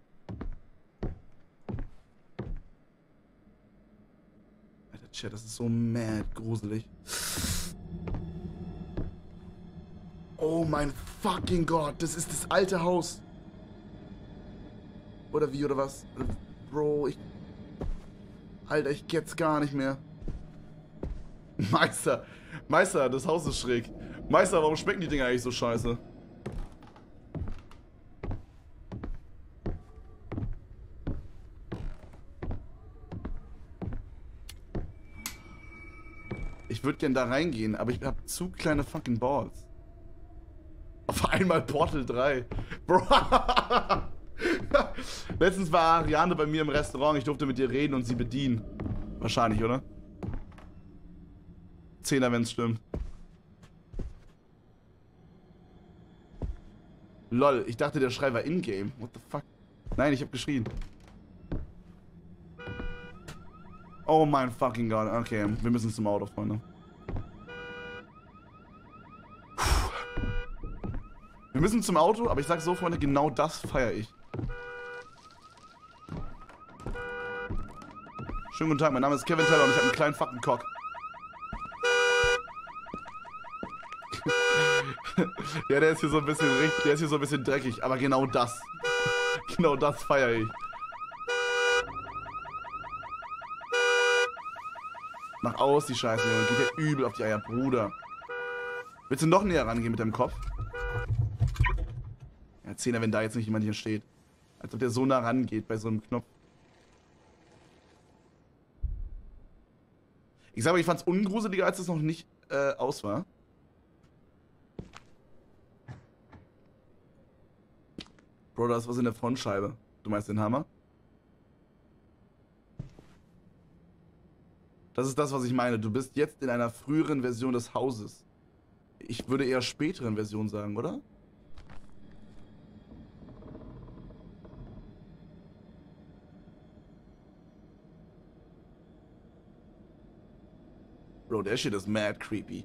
Alter, Chat, das ist so mad gruselig. Oh mein fucking Gott, das ist das alte Haus. Oder wie, oder was? Bro, ich... Alter, ich geht's gar nicht mehr. Meister, Meister, das Haus ist schräg. Meister, warum schmecken die Dinger eigentlich so scheiße? Ich würde gern da reingehen, aber ich habe zu kleine fucking Balls. Auf einmal Portal drei. Bro. Letztens war Ariane bei mir im Restaurant. Ich durfte mit ihr reden und sie bedienen. Wahrscheinlich, oder? Zehner, wenn es stimmt. Lol, ich dachte, der Schrei war in-game. What the fuck? Nein, ich habe geschrien. Oh mein fucking Gott. Okay, wir müssen zum Auto, Freunde. Wir müssen zum Auto, aber ich sag so, Freunde, genau das feiere ich. Schönen guten Tag, mein Name ist Kevin Teller und ich habe einen kleinen fucking Cock. Ja, der ist hier so ein bisschen richtig, der ist hier so ein bisschen dreckig, aber genau das. Genau das feiere ich. Mach aus, die Scheiße, Junge. Geht ja übel auf die Eier, Bruder. Willst du noch näher rangehen mit deinem Kopf? Ja, Zehner, wenn da jetzt nicht jemand hier steht. Als ob der so nah rangeht bei so einem Knopf. Ich sag aber, ich fand's ungruseliger, als es noch nicht äh, aus war. Bro, da ist was in der Frontscheibe. Du meinst den Hammer? Das ist das, was ich meine. Du bist jetzt in einer früheren Version des Hauses. Ich würde eher späteren Version sagen, oder? Bro, der Shit ist mad creepy.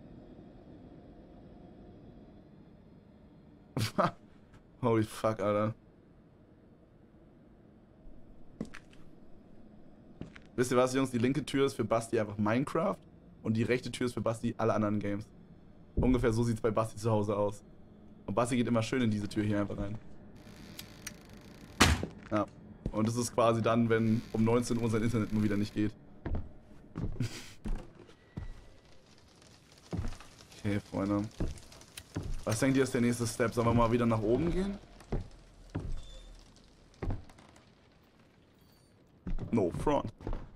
Holy fuck, Alter. Wisst ihr was, Jungs? Die linke Tür ist für Basti einfach Minecraft und die rechte Tür ist für Basti alle anderen Games. Ungefähr so sieht es bei Basti zu Hause aus. Und Basti geht immer schön in diese Tür hier einfach rein. Ja. Und das ist quasi dann, wenn um neunzehn Uhr sein Internet mal wieder nicht geht. Okay, Freunde. Was denkt ihr ist der nächste Step? Sollen wir mal wieder nach oben gehen? No front.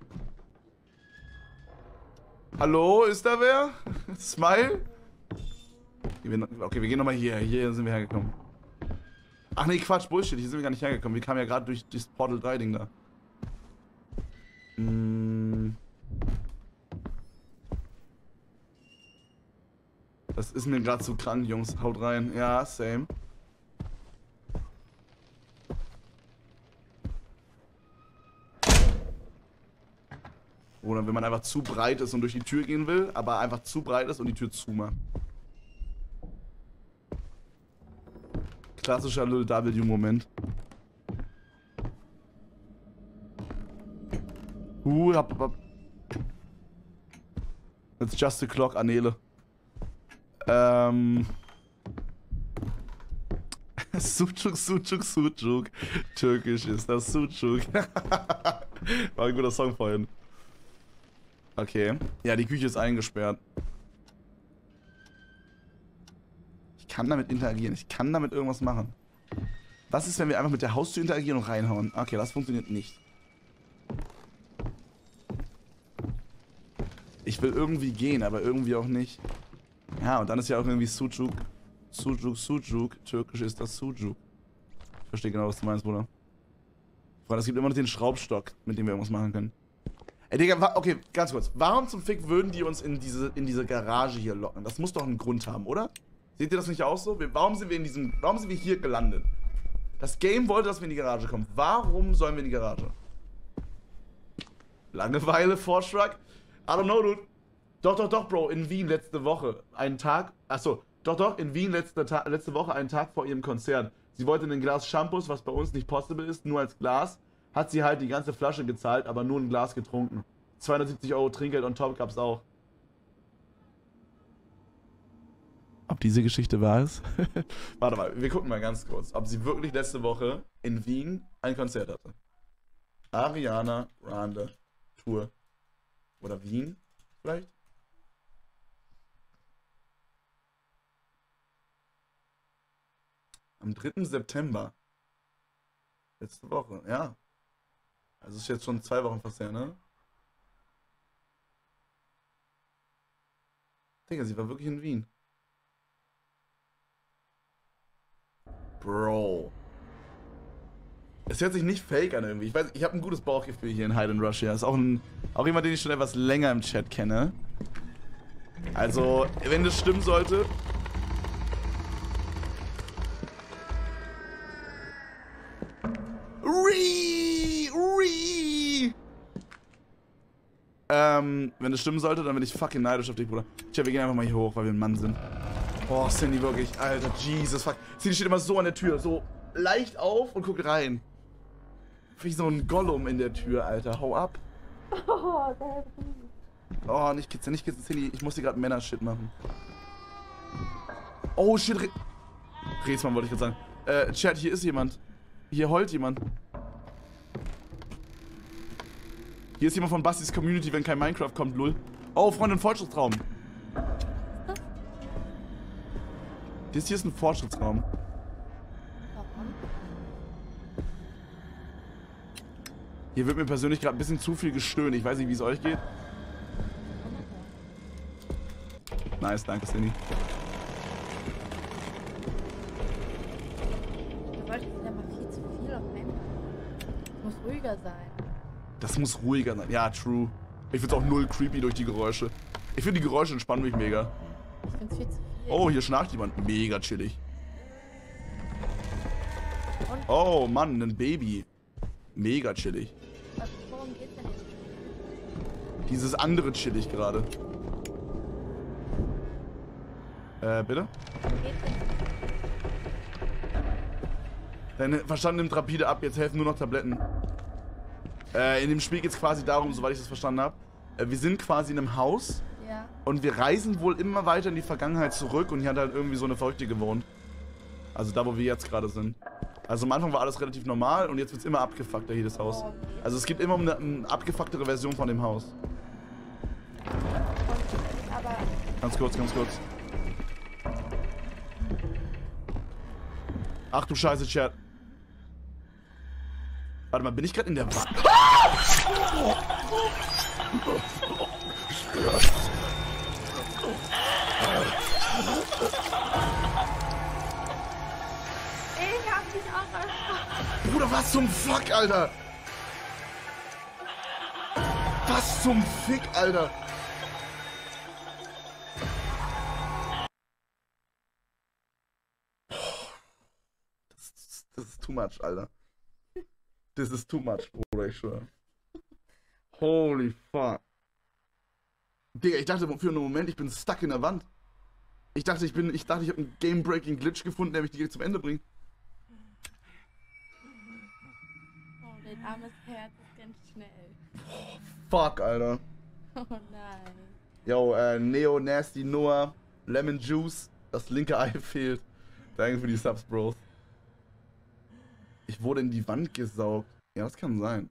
Hallo, ist da wer? Smile? Okay, wir gehen nochmal hier. Hier sind wir hergekommen. Ach nee, Quatsch, Bullshit. Hier sind wir gar nicht hergekommen. Wir kamen ja gerade durch das Portal drei Ding da. Mm. Das ist mir gerade zu krank, Jungs. Haut rein. Ja, same. Oder wenn man einfach zu breit ist und durch die Tür gehen will, aber einfach zu breit ist und die Tür zumacht. Klassischer Lil W-Moment. Uh, hab, hab. It's just a clock, Anele. Ähm. Sucuk, Sucuk, Sucuk. Türkisch ist das Sucuk. War ein guter Song vorhin. Okay. Ja, die Küche ist eingesperrt. kann damit interagieren. Ich kann damit irgendwas machen. Was ist, wenn wir einfach mit der Haustür interagieren und reinhauen? Okay, das funktioniert nicht. Ich will irgendwie gehen, aber irgendwie auch nicht. Ja, und dann ist ja auch irgendwie Sucuk. Sucuk, Sucuk. Türkisch ist das Sucuk. Ich verstehe genau, was du meinst, Bruder. Es gibt immer noch den Schraubstock, mit dem wir irgendwas machen können. Ey, Digga, okay, ganz kurz. Warum zum Fick würden die uns in diese, in diese Garage hier locken? Das muss doch einen Grund haben, oder? Seht ihr das nicht auch so? Wir, warum sind wir in diesem, warum sind wir hier gelandet? Das Game wollte, dass wir in die Garage kommen. Warum sollen wir in die Garage? Langeweile, Vorschlag? I don't know, dude. Doch, doch, doch, Bro, in Wien letzte Woche. Einen Tag, achso, doch, doch, in Wien letzte, letzte Woche, einen Tag vor ihrem Konzert. Sie wollte ein Glas Shampoos, was bei uns nicht possible ist, nur als Glas. Hat sie halt die ganze Flasche gezahlt, aber nur ein Glas getrunken. zweihundertsiebzig Euro Trinkgeld on top gab's auch. Ob diese Geschichte wahr ist? Warte mal, wir gucken mal ganz kurz, ob sie wirklich letzte Woche in Wien ein Konzert hatte. Ariana Grande Tour. Oder Wien vielleicht? Am dritten September. Letzte Woche, ja. Also ist jetzt schon zwei Wochen fast her, ne? Digga, sie war wirklich in Wien. Bro. Es hört sich nicht fake an irgendwie. Ich weiß, ich habe ein gutes Bauchgefühl hier in Hide and Rush. Ja. Ist auch, ein, auch jemand, den ich schon etwas länger im Chat kenne. Also, wenn das stimmen sollte... Rii, Rii. Ähm, wenn das stimmen sollte, dann bin ich fucking neidisch auf dich, Bruder. Tja, wir gehen einfach mal hier hoch, weil wir ein Mann sind. Boah, Cindy, wirklich, Alter, Jesus, fuck. Cindy steht immer so an der Tür, so leicht auf und guckt rein. Wie so ein Gollum in der Tür, Alter. Hau ab. Oh, der Oh, nicht kitzeln, nicht kitzeln, Cindy. Ich muss hier gerade Männer-Shit machen. Oh, shit. Re Rätsmann wollte ich gerade sagen. Äh, Chat, hier ist jemand. Hier heult jemand. Hier ist jemand von Bastis Community, wenn kein Minecraft kommt, lul. Oh, Freundin, Fortschrittsraum. Das hier ist ein Fortschrittsraum. Warum? Hier wird mir persönlich gerade ein bisschen zu viel gestöhnt. Ich weiß nicht, wie es euch geht. Nice, danke, Cindy. Du wolltest ja mal viel zu viel auf einmal. Muss ruhiger sein. Das muss ruhiger sein. Ja, true. Ich find's auch null creepy durch die Geräusche. Ich finde die Geräusche entspannen mich mega. Ich find's viel zu viel. Oh, hier schnarcht jemand. Mega chillig. Und? Oh, Mann, ein Baby. Mega chillig. Was, worum geht's denn jetzt? Dieses andere chillig gerade. Äh, bitte? Worum geht's denn? Dein Verstand nimmt rapide ab, jetzt helfen nur noch Tabletten. Äh, in dem Spiel geht es quasi darum, soweit ich das verstanden habe. Äh, wir sind quasi in einem Haus Ja. und wir reisen wohl immer weiter in die Vergangenheit zurück und hier hat halt irgendwie so eine Verrückte gewohnt. Also da, wo wir jetzt gerade sind. Also am Anfang war alles relativ normal und jetzt wird es immer abgefuckter hier, das Haus. Also es gibt immer eine, eine abgefucktere Version von dem Haus. Aber Ganz kurz, ganz kurz. Ach du Scheiße, Chat. Warte mal, bin ich gerade in der Wand? ich hab dich auch erschrocken. Bruder, was zum Fuck, Alter? Was zum Fick, Alter? Das, das, das ist too much, Alter. Das ist too much, Bruder, ich schwör. Holy fuck. Digga, ich dachte für einen Moment, ich bin stuck in der Wand. Ich dachte, ich bin, ich dachte, ich habe einen Game-Breaking Glitch gefunden, der mich direkt zum Ende bringt. Oh, dein armes Herz ist ganz schnell. Fuck, Alter. Oh nein. Yo, äh, Neo, Nasty, Noah, Lemon Juice, das linke Ei fehlt. Danke für die Subs, Bros. Ich wurde in die Wand gesaugt. Ja, das kann sein.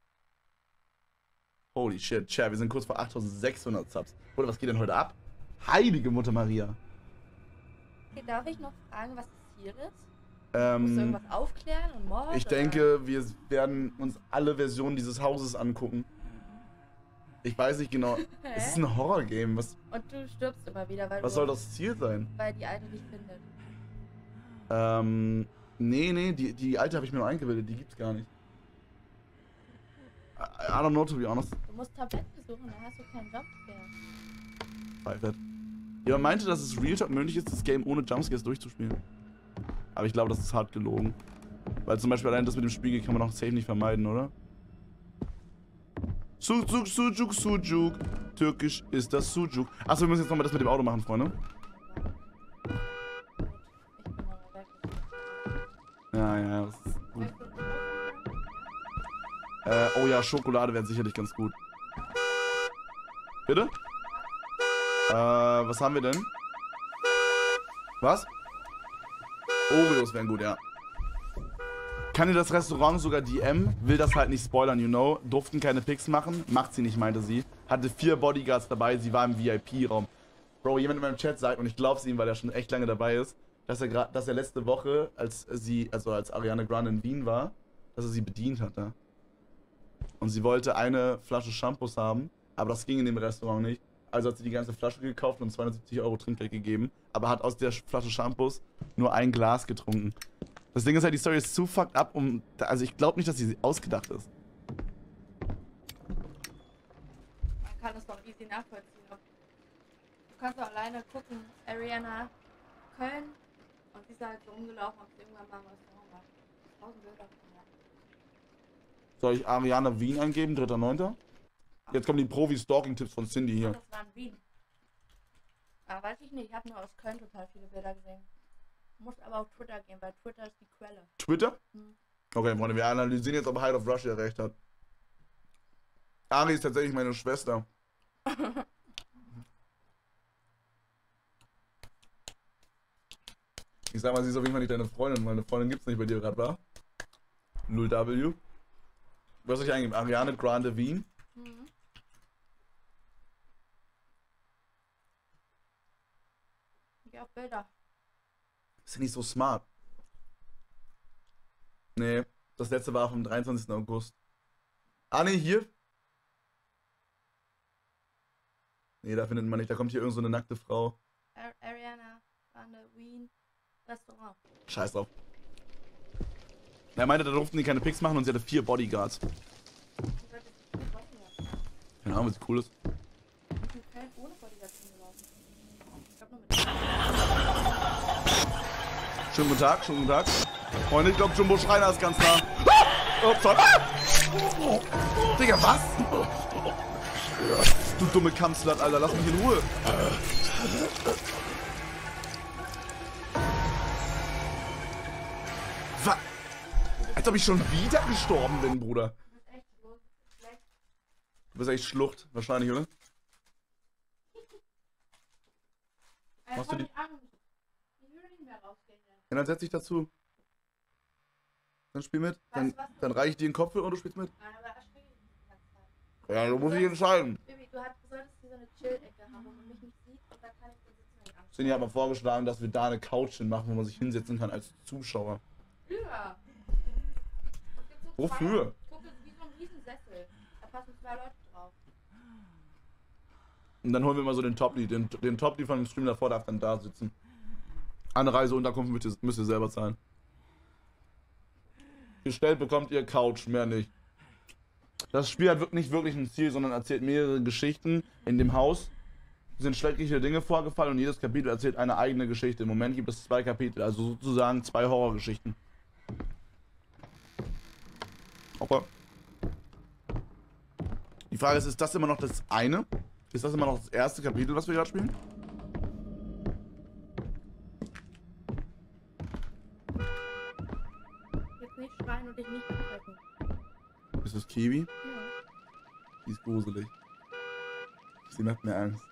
Holy shit, Chat, wir sind kurz vor achttausendsechshundert Subs. Oder was geht denn heute ab? Heilige Mutter Maria. Okay, darf ich noch fragen, was das Ziel ist? Musst du Ähm, irgendwas aufklären und Mord? ich oder? denke, wir werden uns alle Versionen dieses Hauses angucken. Ich weiß nicht genau. Es ist ein Horror-Game. Was, Und du stirbst immer wieder, weil was du, soll das Ziel sein? weil die Alte dich findet. Ähm, nee, nee, die, die alte habe ich mir noch eingebildet. Die gibt's gar nicht. I, I don't know, to be honest. Du musst Tabletten suchen, dann hast du keinen Jumpscare. Pfeifert. Jemand meinte, dass es Real Talk möglich ist, das Game ohne Jumpscares durchzuspielen. Aber ich glaube, das ist hart gelogen. Weil zum Beispiel allein das mit dem Spiegel kann man auch safe nicht vermeiden, oder? Sucuk, Sucuk, Sucuk. Türkisch ist das Sucuk. Achso, wir müssen jetzt nochmal das mit dem Auto machen, Freunde. Ich bin aber wirklich. Ja, ja, das ist gut. Äh, oh ja, Schokolade wäre sicherlich ganz gut. Bitte? Äh, was haben wir denn? Was? Oreos wären gut, ja. Kann dir das Restaurant sogar D M? Will das halt nicht spoilern, you know. Durften keine Pics machen. Macht sie nicht, meinte sie. Hatte vier Bodyguards dabei. Sie war im V I P-Raum. Bro, jemand in meinem Chat sagt, und ich glaub's ihm, weil er schon echt lange dabei ist, dass er gerade, dass er letzte Woche, als sie, also als Ariana Grande in Wien war, dass er sie bedient hatte. Und sie wollte eine Flasche Shampoos haben, aber das ging in dem Restaurant nicht. Also hat sie die ganze Flasche gekauft und zweihundertsiebzig Euro Trinkgeld gegeben, aber hat aus der Flasche Shampoos nur ein Glas getrunken. Das Ding ist halt, die Story ist zu fucked up, um. Also ich glaube nicht, dass sie ausgedacht ist. Man kann es doch easy nachvollziehen. Du kannst doch alleine gucken, Ariana, Köln, und sie ist halt so rumgelaufen, ob sie irgendwann mal was Restaurant war. Tausend Bilder von mir. Soll ich Ariana Wien eingeben, dritter neunter? Jetzt kommen die Profi-Stalking-Tipps von Cindy hier. Das war in Wien. Aber weiß ich nicht, ich habe nur aus Köln total viele Bilder gesehen. Du musst aber auf Twitter gehen, weil Twitter ist die Quelle. Twitter? Hm. Okay, Freunde, wir analysieren jetzt, ob Height of Russia recht hat. Ari ist tatsächlich meine Schwester. Ich sag mal, sie ist auf jeden Fall nicht deine Freundin, weil eine Freundin gibt's nicht bei dir gerade, wa? null W. Was soll ich eingeben? Ariane Grande Wien? Mhm. Geh auf Bilder. Ist ja nicht so smart. Nee, das letzte war vom dreiundzwanzigsten August. Ah, nee, hier. Nee, da findet man nicht. Da kommt hier irgend so eine nackte Frau. Ar Ariana Grande Wien Restaurant. Scheiß drauf. Er meinte, da durften die keine Pics machen und sie hatte vier Bodyguards. Ich sollte es nicht wissen, ja. Keine Ahnung, was cool ist. Ich bin mit Köln ohne Bodyguard hingelaufen. Ich glaub nur mit. Schönen guten Tag, schönen guten Tag. Freunde, ich glaube, Jumbo Schreiner ist ganz nah. Ah! Ups, sorry. Ah! Digga, was? Du dumme Kanzler, Alter, lass mich in Ruhe. Was? Als ob ich schon wieder gestorben bin, Bruder. Du bist echt so schlecht. Du bist echt Schlucht, wahrscheinlich, oder? Er Machst du kommt die- nicht an. Ich will nicht mehr rausgehen. Ja. Ja, dann setz dich dazu. Dann spiel mit. Dann, Weißt du was? dann reiche ich dir den Kopf und du spielst mit. Nein, aber er spielt nicht die ganze Zeit. Ja, du musst dich entscheiden. Baby, du, hast, du solltest hier so eine Chill-Ecke haben, wo man mich nicht sieht und da kann ich dann sitzen und anschauen. Cindy hat mal vorgeschlagen, dass wir da eine Couch hinmachen, wo man sich hinsetzen kann als Zuschauer. Für. Wofür? Guck, das ist wie so ein Riesensessel. Da passen zwei Leute drauf. Und dann holen wir mal so den Top-Lead. Den, den Top-Lead von dem Stream davor darf dann da sitzen. Anreiseunterkunft müsst ihr, müsst ihr selber zahlen. Gestellt bekommt ihr Couch, mehr nicht. Das Spiel hat nicht wirklich ein Ziel, sondern erzählt mehrere Geschichten. In dem Haus sind schreckliche Dinge vorgefallen und jedes Kapitel erzählt eine eigene Geschichte. Im Moment gibt es zwei Kapitel, also sozusagen zwei Horrorgeschichten. Okay. Die Frage ist, ist das immer noch das eine? Ist das immer noch das erste Kapitel, was wir gerade spielen? Jetzt nicht schreien und dich nicht erschrecken. Ist das Kiwi? Ja. Die ist gruselig. Sie macht mir Angst.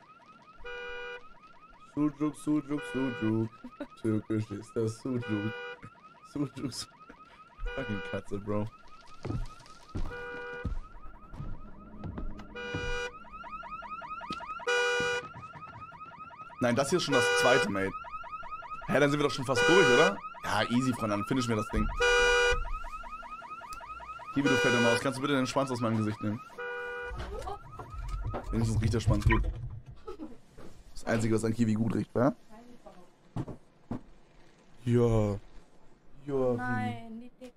Sucuk, Sucuk, Sucuk. Türkisch ist das Sucuk. Sucuk, Sucuk. Fucking Katze, Bro. Nein, das hier ist schon das zweite, Mate. Hä, dann sind wir doch schon fast durch, oder? Ja, easy, Freunde, dann finish mir das Ding. Kiwi, du fette Maus, kannst du bitte den Schwanz aus meinem Gesicht nehmen? Wenigstens riecht der Schwanz gut. Das Einzige, was an Kiwi gut riecht, wa? Ja. Ja. Nein, die Dicke.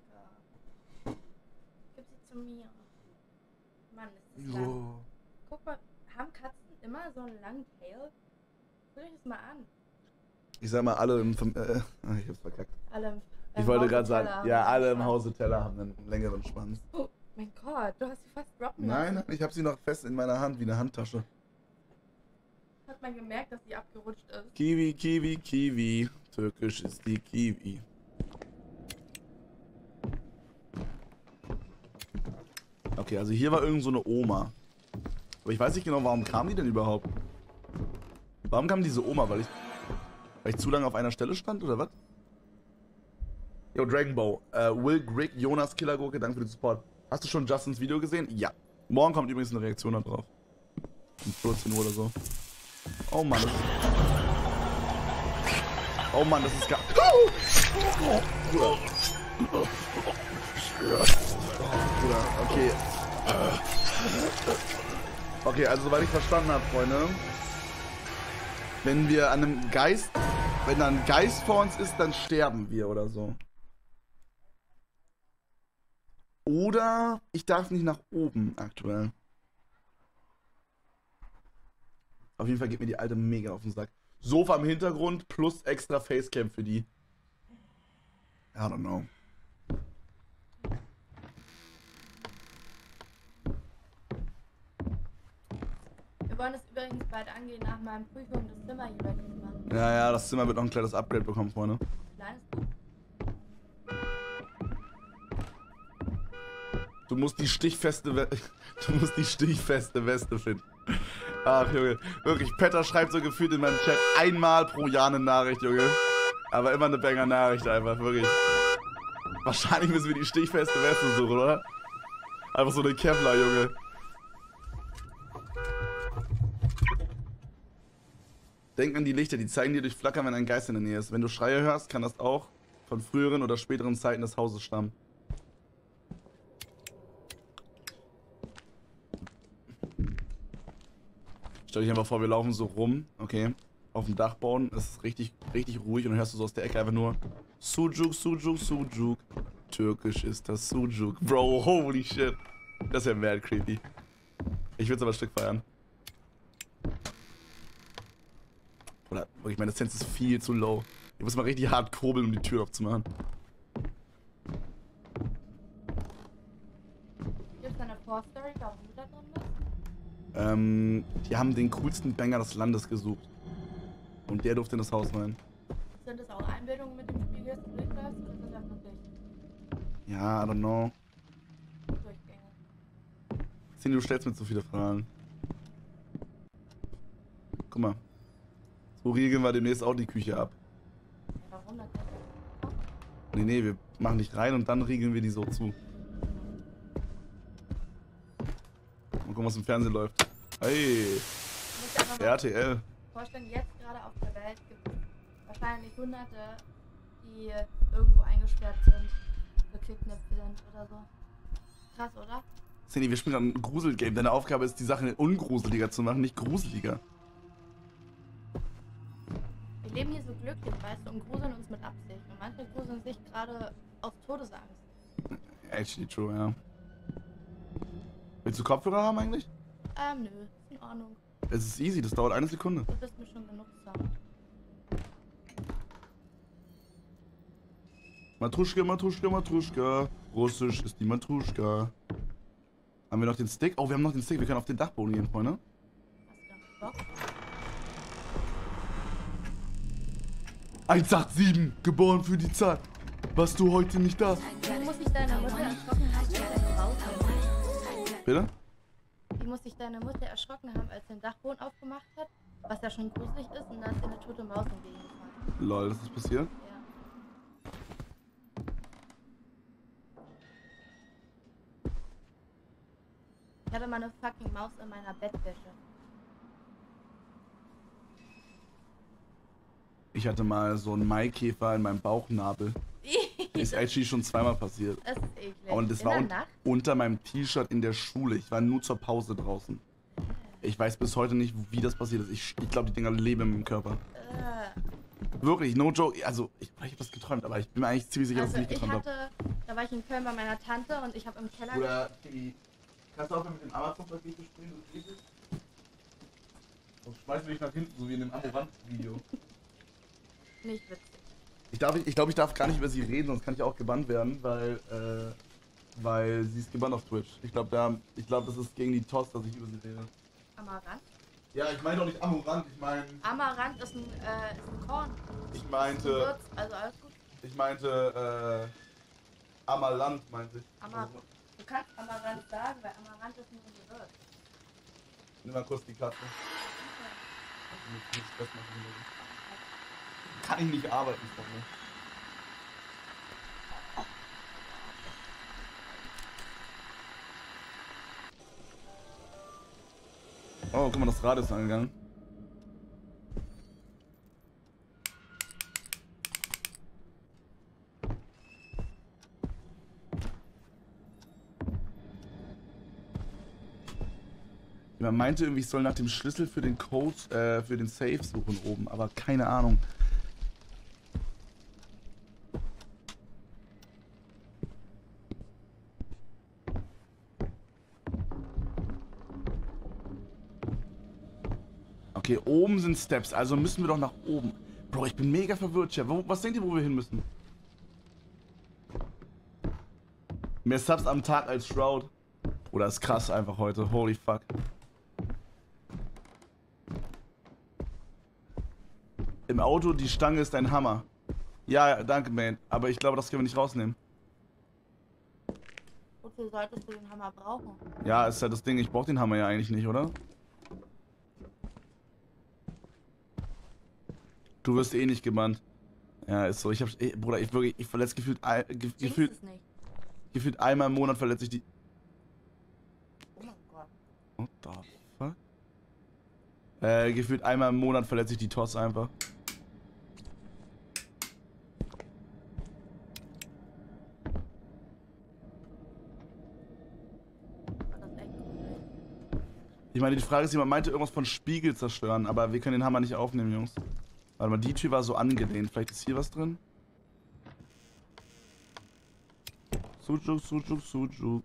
Gib sie zu mir. Mann, ist das Ja. lang. Guck mal, haben Katzen immer so einen langen Tail? Guck euch das mal an. Ich sag mal, alle im... Fam- Äh, ah, ich hab's verkackt. Alle im, Ich im wollte Haus gerade sagen, Teller ja, haben alle im Schwanz. Hause Teller haben einen längeren Schwanz. Oh mein Gott, du hast sie fast droppen Nein, lassen. ich hab sie noch fest in meiner Hand, wie eine Handtasche. Hat man gemerkt, dass sie abgerutscht ist. Kiwi, Kiwi, Kiwi. Türkisch ist die Kiwi. Okay, also hier war irgend so eine Oma. Aber ich weiß nicht genau, warum kam die denn überhaupt? Warum kam diese Oma? Weil ich, weil ich zu lange auf einer Stelle stand, oder was? Yo, Dragon Bow. Äh, Will Grigg, Jonas Killergurke, danke für den Support. Hast du schon Justins Video gesehen? Ja. Morgen kommt übrigens eine Reaktion da drauf. Um vierzehn Uhr oder so. Oh Mann, das ist... Oh Mann, das ist gar... Oh! Bruder. Bruder, okay. Okay, also soweit ich verstanden habe, Freunde. Wenn wir an einem Geist... Wenn da ein Geist vor uns ist, dann sterben wir oder so. Oder ich darf nicht nach oben aktuell. Auf jeden Fall geht mir die alte mega auf den Sack. Sofa im Hintergrund plus extra Facecam für die. I don't know. Wir wollen es übrigens bald angehen, nach meiner Prüfung das Zimmer hier ready zu machen. Ja, ja, das Zimmer wird noch ein kleines Upgrade bekommen, Freunde. Kleines gut. Du musst die stichfeste We Du musst die stichfeste Weste finden. Ach, Junge. Wirklich, Petter schreibt so gefühlt in meinem Chat einmal pro Jahr eine Nachricht, Junge. Aber immer eine Banger-Nachricht einfach, wirklich. Wahrscheinlich müssen wir die stichfeste Weste suchen, oder? Einfach so eine Kevlar, Junge. Denk an die Lichter, die zeigen dir durch Flackern, wenn ein Geist in der Nähe ist. Wenn du Schreie hörst, kann das auch von früheren oder späteren Zeiten des Hauses stammen. Stell dich einfach vor, wir laufen so rum, okay, auf dem Dachboden, es ist richtig, richtig ruhig und dann hörst du so aus der Ecke einfach nur Sujuk, Sujuk, Sujuk. Türkisch ist das Sujuk. Bro, holy shit. Das ist ja mad creepy. Ich würde es aber ein Stück feiern. Oder, wirklich, meine Sense ist viel zu low. Ich muss mal richtig hart kurbeln, um die Tür aufzumachen. Gibt es eine Vorstory, warum du da drin bist? Ähm, die haben den coolsten Banger des Landes gesucht. Und der durfte in das Haus rein. Sind das auch Einbildungen mit dem Spiegel, dass du durchläufst, oder ist das einfach wirklich Ja, I don't know. Durchgänge? Cindy, du stellst mir zu viele Fragen. Guck mal. So riegeln wir demnächst auch die Küche ab. Ja, warum das denn? Nee, nee, wir machen dich rein und dann riegeln wir die so zu. Mal gucken, was im Fernsehen läuft. Hey, Du musst dir einfach mal R T L. vorstellen, jetzt gerade auf der Welt gibt es wahrscheinlich Hunderte, die irgendwo eingesperrt sind, gekidnappt sind oder so. Krass, oder? Cindy, wir spielen ein Gruselgame. Deine Aufgabe ist, die Sachen ungruseliger zu machen, nicht gruseliger. Wir leben hier so glücklich, weißt du, und gruseln uns mit Absicht. Und manche gruseln sich gerade aus Todesangst. Actually true, ja. Willst du Kopfhörer haben eigentlich? Ähm, nö, ist in Ordnung. Es ist easy, das dauert eine Sekunde. Du bist mir schon genug Sound. Matruschka, Matruschka, Matruschka. Russisch ist die Matruschka. Haben wir noch den Stick? Oh, wir haben noch den Stick. Wir können auf den Dachboden gehen, Freunde. Hast du da Bock? eins acht sieben, geboren für die Zahl. Was du heute nicht darfst. Wie muss sich deine Mutter erschrocken haben, als dein rausgekommen? Bitte? Wie muss sich deine Mutter erschrocken haben, als den Dachboden aufgemacht hat? Was ja schon gruselig ist, und da ist dir eine tote Maus entgegengefallen. Lol, das ist passiert. Ja. Ich hatte mal eine fucking Maus in meiner Bettwäsche. Ich ich hatte mal so einen Maikäfer in meinem Bauchnabel. Ist actually schon zweimal passiert. Das ist eklig. Und das In war der un Nacht? unter meinem T-Shirt in der Schule. Ich war nur zur Pause draußen. Ich weiß bis heute nicht, wie das passiert ist. Ich, ich glaube, die Dinger leben in meinem Körper. Äh, Wirklich, no joke. Also, ich, ich habe das geträumt, aber ich bin mir eigentlich ziemlich sicher, also dass ich nicht ich geträumt habe. hatte, da war ich in Köln bei meiner Tante und ich habe im Keller... Oder, Kiki, kannst du aufhören mit dem Amazon-Paket zu spielen? Das geht nicht. Sonst schmeißen wir dich nach hinten, so wie in dem Amorant-Video. Nicht witzig. Ich glaube, ich, ich, glaub, ich darf gar nicht über sie reden, sonst kann ich auch gebannt werden, weil, äh, weil sie ist gebannt auf Twitch. Ich glaube, da, ich glaube, das ist gegen die T O S, dass ich über sie rede. Amaranth? Ja, ich meine doch nicht Amorant, ich meine... Amaranth ist ein, äh, ist ein Korn. Ich meinte... Gewürz, also alles gut. Ich meinte, äh... Amaranth, meinte ich. Amar du kannst Amaranth sagen, weil Amaranth ist nur ein Gewürz. Nimm mal kurz die Katze. Kann ich nicht arbeiten, Freunde. Oh, guck mal, das Rad ist angegangen. Man meinte irgendwie, ich soll nach dem Schlüssel für den Code, äh, für den Safe suchen oben, aber keine Ahnung. Okay, oben sind Steps, also müssen wir doch nach oben. Bro, ich bin mega verwirrt hier. Wo, was denkt ihr, wo wir hin müssen? Mehr Subs am Tag als Shroud. Oder ist krass einfach heute. Holy fuck. Im Auto, die Stange ist ein Hammer. Ja, danke, man. Aber ich glaube, das können wir nicht rausnehmen. Wozu solltest du den Hammer brauchen? Ja, ist ja das Ding. Ich brauche den Hammer ja eigentlich nicht, oder? Du wirst eh nicht gebannt. Ja, ist so. Ich hab, eh, Bruder, ich wirklich, ich verletze gefühlt, ge, gefühlt, es nicht. gefühlt einmal im Monat verletze ich die. Oh mein Gott. What the fuck? Äh, gefühlt einmal im Monat verletze ich die T O S einfach. Das ist echt cool. Ich meine, die Frage ist, jemand meinte irgendwas von Spiegel zerstören, aber wir können den Hammer nicht aufnehmen, Jungs. Warte mal, die Tür war so angelehnt. Vielleicht ist hier was drin? Sujuk, Sujuk, Sujuk.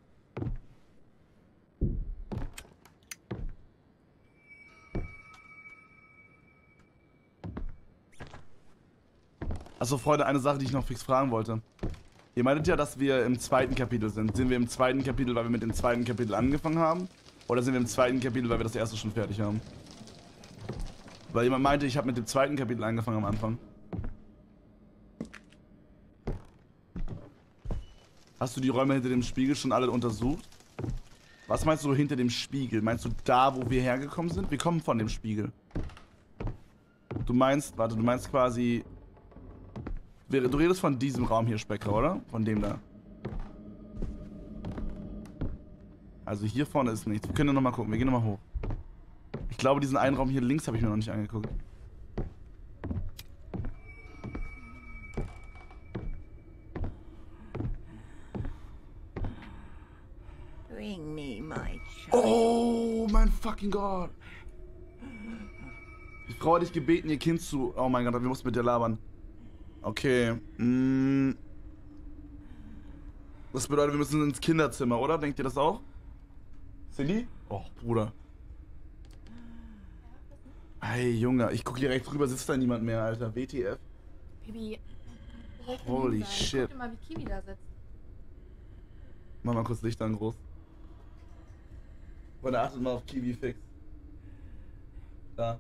Achso, Freunde, eine Sache, die ich noch fix fragen wollte. Ihr meintet ja, dass wir im zweiten Kapitel sind. Sind wir im zweiten Kapitel, weil wir mit dem zweiten Kapitel angefangen haben? Oder sind wir im zweiten Kapitel, weil wir das erste schon fertig haben? Weil jemand meinte, ich habe mit dem zweiten Kapitel angefangen am Anfang. Hast du die Räume hinter dem Spiegel schon alle untersucht? Was meinst du hinter dem Spiegel? Meinst du da, wo wir hergekommen sind? Wir kommen von dem Spiegel. Du meinst, warte, du meinst quasi... Du redest von diesem Raum hier, Specker, oder? Von dem da. Also hier vorne ist nichts. Wir können noch mal gucken. Wir gehen noch mal hoch. Ich glaube, diesen einen Raum hier links habe ich mir noch nicht angeguckt. Bring me my child. Oh mein fucking Gott. Die Frau hat dich gebeten, ihr Kind zu... Oh mein Gott, wir mussten mit dir labern. Okay. Mm. Das bedeutet, wir müssen ins Kinderzimmer, oder? Denkt ihr das auch? Cindy? Oh, Bruder. Hey, Junge, ich guck hier rechts rüber, sitzt da niemand mehr, Alter. W T F? Baby. wo soll ich denn Holy hin sein? shit. Guck dir mal, wie Kiwi da sitzt. Mach mal kurz Licht an, groß. Und achtet mal auf Kiwi fix. Da.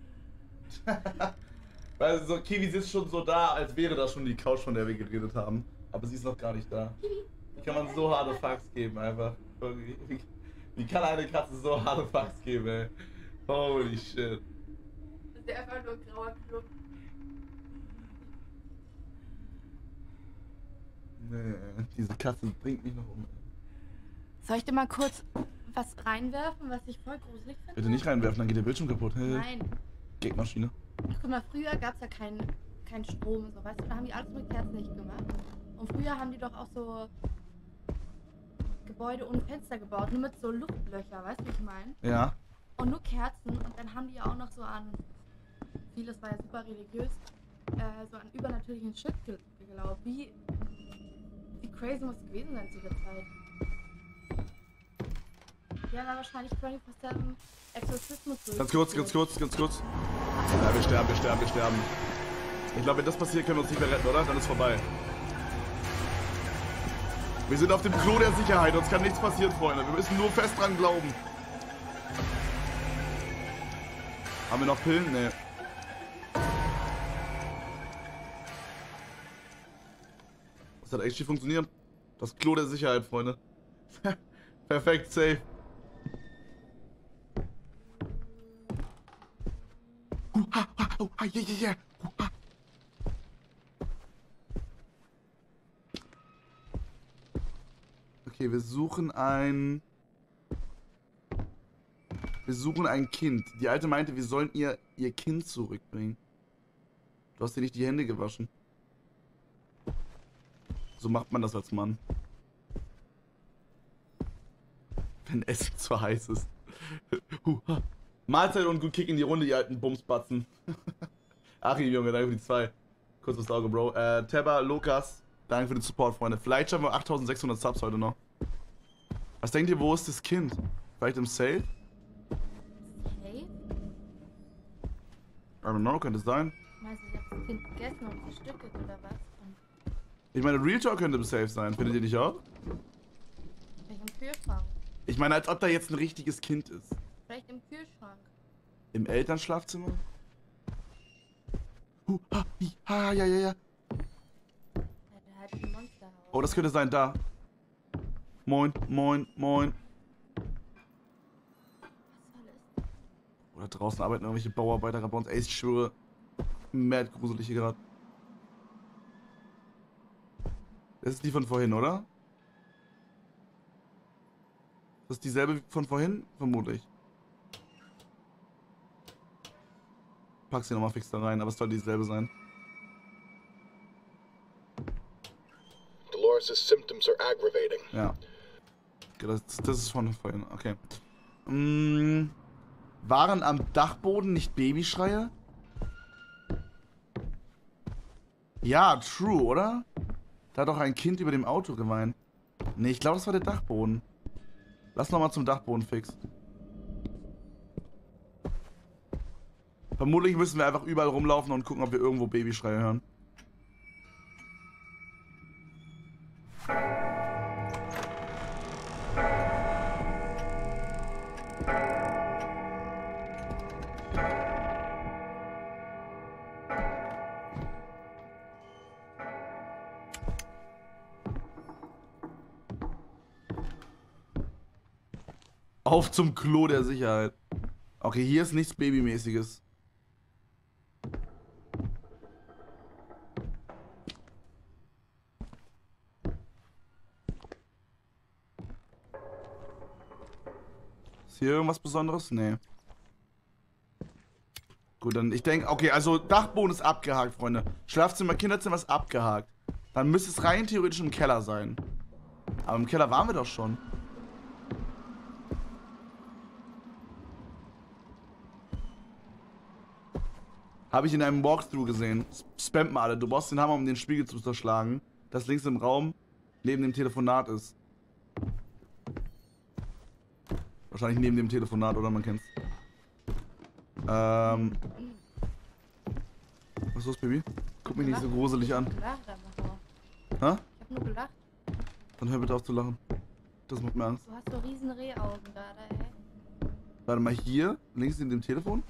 Weil so, Kiwi sitzt schon so da, als wäre das schon die Couch, von der wir geredet haben. Aber sie ist noch gar nicht da. Wie kann man so harte Fucks geben, einfach? Wie, wie kann eine Katze so harte Fucks geben, ey? Holy shit. Das ist ja einfach nur ein grauer Club. Nee, diese Katze bringt mich noch um. Soll ich dir mal kurz was reinwerfen, was ich voll gruselig finde? Bitte nicht reinwerfen, dann geht der Bildschirm kaputt. Nein. Gagmaschine. Ach, guck mal, früher gab es ja kein kein Strom und so, weißt du, da haben die alles mit Kerzenlicht gemacht. Und früher haben die doch auch so Gebäude ohne Fenster gebaut, nur mit so Luftlöcher, weißt du, wie ich meine? Ja. Und nur Kerzen und dann haben die ja auch noch so an, vieles war ja super religiös, äh, so an übernatürlichen Shit geglaubt. Wie, wie crazy muss es gewesen sein zu der Zeit? Die haben da wahrscheinlich vierundzwanzig sieben Exorzismus durch. Ganz kurz, ganz kurz, ganz kurz. Ja, wir sterben, wir sterben, wir sterben. Ich glaube, wenn das passiert, können wir uns nicht mehr retten, oder? Dann ist vorbei. Wir sind auf dem Klo der Sicherheit, uns kann nichts passieren, Freunde. Wir müssen nur fest dran glauben. Haben wir noch Pillen? Nee. Das hat echt funktioniert. Das Klo der Sicherheit, Freunde. Perfekt, safe. Uh, ha, ha, oh, ha, yeah, yeah, yeah. Uh, ha. Okay, wir suchen ein... Wir suchen ein Kind. Die Alte meinte, wir sollen ihr ihr Kind zurückbringen. Du hast dir nicht die Hände gewaschen. So macht man das als Mann. Wenn Essen zu heiß ist. Mahlzeit und gut Kick in die Runde, die alten Bumsbatzen. Achim, Junge, danke für die zwei. Kurz was Auge, Bro. Äh, Teba, Lukas, danke für den Support, Freunde. Vielleicht schaffen wir achttausendsechshundert Subs heute noch. Was denkt ihr, wo ist das Kind? Vielleicht im Safe? Safe? I don't know, könnte es sein. Meinst du, ich hab das Kind gegessen und zerstückelt oder was? Und Ich meine, Real Talk könnte im Safe sein. Findet ihr nicht auch? vielleicht im Kühlschrank. Ich meine, als ob da jetzt ein richtiges Kind ist. Vielleicht im Kühlschrank. Im Elternschlafzimmer? Huh, ha, hi, ha, ja, ja, ja. Ja, der hat ein Monsterhaus. Oh, das könnte sein, da. Moin, moin, moin. Was soll es? Oder draußen arbeiten irgendwelche Bauarbeiter bei uns. Ey, ich schwöre. Mad gruselig hier gerade. Das ist die von vorhin, oder? Das ist dieselbe von vorhin? Vermutlich. Pack sie nochmal fix da rein, aber es soll dieselbe sein. Dolores' symptoms are aggravating. Ja. Okay, das, das ist von vorhin, okay. Mm, waren am Dachboden nicht Babyschreie? Ja, true, oder? Da hat doch ein Kind über dem Auto geweint. Nee, ich glaube, das war der Dachboden. Lass noch mal zum Dachboden fix. Vermutlich müssen wir einfach überall rumlaufen und gucken, ob wir irgendwo Babyschreie hören. Auf zum Klo der Sicherheit. Okay, hier ist nichts Babymäßiges. Ist hier irgendwas Besonderes? Nee. Gut, dann ich denke, okay, also Dachboden ist abgehakt, Freunde. Schlafzimmer, Kinderzimmer ist abgehakt. Dann müsste es rein theoretisch im Keller sein. Aber im Keller waren wir doch schon. Habe ich in einem Walkthrough gesehen. Spammt mal alle. Du brauchst den Hammer, um den Spiegel zu zerschlagen. Das links im Raum neben dem Telefonat ist. Wahrscheinlich neben dem Telefonat, oder? Man kennt's. Ähm. Was ist los, Baby? Guck mich nicht so gruselig an. Gelacht einfach nur. Hä? Ich hab nur gelacht. Dann hör bitte auf zu lachen. Das macht mir Angst. Du hast so riesen Rehaugen gerade, ey. Warte mal, hier, links neben dem Telefon.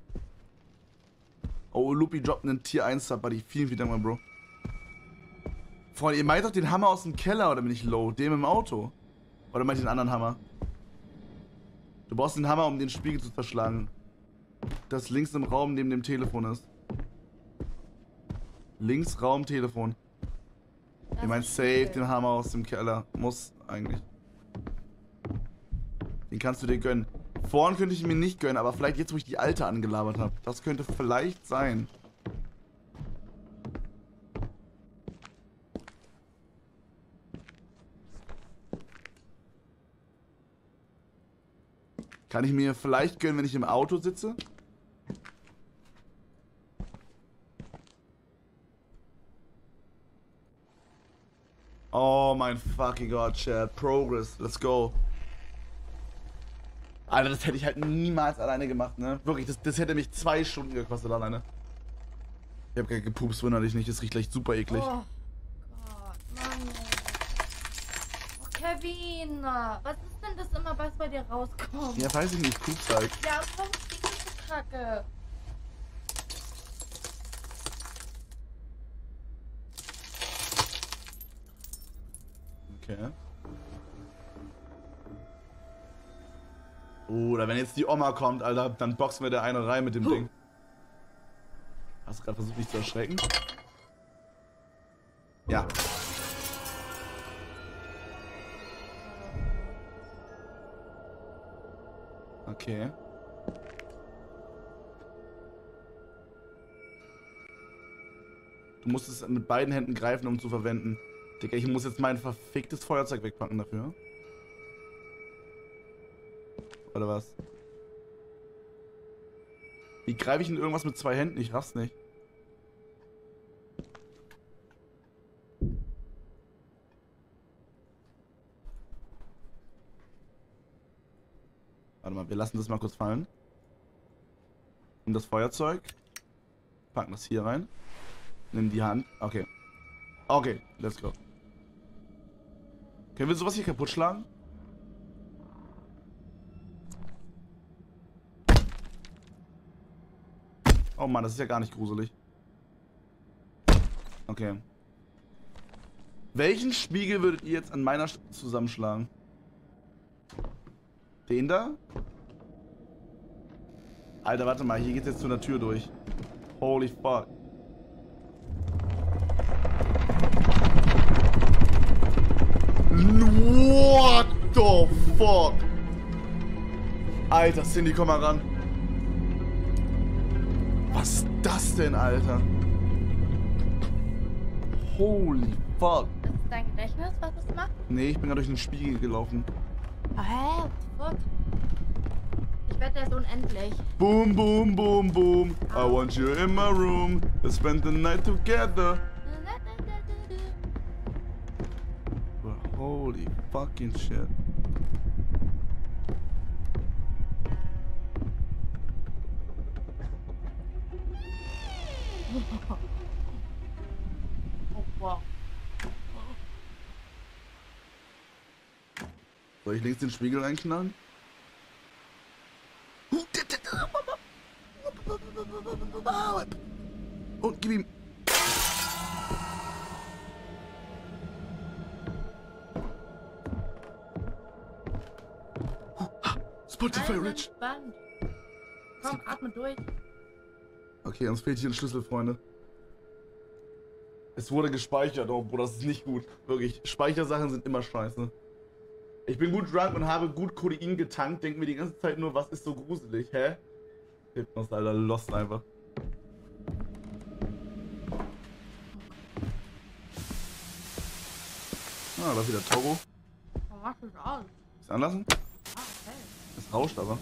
Oh, Lupi droppt einen Tier eins Sub, Buddy. Vielen, vielen Dank, mein Bro. Freunde, ihr meint doch den Hammer aus dem Keller, oder bin ich low? Dem im Auto? Oder meint ihr den anderen Hammer? Du brauchst den Hammer, um den Spiegel zu zerschlagen. Das links im Raum neben dem Telefon ist. Links Raum, Telefon. Das Ihr meint ist safe cool. den Hammer aus dem Keller. Muss eigentlich. Den kannst du dir gönnen. Vorhin könnte ich ihn mir nicht gönnen, aber vielleicht jetzt, wo ich die alte angelabert habe. Das könnte vielleicht sein. Kann ich mir vielleicht gönnen, wenn ich im Auto sitze? Oh mein fucking God, Chat. Progress, let's go. Alter, das hätte ich halt niemals alleine gemacht, ne? Wirklich, das, das hätte mich zwei Stunden gekostet alleine. Ich hab gerade gepupst, wundere dich nicht, das riecht gleich super eklig. Oh Gott, Mann. Oh, Kevin, was ist denn das immer, was bei dir rauskommt? Ja, weiß ich nicht, pups halt. Ja, komm, die ganze Kacke. Okay. Oh, oder wenn jetzt die Oma kommt, Alter, dann boxen wir der eine rein mit dem Ding. Hast du gerade versucht, mich zu erschrecken? Ja. Okay. Du musst es mit beiden Händen greifen, um zu verwenden. Digga, ich muss jetzt mein verficktes Feuerzeug wegpacken dafür. Oder was? Wie greife ich denn irgendwas mit zwei Händen? Ich raff's nicht. Warte mal, wir lassen das mal kurz fallen. Und das Feuerzeug. Packen das hier rein. Nimm die Hand. Okay. Okay, let's go. Können wir sowas hier kaputt schlagen? Oh Mann, das ist ja gar nicht gruselig. Okay. Welchen Spiegel würdet ihr jetzt an meiner Stelle zusammenschlagen? Den da? Alter, warte mal, hier geht's jetzt zu einer Tür durch. Holy fuck. What the fuck? Alter, Cindy, komm mal ran. Was ist das denn, Alter? Holy fuck. Ist das dein Gedächtnis, was das macht? Nee, ich bin gerade durch den Spiegel gelaufen. Oh, hä? What? Ich wette, der ist unendlich. Boom, boom, boom, boom. I want you in my room. Let's spend the night together. Holy fucking shit. Oh, wow. Soll ich links den Spiegel einknallen? Und gib ihm. Spotify Rich. Entspannt. Komm, atme durch. Okay, uns fehlt hier ein Schlüssel, Freunde. Es wurde gespeichert, oh Bruder, das ist nicht gut. Wirklich, Speichersachen sind immer scheiße. Ich bin gut drunk und habe gut Kodein getankt, denke mir die ganze Zeit nur, was ist so gruselig, hä? Hypnos, Alter, lost einfach. Ah, da ist wieder Toro. Warum machst du das aus? Ist anlassen? Ah, okay. Es rauscht aber.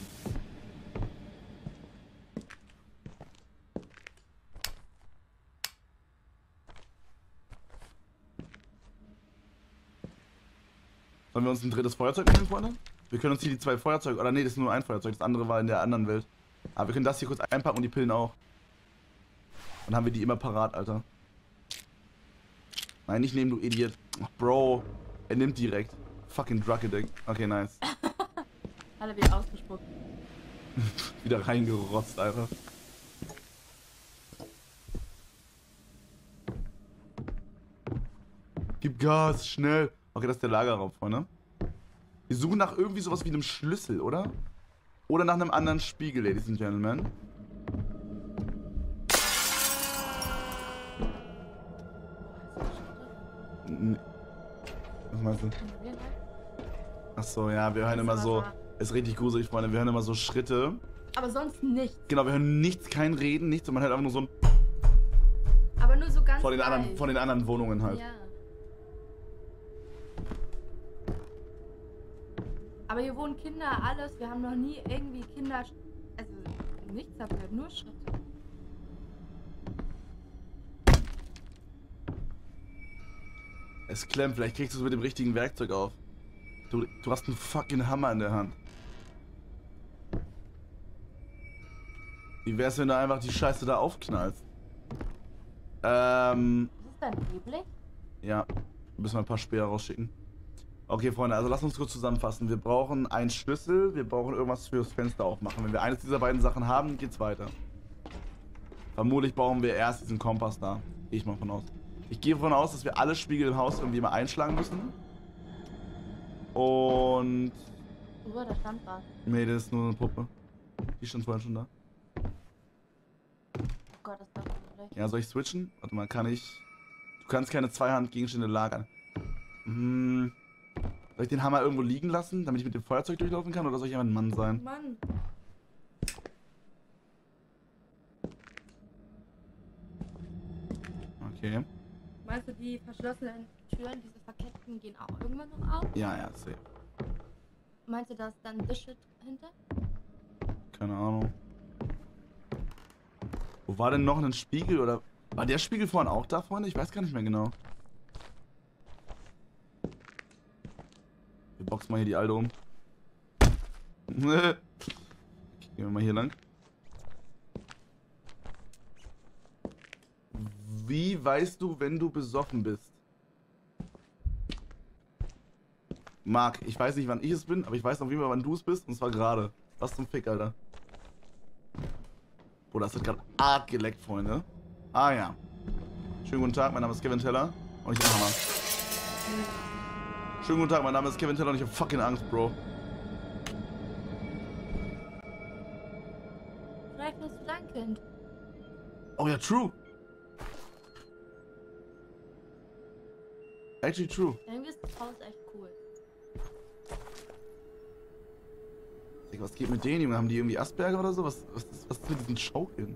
Sollen wir uns ein drittes Feuerzeug nehmen, Freunde? Wir können uns hier die zwei Feuerzeuge... Oder nee, das ist nur ein Feuerzeug, das andere war in der anderen Welt. Aber wir können das hier kurz einpacken und die Pillen auch. Dann haben wir die immer parat, Alter. Nein, nicht nehmen, du Idiot. Ach, Bro, er nimmt direkt. Fucking Drug Addict. Okay, nice. Hat er wieder ausgespuckt. Wieder reingerotzt, Alter. Gib Gas, schnell. Okay, das ist der Lagerraum, Freunde. Wir suchen nach irgendwie sowas wie einem Schlüssel, oder? Oder nach einem anderen Spiegel, Ladies and Gentlemen. Was meinst du? Achso, ja, wir hören immer so... Ist richtig gruselig, Freunde. Wir hören immer so Schritte. Aber sonst nichts. Genau, wir hören nichts, kein Reden, nichts. Und man hört einfach nur so ein... Aber nur so ganz Von den, anderen, leicht. von den anderen Wohnungen halt. Ja. Aber hier wohnen Kinder, alles. Wir haben noch nie irgendwie Kinder... Also nichts dafür, nur Schritte. Es klemmt, vielleicht kriegst du es mit dem richtigen Werkzeug auf. Du, du hast einen fucking Hammer in der Hand. Wie wär's, wenn du einfach die Scheiße da aufknallst? Ähm... Ist das dein Nebelig? Ja, müssen wir ein paar Speer rausschicken. Okay, Freunde, also lass uns kurz zusammenfassen. Wir brauchen einen Schlüssel, wir brauchen irgendwas fürs Fenster aufmachen. Wenn wir eines dieser beiden Sachen haben, geht's weiter. Vermutlich brauchen wir erst diesen Kompass da. Gehe ich mal von aus. Ich gehe davon aus, dass wir alle Spiegel im Haus irgendwie mal einschlagen müssen. Und... Oh, da stand was. Nee, das ist nur eine Puppe. Die stand vorhin schon da. Oh Gott, das war schlecht. Ja, soll ich switchen? Warte mal, kann ich... Du kannst keine Zweihandgegenstände lagern. Hm... Soll ich den Hammer irgendwo liegen lassen, damit ich mit dem Feuerzeug durchlaufen kann, oder soll ich einfach ein Mann sein? Mann. Okay. Meinst du, die verschlossenen Türen, diese verketteten, gehen auch irgendwann noch auf? Ja, ja, safe. Meinst du, da ist dann The Shit hinter? Keine Ahnung. Wo war denn noch ein Spiegel, oder... War der Spiegel vorhin auch da, Freunde? Ich weiß gar nicht mehr genau. Wir boxen mal hier die Alte um. Okay, gehen wir mal hier lang. Wie weißt du, wenn du besoffen bist? Marc, ich weiß nicht, wann ich es bin, aber ich weiß auf jeden Fall, wann du es bist, und zwar gerade. Was zum Fick, Alter. Boah, das hat gerade arg geleckt, Freunde. Ah ja. Schönen guten Tag, mein Name ist Kevin Teller und ich bin Hammer. Schönen guten Tag, mein Name ist Kevin Teller und ich hab fucking Angst, Bro. Vielleicht bist du dein Kind. Oh ja, true. Actually true. Irgendwie ist das Haus echt cool. Digga, was geht mit denen, Junge? Haben die irgendwie Asperger oder so? Was, was, was ist mit diesen Schaukeln?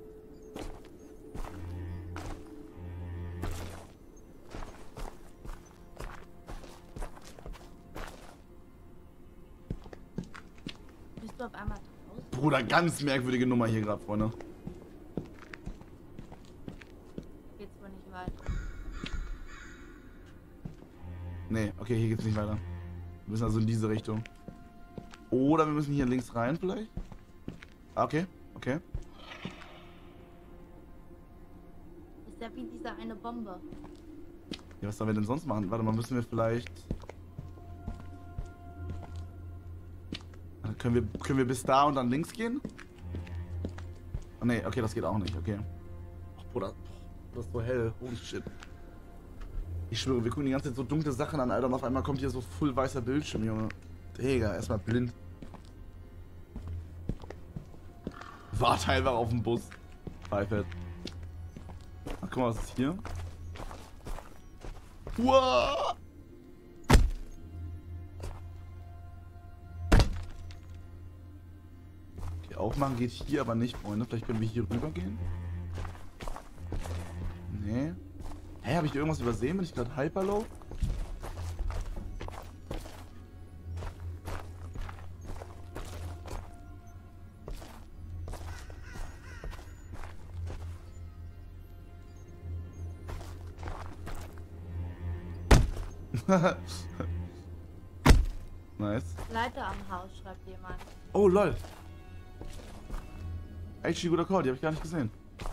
Bist du auf einmal draußen? Bruder, ganz merkwürdige Nummer hier gerade, Freunde. Geht's wohl nicht weiter. Nee, okay, hier geht's nicht weiter. Wir müssen also in diese Richtung. Oder wir müssen hier links rein vielleicht? Ah, okay, okay. Ist ja wie diese eine Bombe. Ja, was sollen wir denn sonst machen? Warte mal, müssen wir vielleicht... Warte, Können wir, können wir bis da und dann links gehen? Oh nee, okay, das geht auch nicht, okay. Ach, Bruder, das ist so hell, holy shit. Ich schwöre, wir gucken die ganze Zeit so dunkle Sachen an, Alter, und auf einmal kommt hier so voll weißer Bildschirm, Junge. Digga, erstmal blind. Warte einfach auf den Bus. Pfeifert. Ach, guck mal, was ist hier? Wow! Okay, aufmachen geht hier aber nicht, Freunde. Vielleicht können wir hier rüber gehen? Nee. Hä, habe ich irgendwas übersehen? Bin ich gerade hyperlow? Nice. Leiter am Haus, schreibt jemand. Oh, lol. Actually, guter Call, die habe ich gar nicht gesehen.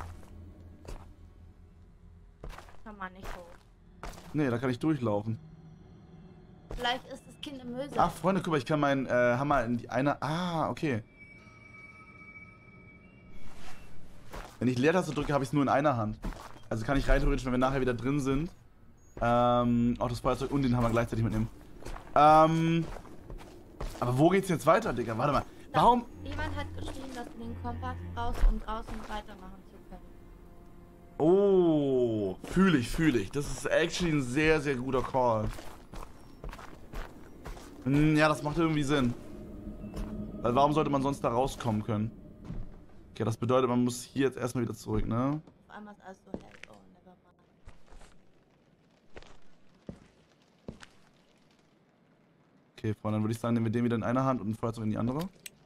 Kann man nicht hoch. Nee, da kann ich durchlaufen. Vielleicht ist das Kind im Müllsack. Ach, Freunde, guck mal, ich kann meinen äh, Hammer in die eine... Ah, okay. Wenn ich Leertaste drücke, habe ich es nur in einer Hand. Also kann ich rein theoretisch, wenn wir nachher wieder drin sind, ähm, auch das Feuerzeug und den Hammer gleichzeitig mitnehmen. Ähm... Aber wo geht's jetzt weiter, Digga? Warte mal. Warum... Jemand hat geschrieben, dass du den Kompass brauchst, um draußen weitermachen zu können. Oh, fühle ich, fühle ich. Das ist actually ein sehr, sehr guter Call. Hm, ja, das macht irgendwie Sinn. Weil warum sollte man sonst da rauskommen können? Okay, das bedeutet, man muss hier jetzt erstmal wieder zurück, ne? Auf einmal ist alles so hell. Oh, never mind. Okay, Freunde, dann würde ich sagen, nehmen wir den wieder in einer Hand und ein Feuerzeug in die andere.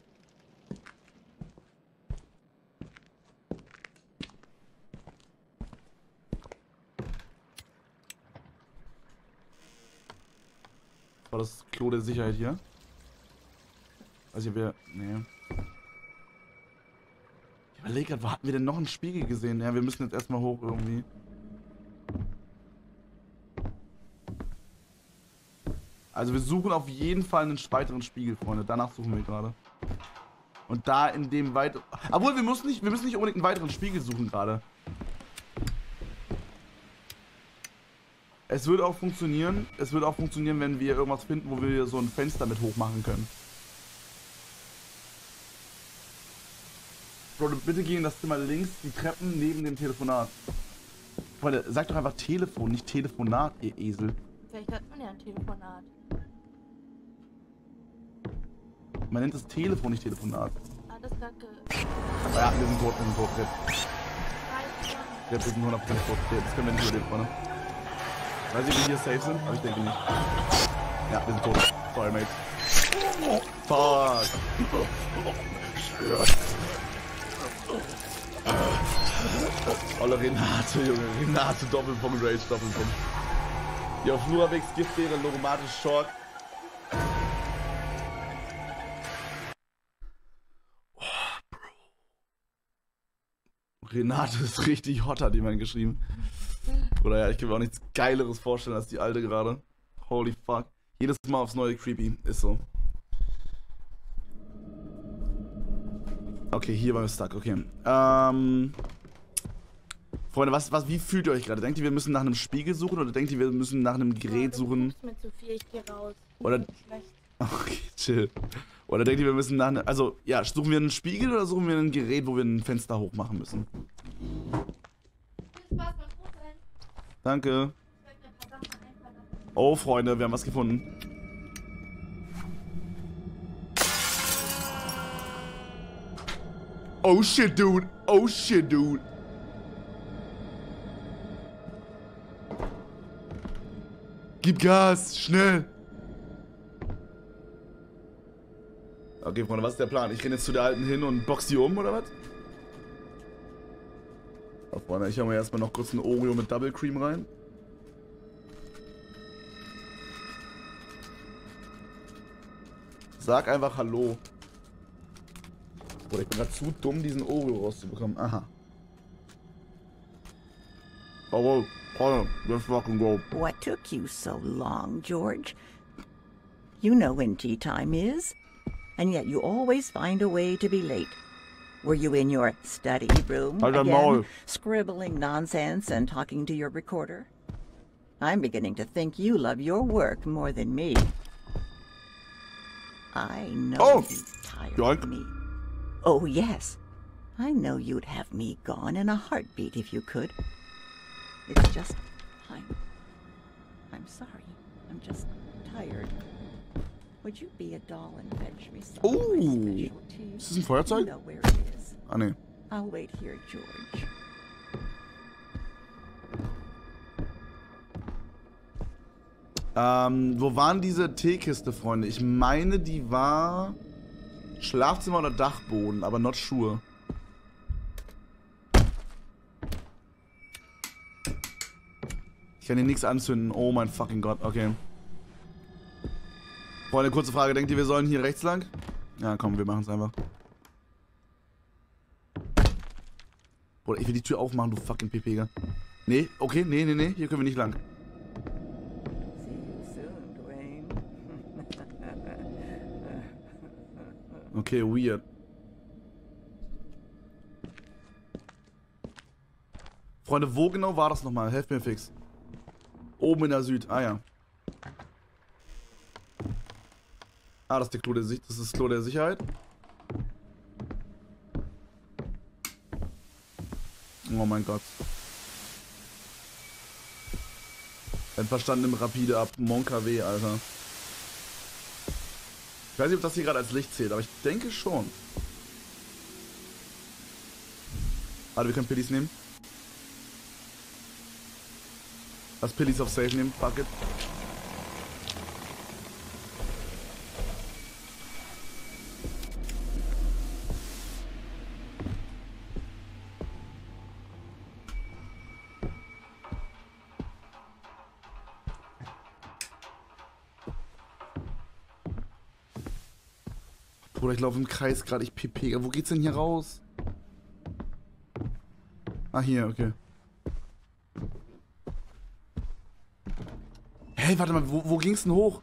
Das war das Klo der Sicherheit hier. Also wir... Nee. Ich überlege gerade, wo hatten wir denn noch einen Spiegel gesehen? Ja, wir müssen jetzt erstmal hoch irgendwie. Also wir suchen auf jeden Fall einen weiteren Spiegel, Freunde. Danach suchen wir gerade. Und da in dem weiteren... Obwohl, wir müssen nicht, wir müssen nicht unbedingt einen weiteren Spiegel suchen gerade. Es würde auch funktionieren, es würde auch funktionieren, wenn wir irgendwas finden, wo wir so ein Fenster mit hoch machen können. Bro, bitte geh in das Zimmer links, die Treppen neben dem Telefonat. Freunde, sag doch einfach Telefon, nicht Telefonat, ihr Esel. Vielleicht hat man ja ein Telefonat. Man nennt das Telefon, nicht Telefonat. Ah, das Kacke. Aber ja, wir sind tot, wir sind tot, jetzt. Wir sind hundert Prozent tot, okay, das können wir nicht überleben, Freunde. Weiß ich, wie wir hier safe sind, aber ich denke nicht. Ja, wir sind tot. Sorry, mate. Fuck. Olle Renate, Junge. Renate, Doppelpunkt, Rage, Doppelpunkt. Ja, Fluravex, Giftbeere, Loromatisch, Short. Oh, Bro. Renate ist richtig hot, hat jemand geschrieben. Oder ja, ich kann mir auch nichts Geileres vorstellen als die alte gerade. Holy fuck. Jedes Mal aufs neue creepy. Ist so. Okay, hier waren wir stuck. Okay. Ähm... Freunde, was, was, wie fühlt ihr euch gerade? Denkt ihr, wir müssen nach einem Spiegel suchen oder denkt ihr, wir müssen nach einem Gerät oh, suchen? Du mir zu viel, ich geh raus. Oder. Okay, chill. Oder denkt ihr, wir müssen nach einem. Also, ja, suchen wir einen Spiegel oder suchen wir ein Gerät, wo wir ein Fenster hochmachen müssen? Viel Spaß beim Fußball. Danke. Oh, Freunde, wir haben was gefunden. Oh shit, dude. Oh shit, dude. Gib Gas, schnell! Okay, Freunde, was ist der Plan? Ich renne jetzt zu der Alten hin und box die um, oder was? Oh, Freunde, ich hau mir erstmal noch kurz ein Oreo mit Double Cream rein. Sag einfach Hallo. Oder ich bin gerade zu dumm, diesen Oreo rauszubekommen. Aha. Oh, wow. Oh, let's fucking go. What took you so long, George? You know when tea time is, and yet you always find a way to be late. Were you in your study room again, scribbling nonsense and talking to your recorder? I'm beginning to think you love your work more than me. I know Oh. you're tired Yoink. of me. Oh, yes. I know you'd have me gone in a heartbeat if you could. It's just, I'm, I'm sorry. I'm just tired. Would you be a doll and fetch me some of my Ooh. special tea? Ist das ein Feuerzeug? You know where it is. Ah, ne. I'll wait here, George. Ähm, wo waren diese Teekiste, Freunde? Ich meine, die war Schlafzimmer oder Dachboden, aber not sure. Ich kann hier nichts anzünden. Oh mein fucking Gott, okay. Freunde, kurze Frage. Denkt ihr, wir sollen hier rechts lang? Ja, komm, wir machen es einfach. Bruder, ich will die Tür aufmachen, du fucking Pepega. Nee, okay, nee, nee, nee, hier können wir nicht lang. See you soon, Dwayne. Okay, weird. Freunde, wo genau war das nochmal? Helft mir fix. Oben in der Süd. Ah ja. Ah, das ist der Klo der Sicht. Das ist das Klo der Sicherheit. Oh mein Gott. Ein Verstand im Rapide ab. Mon K W, Alter. Ich weiß nicht, ob das hier gerade als Licht zählt, aber ich denke schon. Warte, wir können Pillis nehmen. Lass Pillis auf Safe nehmen. Fuck it. Bruder, ich laufe im Kreis gerade, ich pipi. Wo geht's denn hier raus? Ah, hier, okay. Hey, warte mal, wo, wo ging's denn hoch?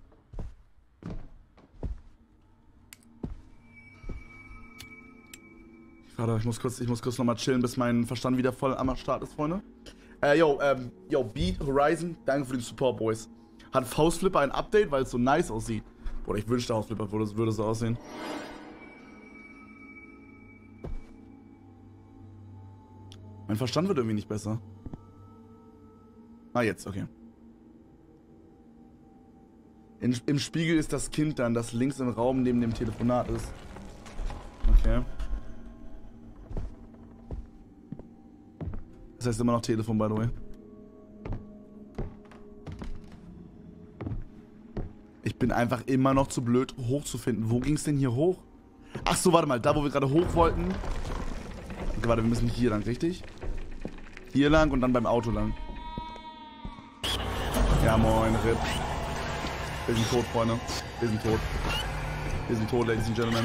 Warte, ich muss kurz, ich muss kurz nochmal chillen, bis mein Verstand wieder voll am Start ist, Freunde. Äh, yo, ähm, yo, Beat, Horizon, danke für den Support, Boys. Hat Faustflipper ein Update, weil es so nice aussieht. Oder ich wünschte, Faustflipper würde, würde so aussehen. Mein Verstand wird irgendwie nicht besser. Ah, jetzt, okay. In, Im Spiegel ist das Kind dann, das links im Raum neben dem Telefonat ist. Okay. Das heißt immer noch Telefon, by the way. Ich bin einfach immer noch zu blöd, hochzufinden. Wo ging es denn hier hoch? Ach so, warte mal, da wo wir gerade hoch wollten. Okay, warte, wir müssen hier lang, richtig? Hier lang und dann beim Auto lang. Ja, moin, R I P. Wir sind tot, Freunde. Wir sind tot. Wir sind tot, Ladies and Gentlemen.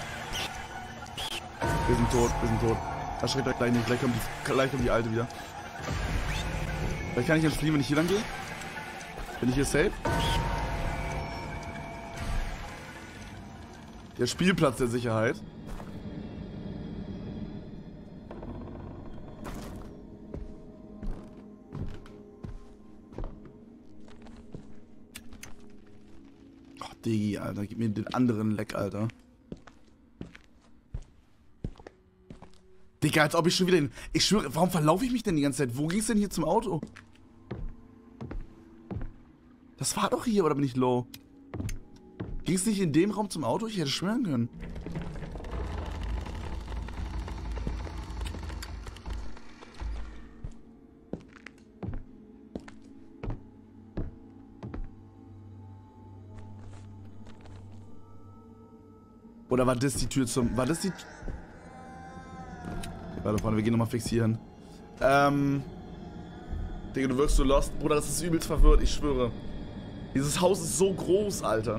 Wir sind tot, wir sind tot. Erschreckt euch gleich nicht, gleich kommt, die, gleich kommt die Alte wieder. Vielleicht kann ich jetzt fliehen, wenn ich hier lang gehe. Bin ich hier safe? Der Spielplatz der Sicherheit. Ach, Diggi, Alter. Gib mir den anderen Leck, Alter. Digga, als ob ich schon wieder... In, ich schwöre, warum verlaufe ich mich denn die ganze Zeit? Wo ging's denn hier zum Auto? Das war doch hier, oder bin ich low? Ging's nicht in dem Raum zum Auto? Ich hätte schwören können. Oder war das die Tür zum... War das die... Warte, Freunde, wir gehen nochmal fixieren. Ähm... Digga, du wirkst so lost. Bruder, das ist übelst verwirrt, ich schwöre. Dieses Haus ist so groß, Alter.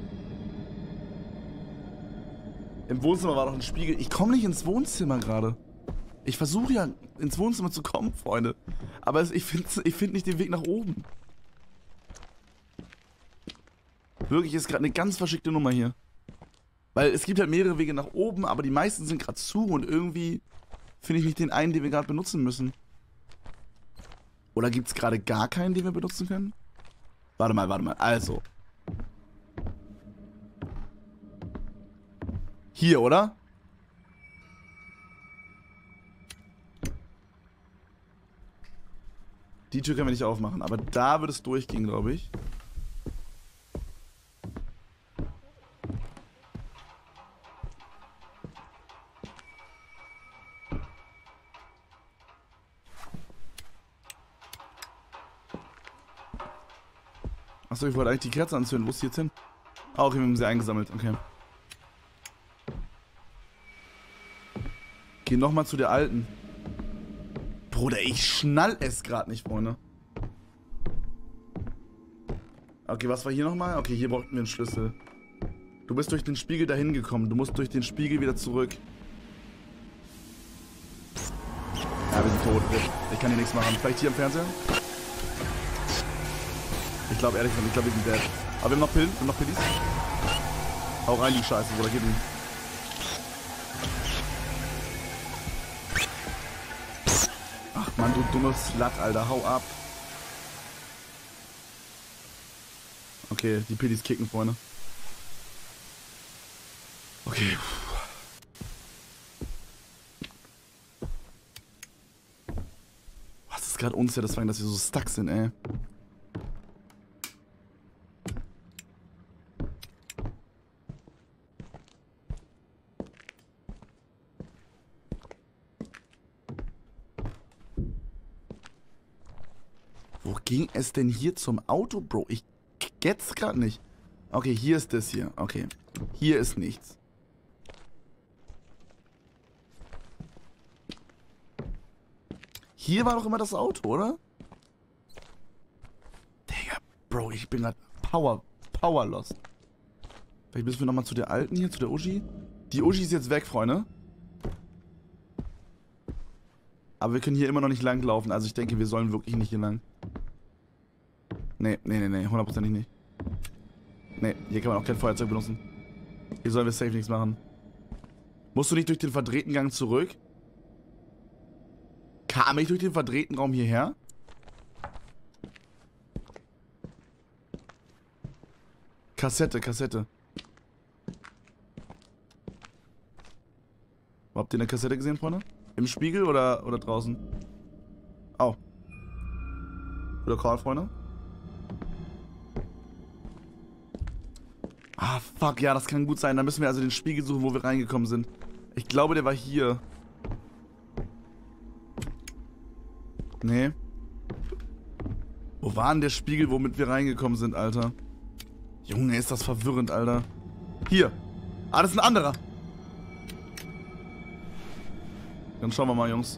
Im Wohnzimmer war doch ein Spiegel. Ich komme nicht ins Wohnzimmer gerade. Ich versuche ja ins Wohnzimmer zu kommen, Freunde. Aber ich finde ich find nicht den Weg nach oben. Wirklich, ist gerade eine ganz verschickte Nummer hier. Weil es gibt halt mehrere Wege nach oben, aber die meisten sind gerade zu und irgendwie finde ich nicht den einen, den wir gerade benutzen müssen. Oder gibt es gerade gar keinen, den wir benutzen können? Warte mal, warte mal. Also. Hier, oder? Die Tür können wir nicht aufmachen, aber da wird es durchgehen, glaube ich. Achso, ich wollte eigentlich die Kerze anzünden. Wo ist die jetzt hin? Ah, okay, wir haben sie eingesammelt. Okay. Geh nochmal zu der alten. Bruder, ich schnall es gerade nicht, Freunde. Okay, was war hier nochmal? Okay, hier brauchten wir einen Schlüssel. Du bist durch den Spiegel dahin gekommen. Du musst durch den Spiegel wieder zurück. Ja, wir sind tot. Ich kann hier nichts machen. Vielleicht hier im Fernseher? Ich glaube ehrlich gesagt, ich glaube wir sind dead. Aber wir haben noch Pillen, wir haben noch Pillis. Hau rein, die Scheiße, Bruder, gib ihn. Ach man, du dummes Slut, Alter, hau ab. Okay, die Pillis kicken, Freunde. Okay. Was ist gerade unsatisfying, dass wir so stuck sind, ey. Wo ging es denn hier zum Auto, Bro? Ich get's gerade nicht. Okay, hier ist das hier. Okay. Hier ist nichts. Hier war doch immer das Auto, oder? Digga, Bro, ich bin gerade power, power lost. Vielleicht müssen wir nochmal zu der alten hier, zu der Uschi. Die Uschi ist jetzt weg, Freunde. Aber wir können hier immer noch nicht lang laufen. Also ich denke, wir sollen wirklich nicht hier lang. Nee, nee, nee, nee. hundertprozentig nicht. Nee, hier kann man auch kein Feuerzeug benutzen. Hier sollen wir safe nichts machen. Musst du nicht durch den verdrehten Gang zurück? Kam ich durch den verdrehten Raum hierher? Kassette, Kassette. Habt ihr eine Kassette gesehen, Freunde? Im Spiegel oder, oder draußen? Au. Oder Call, Freunde? Ah, fuck, ja, das kann gut sein. Dann müssen wir also den Spiegel suchen, wo wir reingekommen sind. Ich glaube, der war hier. Nee. Wo war denn der Spiegel, womit wir reingekommen sind, Alter? Junge, ist das verwirrend, Alter. Hier. Ah, das ist ein anderer. Dann schauen wir mal, Jungs.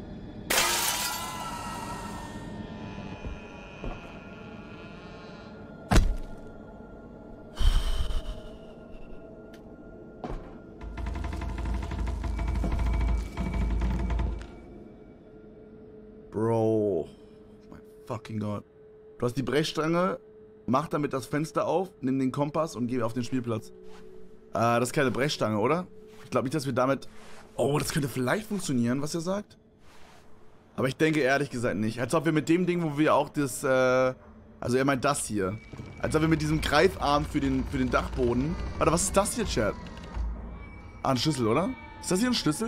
Bro. Mein fucking Gott. Du hast die Brechstange. Mach damit das Fenster auf, nimm den Kompass und geh auf den Spielplatz. Äh, das ist keine Brechstange, oder? Ich glaube nicht, dass wir damit... Oh, das könnte vielleicht funktionieren, was er sagt. Aber ich denke ehrlich gesagt nicht. Als ob wir mit dem Ding, wo wir auch das... Äh, also er meint das hier. Als ob wir mit diesem Greifarm für den, für den Dachboden... Warte, was ist das hier, Chat? Ah, ein Schlüssel, oder? Ist das hier ein Schlüssel?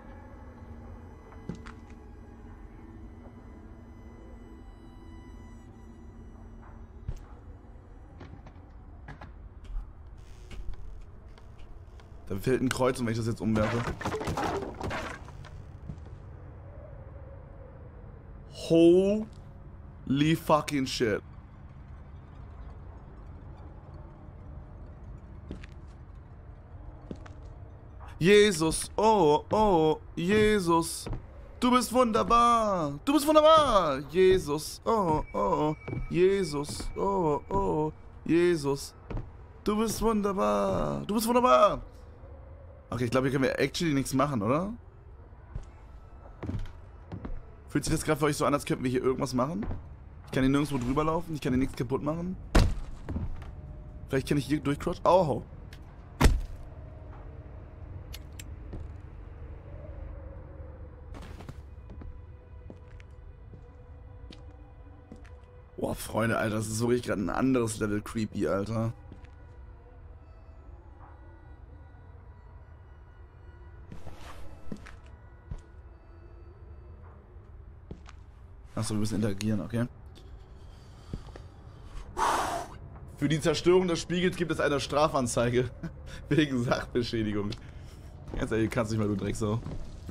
Da fehlt ein Kreuz, und wenn ich das jetzt umwerfe. Holy fucking shit. Jesus, oh, oh, Jesus. Du bist wunderbar. Du bist wunderbar. Jesus, oh, oh, Jesus, oh, oh, Jesus. Du bist wunderbar. Du bist wunderbar. Okay, ich glaube, hier können wir actually nichts machen, oder? Fühlt sich das gerade für euch so an, als könnten wir hier irgendwas machen? Ich kann hier nirgendwo drüber laufen, ich kann hier nichts kaputt machen. Vielleicht kann ich hier durchcrouchen. Oh! Boah, Freunde, Alter, das ist wirklich gerade ein anderes Level creepy, Alter. Achso, wir müssen interagieren, okay. Für die Zerstörung des Spiegels gibt es eine Strafanzeige. Wegen Sachbeschädigung. Ganz ehrlich, kannst nicht mal, du Drecksau.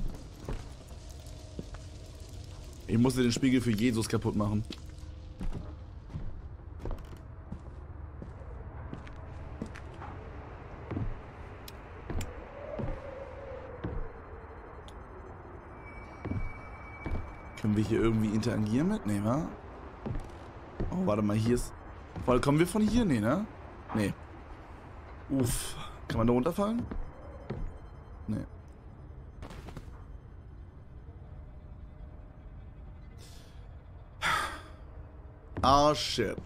Ich musste den Spiegel für Jesus kaputt machen. Können wir hier irgendwie interagieren mit? Nee, wa? Oh, warte mal, hier ist... Weil kommen wir von hier? Nee, ne? Nee. Uff. Kann man da runterfallen? Nee. Oh, shit.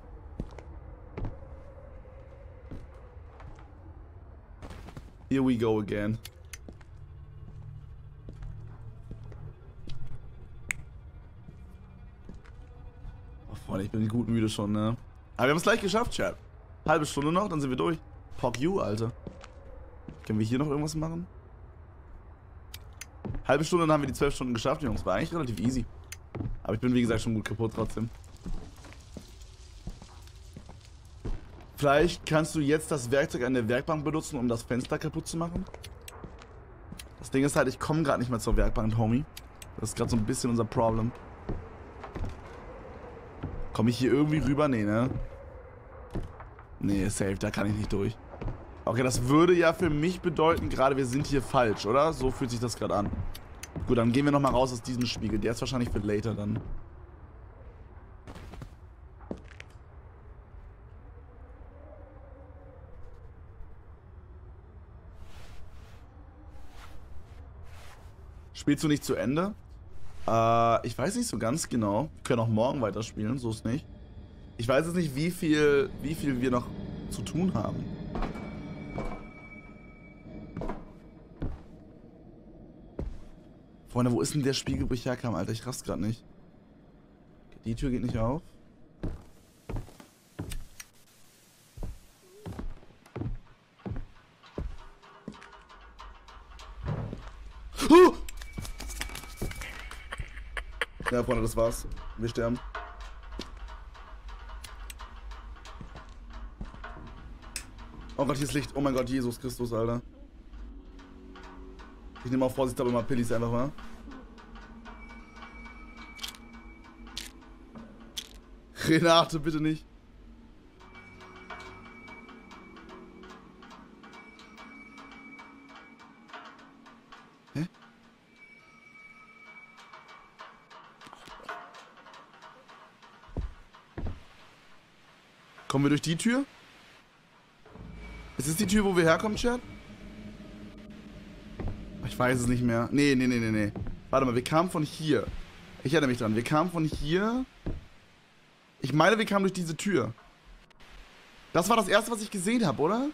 Here we go again. Freunde, ich bin gut müde schon, ne? Aber wir haben es gleich geschafft, Chat. Halbe Stunde noch, dann sind wir durch. Fuck you, Alter. Können wir hier noch irgendwas machen? Halbe Stunde, dann haben wir die zwölf Stunden geschafft, Jungs. War eigentlich relativ easy. Aber ich bin, wie gesagt, schon gut kaputt trotzdem. Vielleicht kannst du jetzt das Werkzeug an der Werkbank benutzen, um das Fenster kaputt zu machen. Das Ding ist halt, ich komme gerade nicht mehr zur Werkbank, Homie. Das ist gerade so ein bisschen unser Problem. Komme ich hier irgendwie rüber? Nee, ne? Nee, safe, da kann ich nicht durch. Okay, das würde ja für mich bedeuten, gerade wir sind hier falsch, oder? So fühlt sich das gerade an. Gut, dann gehen wir nochmal raus aus diesem Spiegel. Der ist wahrscheinlich für later dann. Spielst du nicht zu Ende? Äh, ich weiß nicht so ganz genau. Wir können auch morgen weiterspielen, so ist nicht. Ich weiß jetzt nicht, wie viel, wie viel wir noch zu tun haben. Freunde, wo ist denn der Spiegel, wo ich herkam, Alter? Ich raff's grad nicht. Die Tür geht nicht auf. Oh! Ja, Freunde, das war's. Wir sterben. Oh Gott, hier ist Licht. Oh mein Gott, Jesus Christus, Alter. Ich nehme auch vorsichtshalber mal Pillis einfach mal. Renate, bitte nicht. Hä? Kommen wir durch die Tür? Ist es die Tür, wo wir herkommen, Chat? Ich weiß es nicht mehr. Nee, nee, nee, nee, nee. Warte mal, wir kamen von hier. Ich erinnere mich dran. Wir kamen von hier. Ich meine, wir kamen durch diese Tür. Das war das erste, was ich gesehen habe, oder?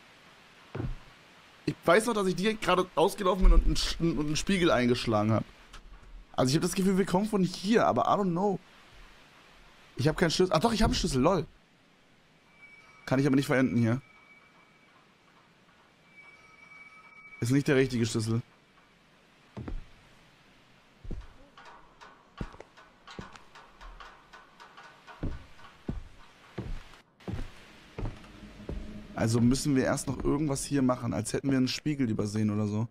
Ich weiß noch, dass ich direkt gerade ausgelaufen bin und einen, und einen Spiegel eingeschlagen habe. Also ich habe das Gefühl, wir kommen von hier, aber I don't know. Ich habe keinen Schlüssel. Ach doch, ich habe einen Schlüssel, lol. Kann ich aber nicht verenden hier. Ist nicht der richtige Schlüssel. Also müssen wir erst noch irgendwas hier machen, als hätten wir einen Spiegel übersehen oder so.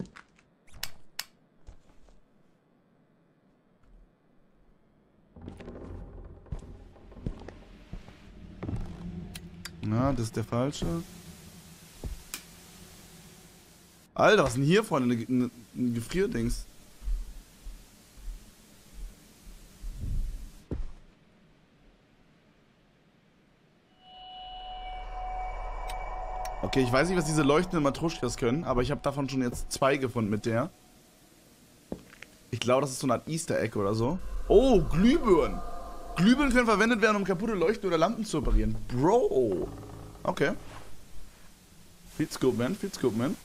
Na, das ist der falsche. Alter, was ist denn hier vorne? Eine, eine, ein Gefrierdings. Okay, ich weiß nicht, was diese leuchtenden Matruschkas können, aber ich habe davon schon jetzt zwei gefunden mit der. Ich glaube, das ist so eine Art Easter Egg oder so. Oh, Glühbirnen. Glühbirnen können verwendet werden, um kaputte Leuchten oder Lampen zu reparieren. Bro. Okay. Feels good, man. Feels good, man.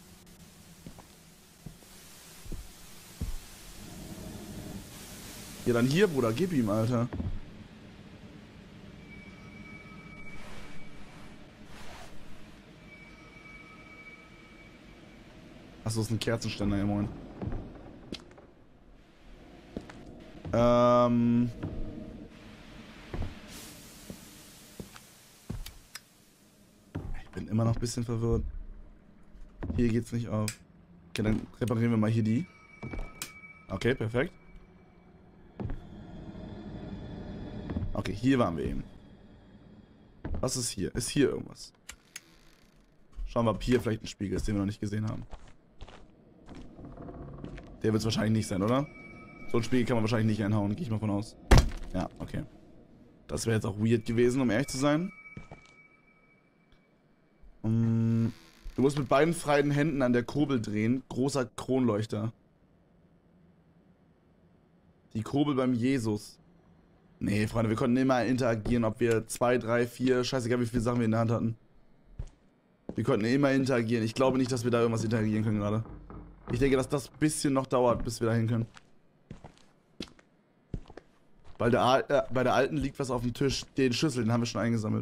Ja, dann hier, Bruder. Gib ihm, Alter. Achso, ist ein Kerzenständer, ja moin. Ähm... Ich bin immer noch ein bisschen verwirrt. Hier geht's nicht auf. Okay, dann reparieren wir mal hier die. Okay, perfekt. Okay, hier waren wir eben. Was ist hier? Ist hier irgendwas? Schauen wir, ob hier vielleicht ein Spiegel ist, den wir noch nicht gesehen haben. Der wird es wahrscheinlich nicht sein, oder? So ein Spiegel kann man wahrscheinlich nicht einhauen, gehe ich mal von aus. Ja, okay. Das wäre jetzt auch weird gewesen, um ehrlich zu sein. Um, du musst mit beiden freien Händen an der Kurbel drehen. Großer Kronleuchter. Die Kurbel beim Jesus. Nee, Freunde, wir konnten immer interagieren, ob wir zwei, drei, vier, scheißegal wie viele Sachen wir in der Hand hatten. Wir konnten immer interagieren. Ich glaube nicht, dass wir da irgendwas interagieren können gerade. Ich denke, dass das ein bisschen noch dauert, bis wir da hin können. Weil der, äh, bei der alten liegt was auf dem Tisch. Den Schlüssel, den haben wir schon eingesammelt.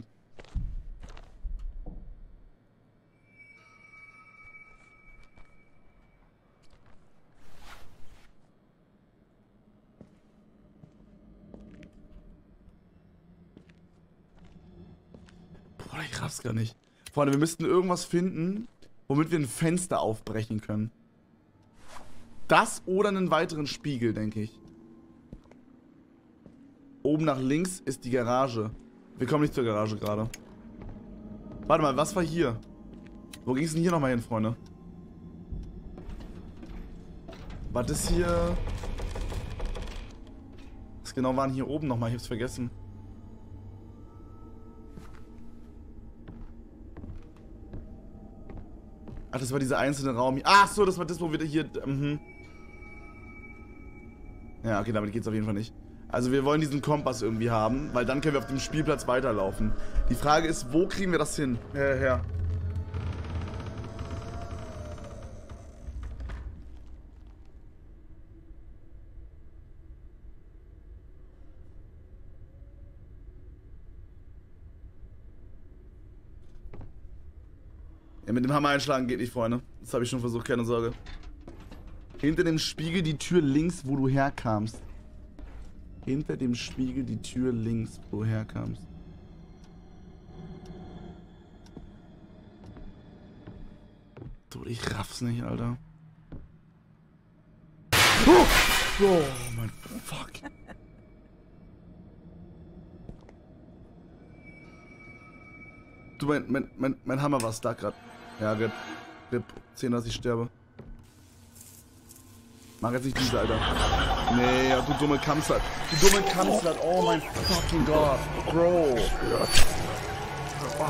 Boah, ich raff's gar nicht. Freunde, wir müssten irgendwas finden, womit wir ein Fenster aufbrechen können. Das oder einen weiteren Spiegel, denke ich. Oben nach links ist die Garage. Wir kommen nicht zur Garage gerade. Warte mal, was war hier? Wo ging es denn hier nochmal hin, Freunde? War das hier... Was genau waren hier oben nochmal? Ich hab's vergessen. Ach, das war dieser einzelne Raum hier. Ach so, das war das, wo wir hier... Mhm. Ja, okay, damit geht's auf jeden Fall nicht. Also wir wollen diesen Kompass irgendwie haben, weil dann können wir auf dem Spielplatz weiterlaufen. Die Frage ist, wo kriegen wir das hin? Her, her. Ja, mit dem Hammer einschlagen geht nicht, Freunde. Das habe ich schon versucht, keine Sorge. Hinter dem Spiegel die Tür links, wo du herkamst. Hinter dem Spiegel die Tür links, wo du herkamst. Du, ich raff's nicht, Alter. Oh, oh mein Fuck. Du, mein, mein, mein, mein Hammer war stuck grad. Ja, Rip. Rip. zehn, dass ich sterbe. Mach jetzt nicht diese, Alter. Nee, ja, du dumme Kampfslat. Du dumme Kampfslat. Oh mein fucking Gott. Bro. Oh.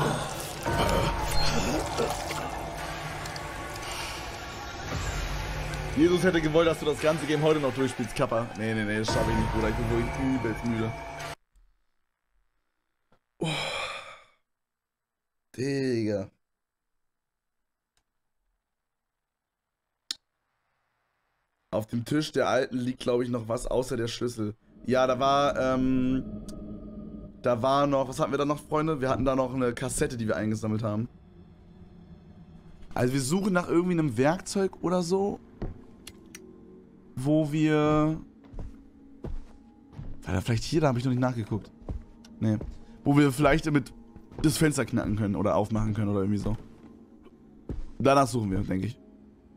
Jesus hätte gewollt, dass du das ganze Game heute noch durchspielst, Kappa. Nee, nee, nee, das schaffe ich nicht, Bruder. Ich bin wirklich übelst müde. Oh. Digga. Auf dem Tisch der Alten liegt, glaube ich, noch was außer der Schlüssel. Ja, da war, ähm, da war noch, was hatten wir da noch, Freunde? Wir hatten da noch eine Kassette, die wir eingesammelt haben. Also wir suchen nach irgendwie einem Werkzeug oder so, wo wir, vielleicht hier, da habe ich noch nicht nachgeguckt. Nee. Wo wir vielleicht damit das Fenster knacken können oder aufmachen können oder irgendwie so. Danach suchen wir, denke ich.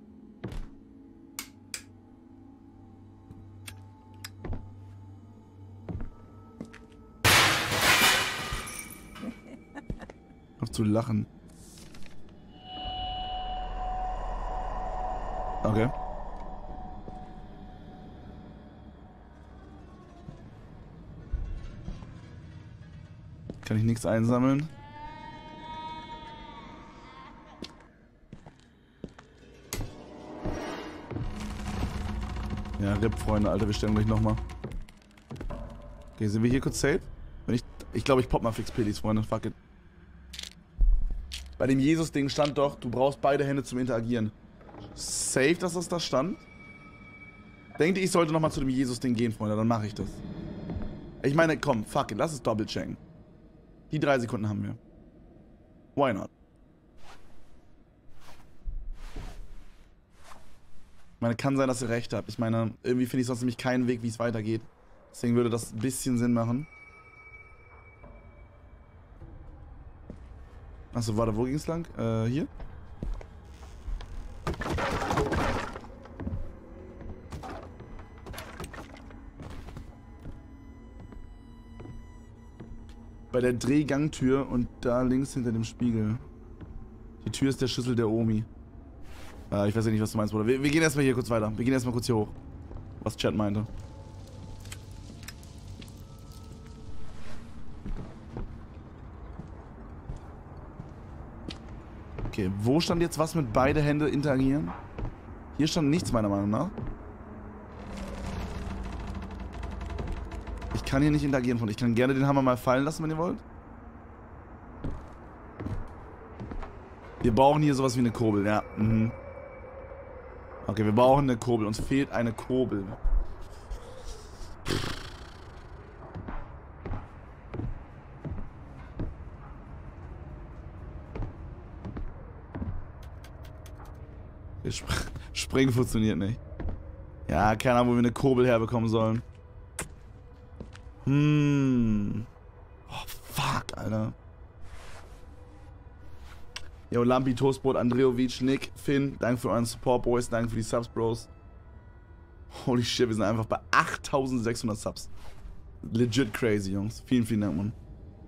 Auf zu lachen. Okay. Kann ich nichts einsammeln? Ja, R I P, Freunde, Alter, wir sterben gleich nochmal. Okay, sind wir hier kurz safe? Wenn ich ich glaube, ich pop mal fix Pillis, Freunde, fuck it. Bei dem Jesus-Ding stand doch, du brauchst beide Hände zum Interagieren. Safe, dass das da stand? Denkt ihr, ich sollte nochmal zu dem Jesus-Ding gehen, Freunde, dann mache ich das. Ich meine, komm, fuck it, lass es doppelt checken. Die drei Sekunden haben wir. Why not? Ich meine, kann sein, dass ihr recht habt. Ich meine, irgendwie finde ich sonst nämlich keinen Weg, wie es weitergeht. Deswegen würde das ein bisschen Sinn machen. Achso, warte, wo ging's lang? Äh, hier? Bei der Drehgangtür und da links hinter dem Spiegel. Die Tür ist der Schlüssel der Omi. Äh, ich weiß ja nicht, was du meinst, Bruder. Wir, wir gehen erstmal hier kurz weiter. Wir gehen erstmal kurz hier hoch. Was Chat meinte. Okay, wo stand jetzt was mit beide Hände interagieren? Hier stand nichts, meiner Meinung nach. Ich kann hier nicht interagieren von. Ich kann gerne den Hammer mal fallen lassen, wenn ihr wollt. Wir brauchen hier sowas wie eine Kurbel, ja. Mhm. Okay, wir brauchen eine Kurbel. Uns fehlt eine Kurbel. Sp Springen funktioniert nicht. Ja, keine Ahnung, wo wir eine Kurbel herbekommen sollen. Hm. Oh, fuck, Alter. Yo, Lampi, Toastbrot, Andreovic, Nick, Finn, danke für euren Support, Boys, danke für die Subs, Bros. Holy shit, wir sind einfach bei achttausendsechshundert Subs. Legit crazy, Jungs. Vielen, vielen Dank, Mann.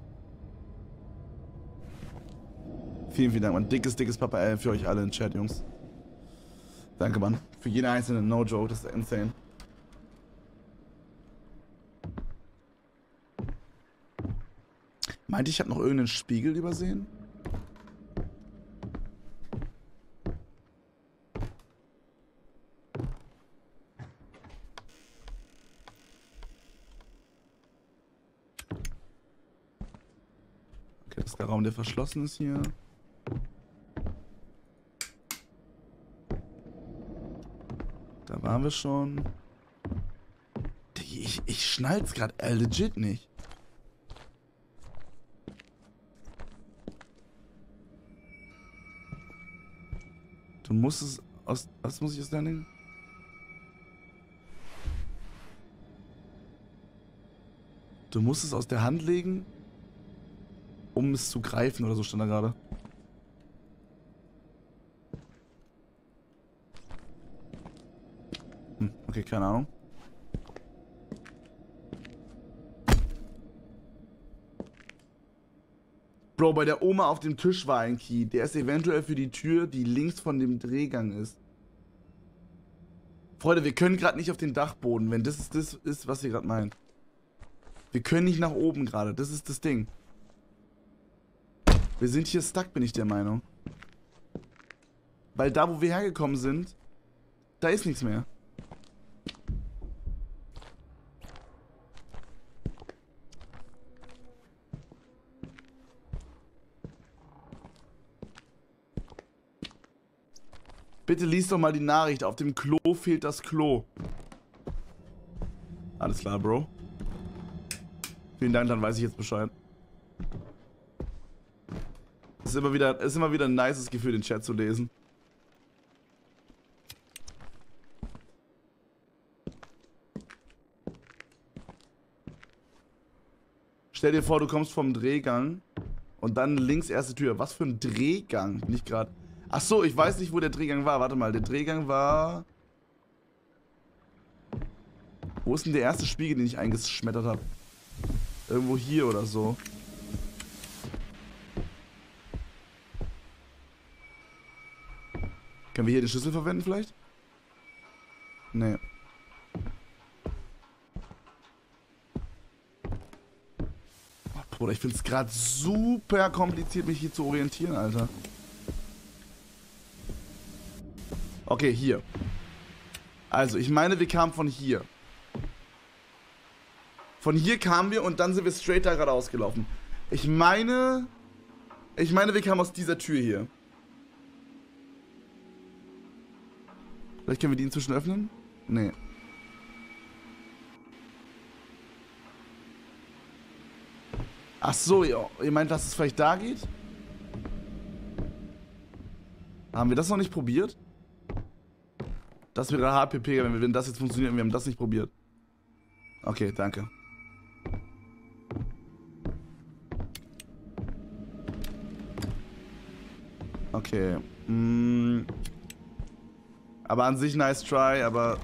Vielen, vielen Dank, Mann. Dickes, dickes Papa L für euch alle im Chat, Jungs. Danke, Mann. Für jeden einzelnen, no joke, das ist insane. Meinte ich, ich habe noch irgendeinen Spiegel übersehen? Das ist der Raum, der verschlossen ist hier. Da waren wir schon. Ich, ich schnall's gerade äh, legit nicht. Du musst es aus... Was muss ich aus deinem Ding? Du musst es aus der Hand legen, um es zu greifen oder so stand da gerade. Hm, okay, keine Ahnung. Bro, bei der Oma auf dem Tisch war ein Key. Der ist eventuell für die Tür, die links von dem Drehgang ist. Freunde, wir können gerade nicht auf den Dachboden, wenn das ist das ist, was ihr gerade meint. Wir können nicht nach oben gerade, das ist das Ding. Wir sind hier stuck, bin ich der Meinung. Weil da, wo wir hergekommen sind, da ist nichts mehr. Bitte lies doch mal die Nachricht. Auf dem Klo fehlt das Klo. Alles klar, Bro. Vielen Dank, dann weiß ich jetzt Bescheid. Es ist immer wieder, es ist immer wieder ein nices Gefühl, den Chat zu lesen. Stell dir vor, du kommst vom Drehgang und dann links erste Tür. Was für ein Drehgang? Bin ich gerade. Ach so, ich weiß nicht, wo der Drehgang war. Warte mal, der Drehgang war... Wo ist denn der erste Spiegel, den ich eingeschmettert habe? Irgendwo hier oder so. Können wir hier den Schlüssel verwenden vielleicht? Nee. Oh, Bruder, ich finde es gerade super kompliziert, mich hier zu orientieren, Alter. Okay, hier. Also, ich meine, wir kamen von hier. Von hier kamen wir und dann sind wir straight da geradeaus gelaufen. Ich meine... Ich meine, wir kamen aus dieser Tür hier. Vielleicht können wir die inzwischen öffnen? Nee. Ach so, ihr, ihr meint, dass es vielleicht da geht? Haben wir das noch nicht probiert? Das wäre H P P, wenn, wir, wenn das jetzt funktioniert und wir haben das nicht probiert. Okay, danke. Okay. Mm. Aber an sich nice try, aber...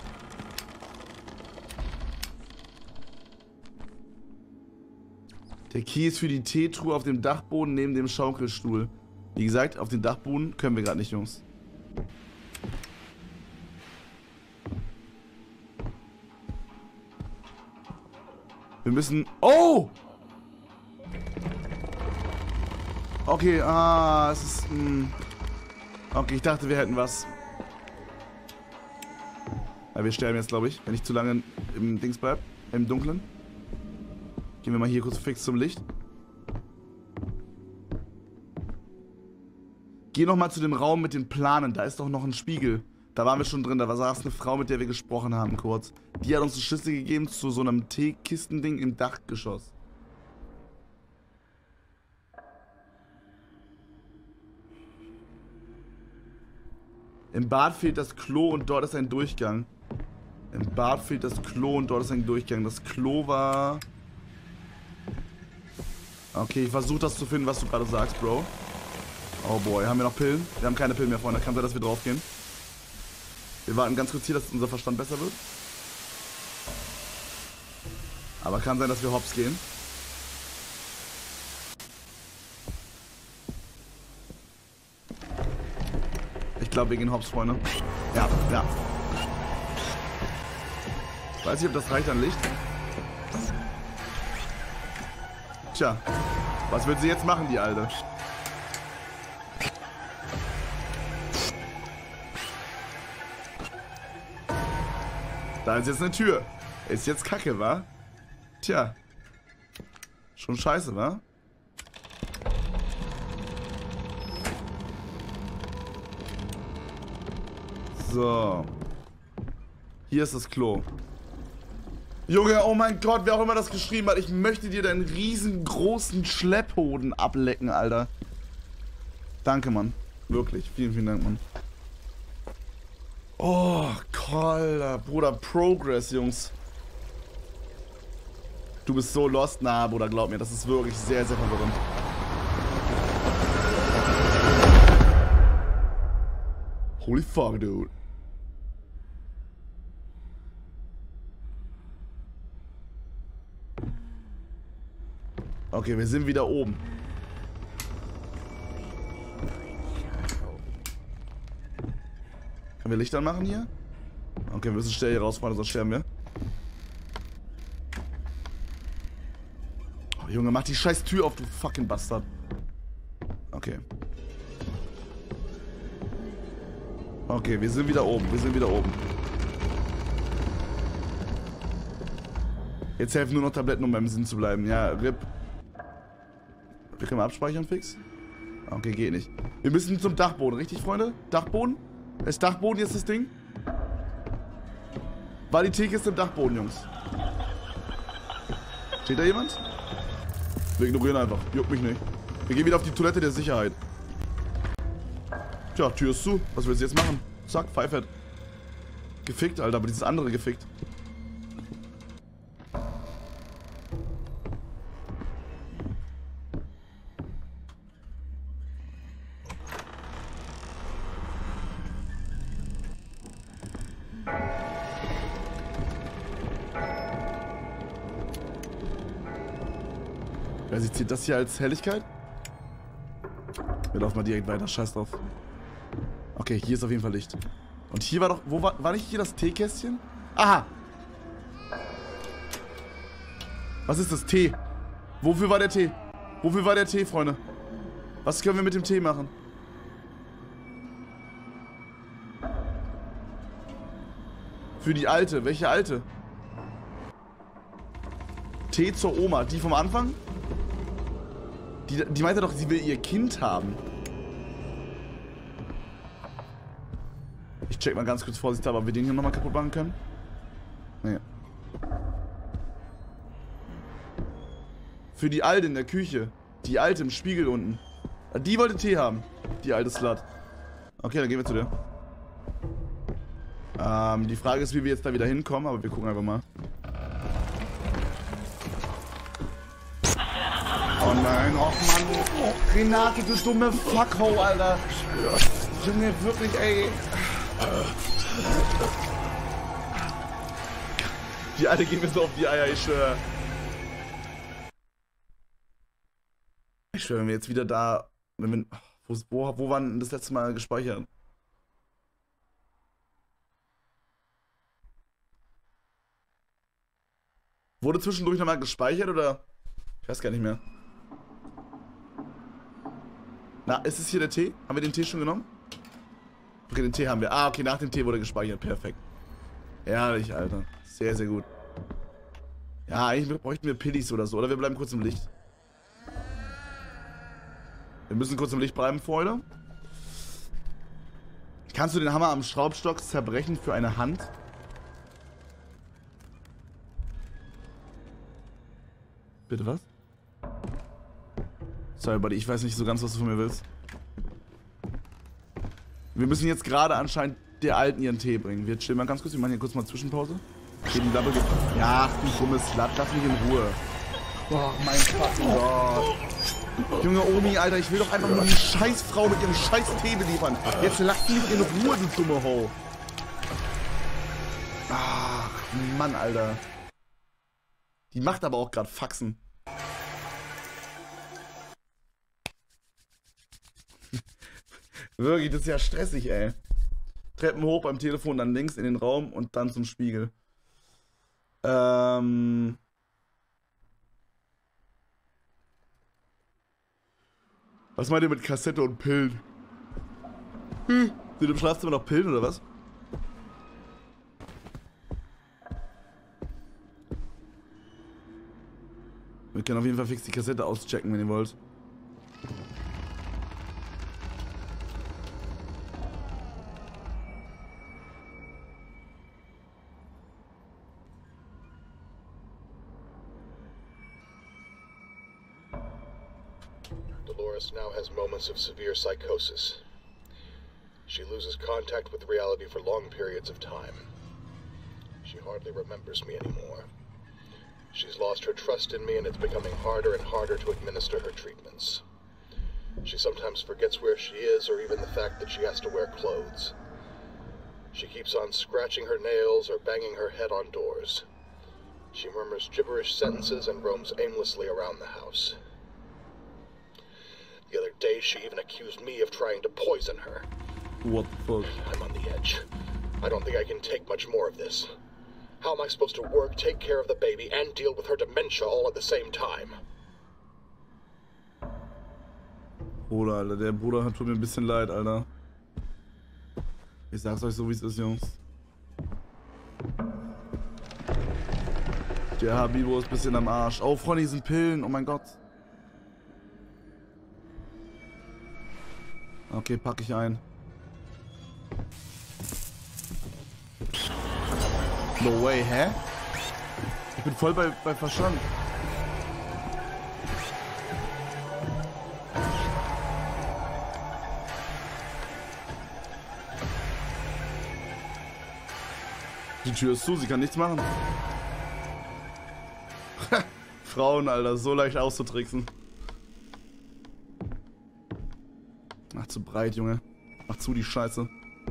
Der Key ist für die Teetruhe auf dem Dachboden neben dem Schaukelstuhl. Wie gesagt, auf den Dachboden können wir gerade nicht, Jungs. Wir müssen... Oh! Okay, ah, es ist... Mh. Okay, ich dachte, wir hätten was. Ja, wir sterben jetzt, glaube ich, wenn ich zu lange im Dings bleib, im Dunkeln. Gehen wir mal hier kurz fix zum Licht. Geh noch mal zu dem Raum mit den Planen, da ist doch noch ein Spiegel. Da waren wir schon drin, da saß eine Frau, mit der wir gesprochen haben, kurz. Die hat uns einen Schlüssel gegeben zu so einem Teekistending im Dachgeschoss. Im Bad fehlt das Klo und dort ist ein Durchgang. Im Bad fehlt das Klo und dort ist ein Durchgang. Das Klo war... Okay, ich versuche das zu finden, was du gerade sagst, Bro. Oh boy, haben wir noch Pillen? Wir haben keine Pillen mehr, Freunde. Kann sein, dass wir draufgehen. Wir warten ganz kurz hier, dass unser Verstand besser wird. Aber kann sein, dass wir hops gehen. Ich glaube, wir gehen hops, Freunde. Ja, ja. Weiß nicht, ob das reicht an Licht. Tja, was will sie jetzt machen, die Alte? Da ist jetzt eine Tür. Ist jetzt Kacke, wa? Tja. Schon scheiße, wa? So. Hier ist das Klo. Junge, oh mein Gott, wer auch immer das geschrieben hat. Ich möchte dir deinen riesengroßen Schlepphoden ablecken, Alter. Danke, Mann. Wirklich. Vielen, vielen Dank, Mann. Oh, Alter. Bruder, Progress, Jungs. Du bist so lost. Na, Bruder, glaub mir, das ist wirklich sehr, sehr verwirrend. Holy fuck, dude. Okay, wir sind wieder oben. Können wir Licht anmachen hier? Okay, wir müssen schnell hier rausfahren, sonst sterben wir. Oh, Junge, mach die scheiß Tür auf, du fucking Bastard. Okay. Okay, wir sind wieder oben, wir sind wieder oben. Jetzt helfen nur noch Tabletten, um beim Sinn zu bleiben. Ja, R I P. Wir können mal abspeichern, fix? Okay, geht nicht. Wir müssen zum Dachboden, richtig, Freunde? Dachboden? Ist Dachboden jetzt das Ding? War die Teekiste im Dachboden, Jungs? Steht da jemand? Wir ignorieren einfach. Juckt mich nicht. Wir gehen wieder auf die Toilette der Sicherheit. Tja, Tür ist zu. Was willst du jetzt machen? Zack, Pfeifert. Gefickt, Alter, aber dieses andere gefickt. Wer sieht das hier als Helligkeit? Wir laufen mal direkt weiter, scheiß drauf. Okay, hier ist auf jeden Fall Licht. Und hier war doch, wo war, war nicht hier das Teekästchen? Aha! Was ist das? Tee? Wofür war der Tee? Wofür war der Tee, Freunde? Was können wir mit dem Tee machen? Für die Alte. Welche Alte? Tee zur Oma. Die vom Anfang? Die, die meinte doch, sie will ihr Kind haben. Ich check mal ganz kurz vorsichtshalber, ob wir den hier nochmal kaputt machen können. Nee. Für die Alte in der Küche. Die Alte im Spiegel unten. Die wollte Tee haben. Die alte Slut. Okay, dann gehen wir zu der. Ähm, die Frage ist, wie wir jetzt da wieder hinkommen, aber wir gucken einfach mal. Oh nein, oh Mann. Oh, Renate, du dumme Fuckhole, Alter. Junge, wirklich, ey. Die Alte geht mir so auf die Eier, ich schwöre. Ich schwöre, wenn wir jetzt wieder da... Wenn wir, wo, wo, wo waren das letzte Mal gespeichert? Wurde zwischendurch nochmal gespeichert, oder? Ich weiß gar nicht mehr. Na, ist es hier der Tee? Haben wir den Tee schon genommen? Okay, den Tee haben wir. Ah, okay, nach dem Tee wurde gespeichert. Perfekt. Ehrlich, Alter. Sehr, sehr gut. Ja, eigentlich bräuchten wir Pillis oder so. Oder wir bleiben kurz im Licht. Wir müssen kurz im Licht bleiben, Freunde. Kannst du den Hammer am Schraubstock zerbrechen für eine Hand? Bitte was? Sorry, Buddy, ich weiß nicht so ganz, was du von mir willst. Wir müssen jetzt gerade anscheinend der Alten ihren Tee bringen. Wir chillen mal ganz kurz, wir machen hier kurz mal Zwischenpause. Geben Double ja, du dummes Slut, lass mich in Ruhe. Oh, mein fucking Gott. Junge Omi, Alter, ich will doch einfach nur die Scheißfrau mit ihrem scheiß Tee beliefern. Jetzt lass mich in Ruhe, du dumme Ho. Ach, Mann, Alter. Die macht aber auch gerade Faxen. Wirklich, das ist ja stressig, ey. Treppen hoch beim Telefon, dann links in den Raum und dann zum Spiegel. Ähm... Was meint ihr mit Kassette und Pillen? Hm. Sind im Schlafzimmer noch Pillen oder was? Wir können auf jeden Fall fix die Kassette auschecken, wenn ihr wollt. Dolores now has moments of severe psychosis. She loses contact with reality for long periods of time. She hardly remembers me anymore. She's lost her trust in me, and it's becoming harder and harder to administer her treatments. She sometimes forgets where she is, or even the fact that she has to wear clothes. She keeps on scratching her nails or banging her head on doors. She murmurs gibberish sentences and roams aimlessly around the house. The other day, she even accused me of trying to poison her. What the fuck? I'm on the edge. I don't think I can take much more of this. How am I supposed to work, take care of the baby, and deal with her dementia all at the same time? Bruder, Alter, der Bruder hat tut mir ein bisschen leid, Alter. Ich sag's euch so, wie es ist, Jungs. Der Habibo ist ein bisschen am Arsch. Oh, Freunde, hier sind Pillen. Oh mein Gott. Okay, packe ich ein. No way, hä? Ich bin voll bei, bei Verstand. Die Tür ist zu, sie kann nichts machen. Frauen, Alter, so leicht auszutricksen. Ach, zu breit, Junge. Mach zu, die Scheiße.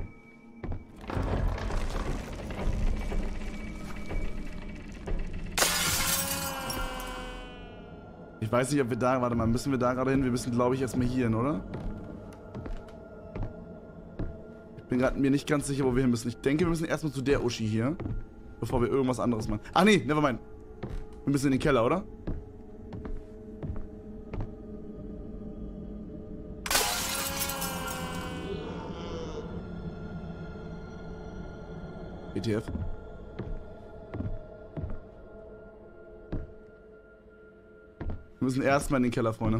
Ich weiß nicht, ob wir da... Warte mal, müssen wir da gerade hin? Wir müssen, glaube ich, erstmal hier hin, oder? Ich bin gerade mir nicht ganz sicher, wo wir hin müssen. Ich denke, wir müssen erstmal zu der Uschi hier. Bevor wir irgendwas anderes machen. Ach nee, nevermind. Wir müssen in den Keller, oder? W T F. Wir müssen erstmal in den Keller, Freunde.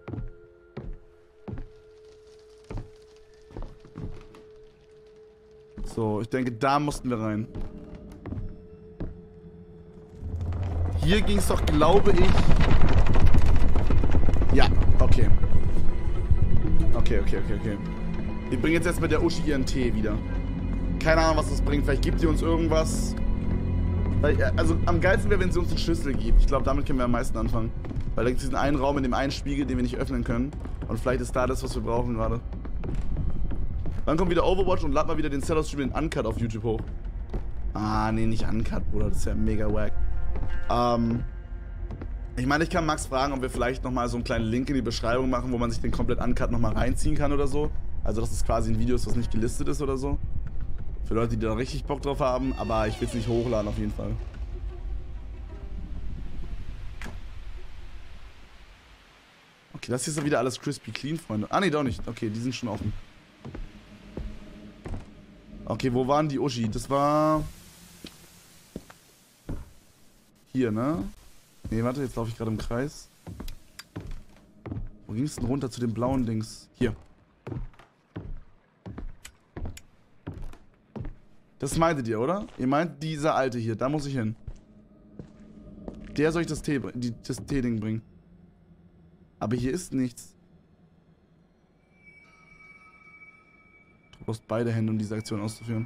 So, ich denke, da mussten wir rein. Hier ging es doch, glaube ich... Ja, okay. Okay, okay, okay, okay. Wir bringen jetzt erstmal der Uschi ihren Tee wieder. Keine Ahnung, was das bringt. Vielleicht gibt sie uns irgendwas. Also, am geilsten wäre, wenn sie uns eine Schüssel gibt. Ich glaube, damit können wir am meisten anfangen. Weil da gibt es diesen einen Raum in dem einen Spiegel, den wir nicht öffnen können. Und vielleicht ist da das, was wir brauchen gerade. Dann kommt wieder Overwatch und lad mal wieder den Sellers-Stream in Uncut auf YouTube hoch. Ah, nee, nicht Uncut, Bruder. Das ist ja mega wack. Ähm, ich meine, ich kann Max fragen, ob wir vielleicht nochmal so einen kleinen Link in die Beschreibung machen, wo man sich den komplett Uncut nochmal reinziehen kann oder so. Also, dass es quasi ein Video ist, was nicht gelistet ist oder so. Für Leute, die da richtig Bock drauf haben, aber ich will es nicht hochladen auf jeden Fall. Okay, das hier ist ja wieder alles crispy clean, Freunde. Ah, nee, doch nicht. Okay, die sind schon offen. Okay, wo waren die Uschi? Das war... Hier, ne? Ne, warte, jetzt laufe ich gerade im Kreis. Wo ging es denn runter zu den blauen Dings? Hier. Das meintet ihr, oder? Ihr meint dieser alte hier, da muss ich hin. Der soll ich das Tee, die, das Tee-Ding bringen. Aber hier ist nichts. Du brauchst beide Hände, um diese Aktion auszuführen.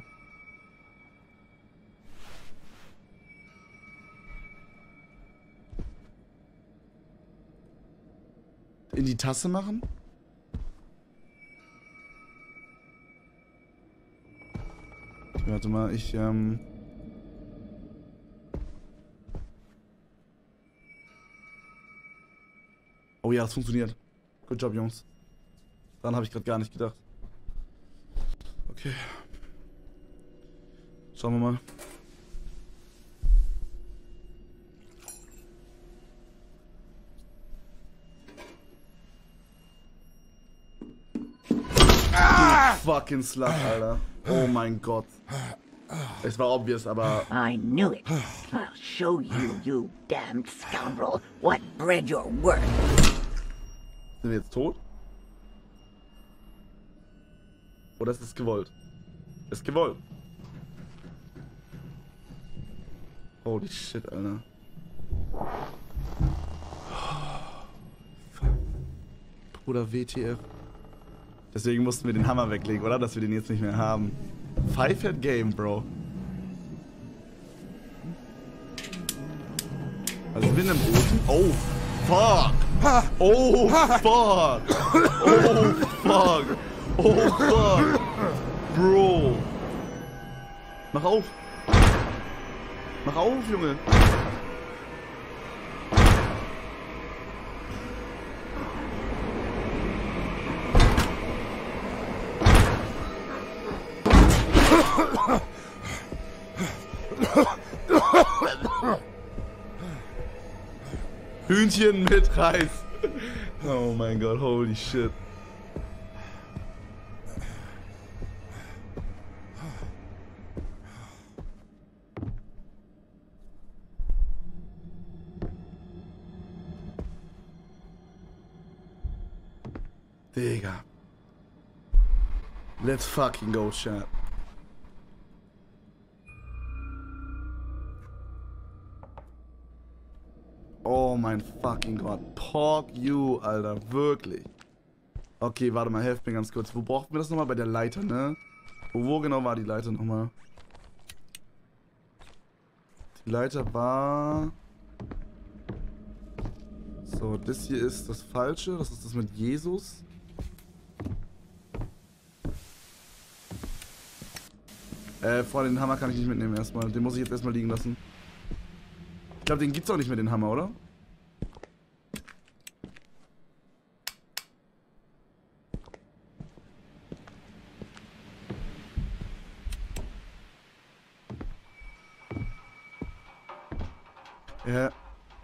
In die Tasse machen? Warte mal, ich, ähm... Oh ja, das funktioniert. Good job, Jungs. Daran habe ich gerade gar nicht gedacht. Okay. Schauen wir mal. Ah! Fucking Slut, Alter. Oh mein Gott. Es war obvious, aber... I knew it. I'll show you, you damned scoundrel, what bread you're worth. Sind wir jetzt tot? Oder ist es gewollt? Ist gewollt. Holy shit, Alter. Bruder, W T F. Deswegen mussten wir den Hammer weglegen, oder? Dass wir den jetzt nicht mehr haben. Five-Head Game, Bro. Also, wir sind im Boden. Oh, fuck. Oh, fuck. Oh, fuck. Oh, fuck. Bro. Mach auf. Mach auf, Junge. Hühnchen mit Reis. Oh mein Gott, holy shit. Digga. Let's fucking go, chat. Oh mein fucking Gott. Pork you, Alter. Wirklich. Okay, warte mal, helft mir ganz kurz. Wo brauchten wir das nochmal? Bei der Leiter, ne? Wo, wo genau war die Leiter nochmal? Die Leiter war... So, das hier ist das Falsche. Das ist das mit Jesus. Äh, Freunde, den Hammer kann ich nicht mitnehmen erstmal. Den muss ich jetzt erstmal liegen lassen. Ich glaube, den gibt's auch nicht mehr, den Hammer, oder? Ja.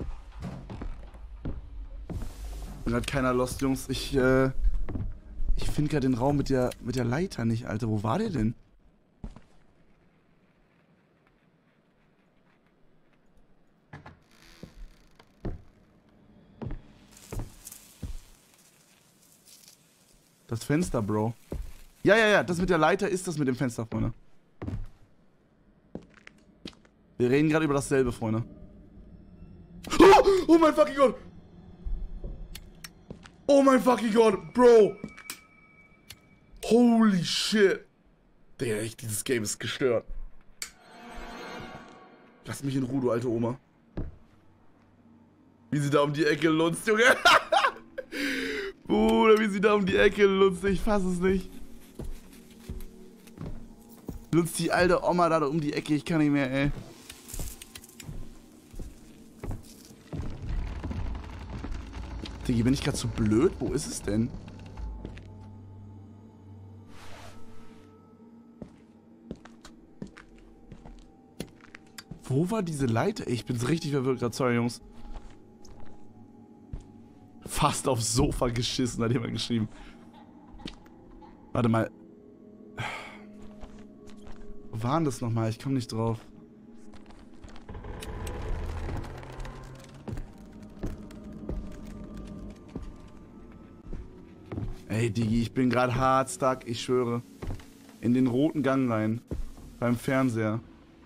Bin halt keiner lost, Jungs. Ich, äh... Ich finde gerade den Raum mit der, mit der Leiter nicht, Alter. Wo war der denn? Das Fenster, Bro. Ja, ja, ja, das mit der Leiter ist das mit dem Fenster, Freunde. Wir reden gerade über dasselbe, Freunde. Oh, oh mein fucking Gott! Oh mein fucking Gott, Bro! Holy shit! Digga, echt, dieses Game ist gestört. Lass mich in Ruhe, du alte Oma. Wie sie da um die Ecke lunzt, Junge. Bruder, wie sie da um die Ecke lunzt, ich fass es nicht. Lunzt die alte Oma da um die Ecke, ich kann nicht mehr, ey. Digga, bin ich gerade zu blöd? Wo ist es denn? Wo war diese Leiter? Ey, ich bin's richtig verwirrt gerade, sorry, Jungs. Fast aufs Sofa geschissen, hat jemand geschrieben. Warte mal. Wo war denn das nochmal? Ich komme nicht drauf. Ey, Digi, ich bin gerade hart stuck, ich schwöre. In den roten Gang rein. Beim Fernseher.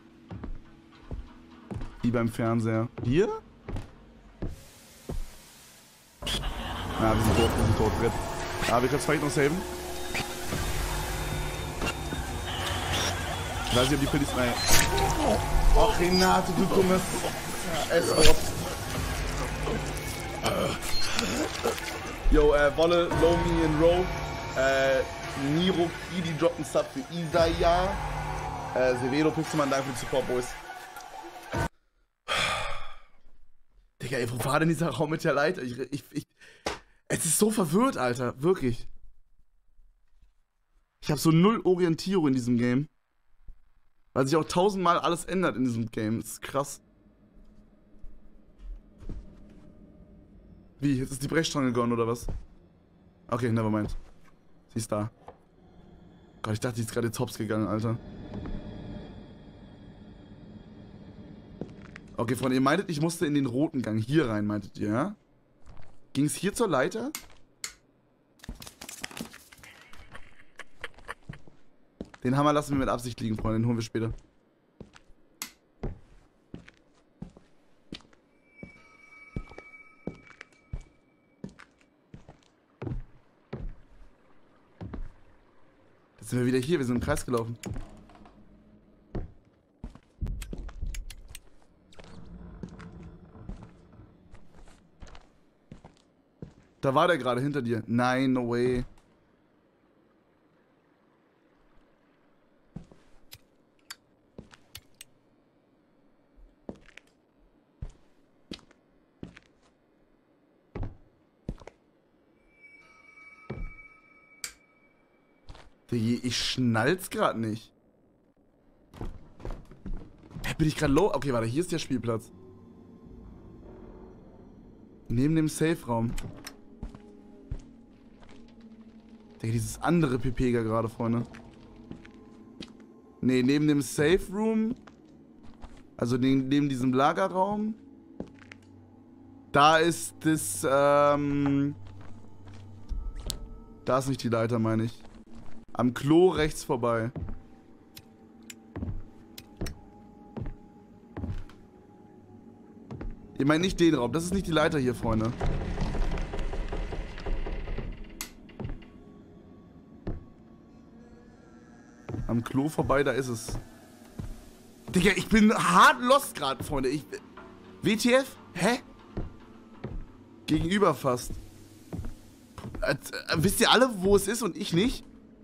Wie beim Fernseher. Hier? Na, wir sind tot, wir sind tot. Ja, wir können es vielleicht noch saven. Ich weiß nicht, ob die Pilz... Nein. Ach, Renate, du dummes... S-Wort. Yo, äh, Wolle, Low, Me and Row. Äh, Niro, Kidi droppt einen Sub für Isaiah. Äh, Severo, Pixelmann, danke für die Support, Boys. Digga, ey, wo war denn dieser Raum mit der Leiter? Ich, ich, ich... Es ist so verwirrt, Alter. Wirklich. Ich habe so null Orientierung in diesem Game. Weil sich auch tausendmal alles ändert in diesem Game. Das ist krass. Wie? Jetzt ist die Brechstange gone, oder was? Okay, nevermind. Sie ist da. Gott, ich dachte, die ist gerade ins Hops gegangen, Alter. Okay, Freunde, ihr meintet, ich musste in den roten Gang hier rein, meintet ihr, ja? Ging es hier zur Leiter? Den Hammer lassen wir mit Absicht liegen, Freunde. Den holen wir später. Jetzt sind wir wieder hier, wir sind im Kreis gelaufen. Da war der gerade hinter dir. Nein, no way. Ich schnall's gerade nicht. Bin ich gerade low? Okay, warte, hier ist der Spielplatz. Neben dem Safe-Raum. Digga, dieses andere P P gerade, Freunde. Ne, neben dem Safe-Room. Also neben, neben diesem Lagerraum. Da ist das, ähm... Da ist nicht die Leiter, meine ich. Am Klo rechts vorbei. Ihr meint nicht den Raum. Das ist nicht die Leiter hier, Freunde. Am Klo vorbei, da ist es. Digga, ich bin hart lost gerade, Freunde. Ich, W T F? Hä? Gegenüber fast. Äh, äh, wisst ihr alle, wo es ist und ich nicht?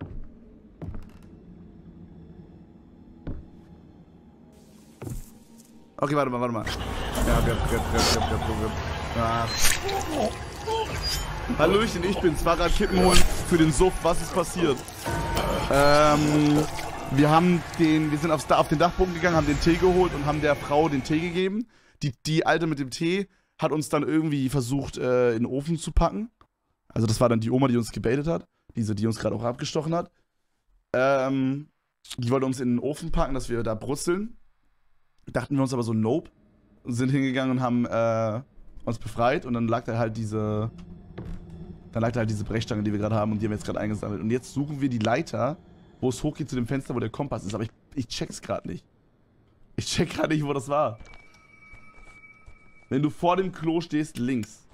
Okay, warte mal, warte mal. Ja, okay, okay, okay, okay, okay. Ah. Hallöchen, ich bin's. Fahrrad Kippen holen für den Suff. Was ist passiert? Ähm, wir haben den, wir sind aufs, auf den Dachboden gegangen, haben den Tee geholt und haben der Frau den Tee gegeben. Die, die Alte mit dem Tee hat uns dann irgendwie versucht, äh, in den Ofen zu packen. Also das war dann die Oma, die uns gebaitet hat. Diese, die uns gerade auch abgestochen hat. Ähm, die wollte uns in den Ofen packen, dass wir da brutzeln. Dachten wir uns aber so, nope. Sind hingegangen und haben äh, uns befreit und dann lag da halt diese... Dann lag da halt diese Brechstange, die wir gerade haben und die haben wir jetzt gerade eingesammelt. Und jetzt suchen wir die Leiter, wo es hochgeht zu dem Fenster, wo der Kompass ist. Aber ich, ich check's gerade nicht. Ich check gerade nicht, wo das war. Wenn du vor dem Klo stehst, links.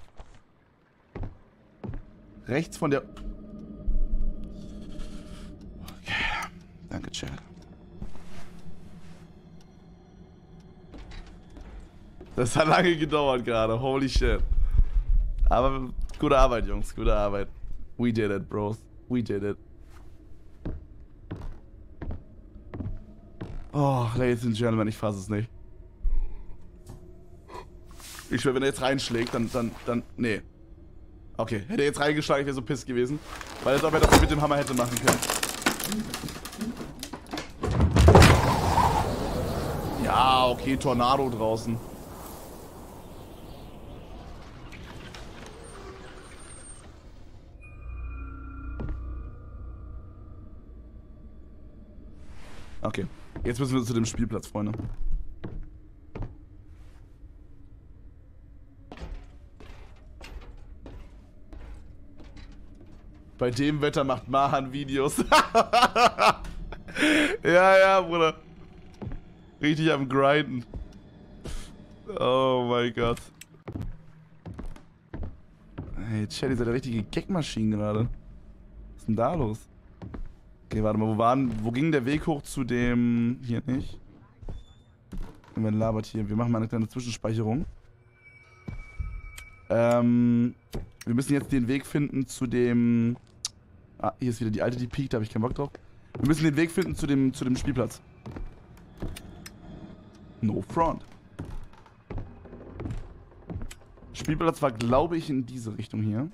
Rechts von der... Okay. Danke, Chad. Das hat lange gedauert gerade, holy shit. Aber gute Arbeit, Jungs, gute Arbeit. We did it, bros. We did it. Oh, Ladies and Gentlemen, ich fasse es nicht. Ich schwöre, wenn er jetzt reinschlägt, dann, dann, dann, nee. Okay, hätte er jetzt reingeschlagen, ich wäre so piss gewesen. Weil als ob er das mit dem Hammer hätte machen können. Ja, okay, Tornado draußen. Okay, jetzt müssen wir zu dem Spielplatz, Freunde. Bei dem Wetter macht Mahan Videos. Ja, ja, Bruder. Richtig am Grinden. Oh mein Gott. Hey, Chat, ihr seid ja richtige Gagmaschinen gerade. Was ist denn da los? Okay, warte mal, wo waren, wo ging der Weg hoch zu dem, hier nicht? Und man labert hier, wir machen mal eine kleine Zwischenspeicherung. Ähm, wir müssen jetzt den Weg finden zu dem, ah, hier ist wieder die alte, die piekt, da habe ich keinen Bock drauf. Wir müssen den Weg finden zu dem, zu dem Spielplatz. No front. Spielplatz war, glaube ich, in diese Richtung hier.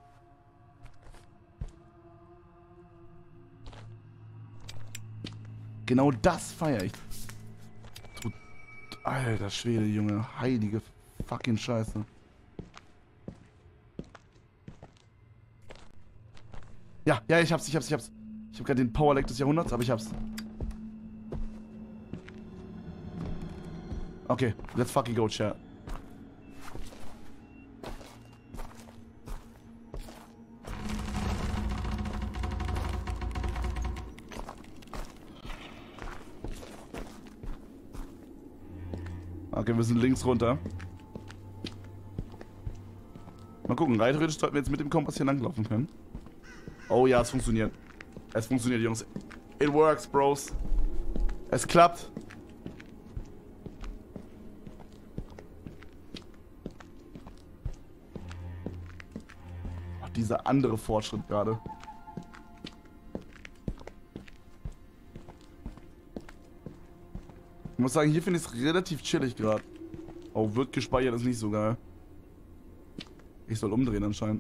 Genau das feiere ich. Du, alter Schwede, Junge. Heilige fucking Scheiße. Ja, ja, ich hab's, ich hab's, ich hab's. Ich hab gerade den Powerleg des Jahrhunderts, aber ich hab's. Okay, let's fucking go, chat. Okay, wir sind links runter. Mal gucken, rein theoretisch sollten wir jetzt mit dem Kompass hier langlaufen können. Oh ja, es funktioniert. Es funktioniert, Jungs. It works, Bros. Es klappt. Ach, dieser andere Fortschritt gerade. Ich muss sagen, hier finde ich es relativ chillig gerade. Oh, wird gespeichert, ist nicht so geil. Ich soll umdrehen anscheinend.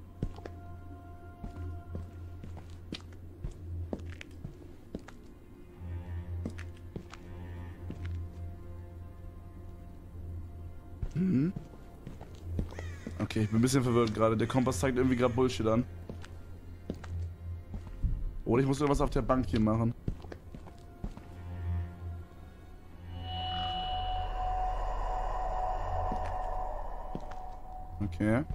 Mhm. Okay, ich bin ein bisschen verwirrt gerade. Der Kompass zeigt irgendwie gerade Bullshit an. Oder ich muss irgendwas auf der Bank hier machen. Okay.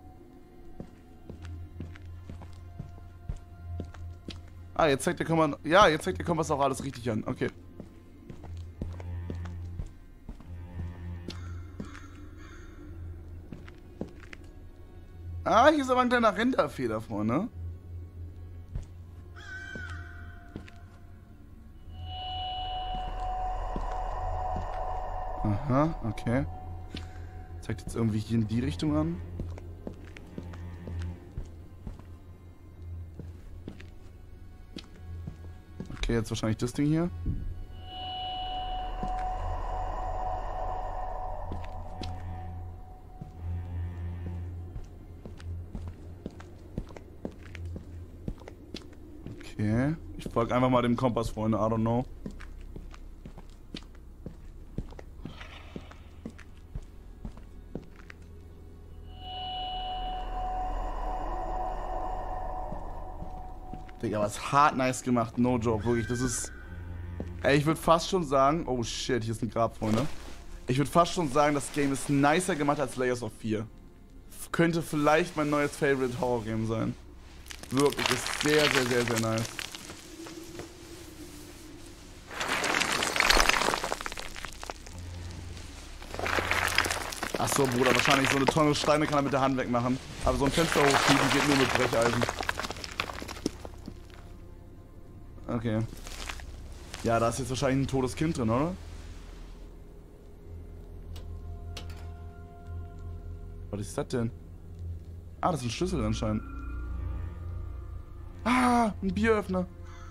Ah, jetzt zeigt der Kompass. Ja, jetzt zeigt der Kompass auch alles richtig an. Okay. Ah, hier ist aber ein kleiner Renderfehler vorne. Aha, okay. Zeigt jetzt irgendwie hier in die Richtung an. Okay, jetzt wahrscheinlich das Ding hier. Okay. Ich folge einfach mal dem Kompass, Freunde. I don't know. Digga, was hart nice gemacht. No joke, wirklich. Das ist... Ey, ich würde fast schon sagen... Oh shit, hier ist ein Grab, Freunde. Ich würde fast schon sagen, das Game ist nicer gemacht als Layers of Fear. Könnte vielleicht mein neues Favorite Horror Game sein. Wirklich, ist sehr, sehr, sehr, sehr nice. Achso, Bruder, wahrscheinlich so eine Tonne Steine kann er mit der Hand wegmachen. Aber so ein Fenster hochschieben geht nur mit Brecheisen. Okay. Ja, da ist jetzt wahrscheinlich ein totes Kind drin, oder? Was ist das denn? Ah, das ist ein Schlüssel anscheinend. Ah, ein Bieröffner.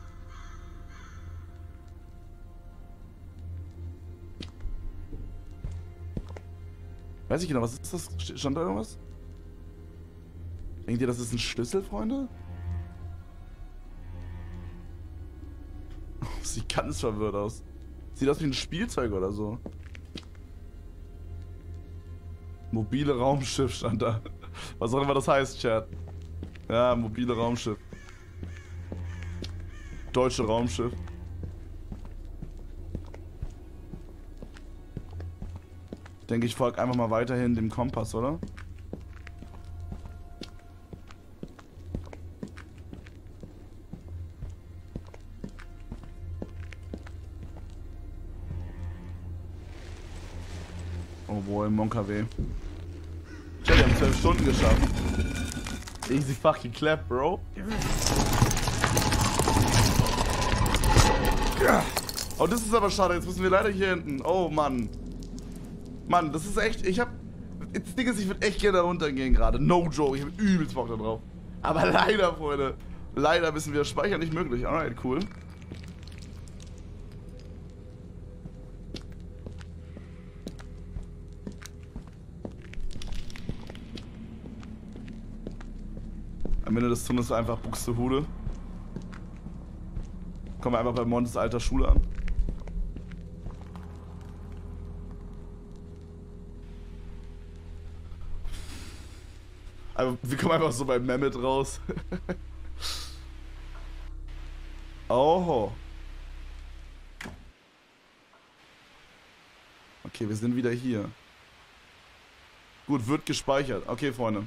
Weiß ich genau, was ist das? Stand da irgendwas? Denkt ihr, das ist ein Schlüssel, Freunde? Sieht ganz verwirrt aus. Sieht aus wie ein Spielzeug oder so. Mobile Raumschiff stand da. Was auch immer das heißt, Chat. Ja, mobile Raumschiff. Deutsche Raumschiff. Ich denke, ich folge einfach mal weiterhin dem Kompass, oder? Oh boy, Monka weh. Tja, wir haben zwölf Stunden geschafft. Easy fucking clap, bro. Oh, das ist aber schade. Jetzt müssen wir leider hier hinten. Oh, Mann. Mann, das ist echt... Ich hab... Das Ding ist, ich würde echt gerne da runtergehen gerade. No joke. Ich hab übelst Bock da drauf. Aber leider, Freunde. Leider müssen wir speichern nicht möglich. Alright, cool. Am Ende des Tunnels einfach Buxtehude. Kommen wir einfach bei Montes alter Schule an. Also, wir kommen einfach so bei Mehmet raus. Oho. Okay, wir sind wieder hier. Gut, wird gespeichert. Okay, Freunde.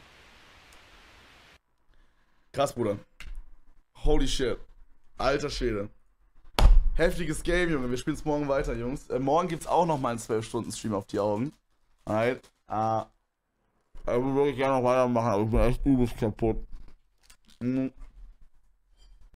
Krass, Bruder. Holy shit. Alter Schwede. Heftiges Game, Junge. Wir spielen es morgen weiter, Jungs. Äh, morgen gibt es auch nochmal einen zwölf Stunden Stream auf die Augen. Alright. Ah. Also würde ich gerne noch weitermachen, aber ich bin echt übelst kaputt. Mhm.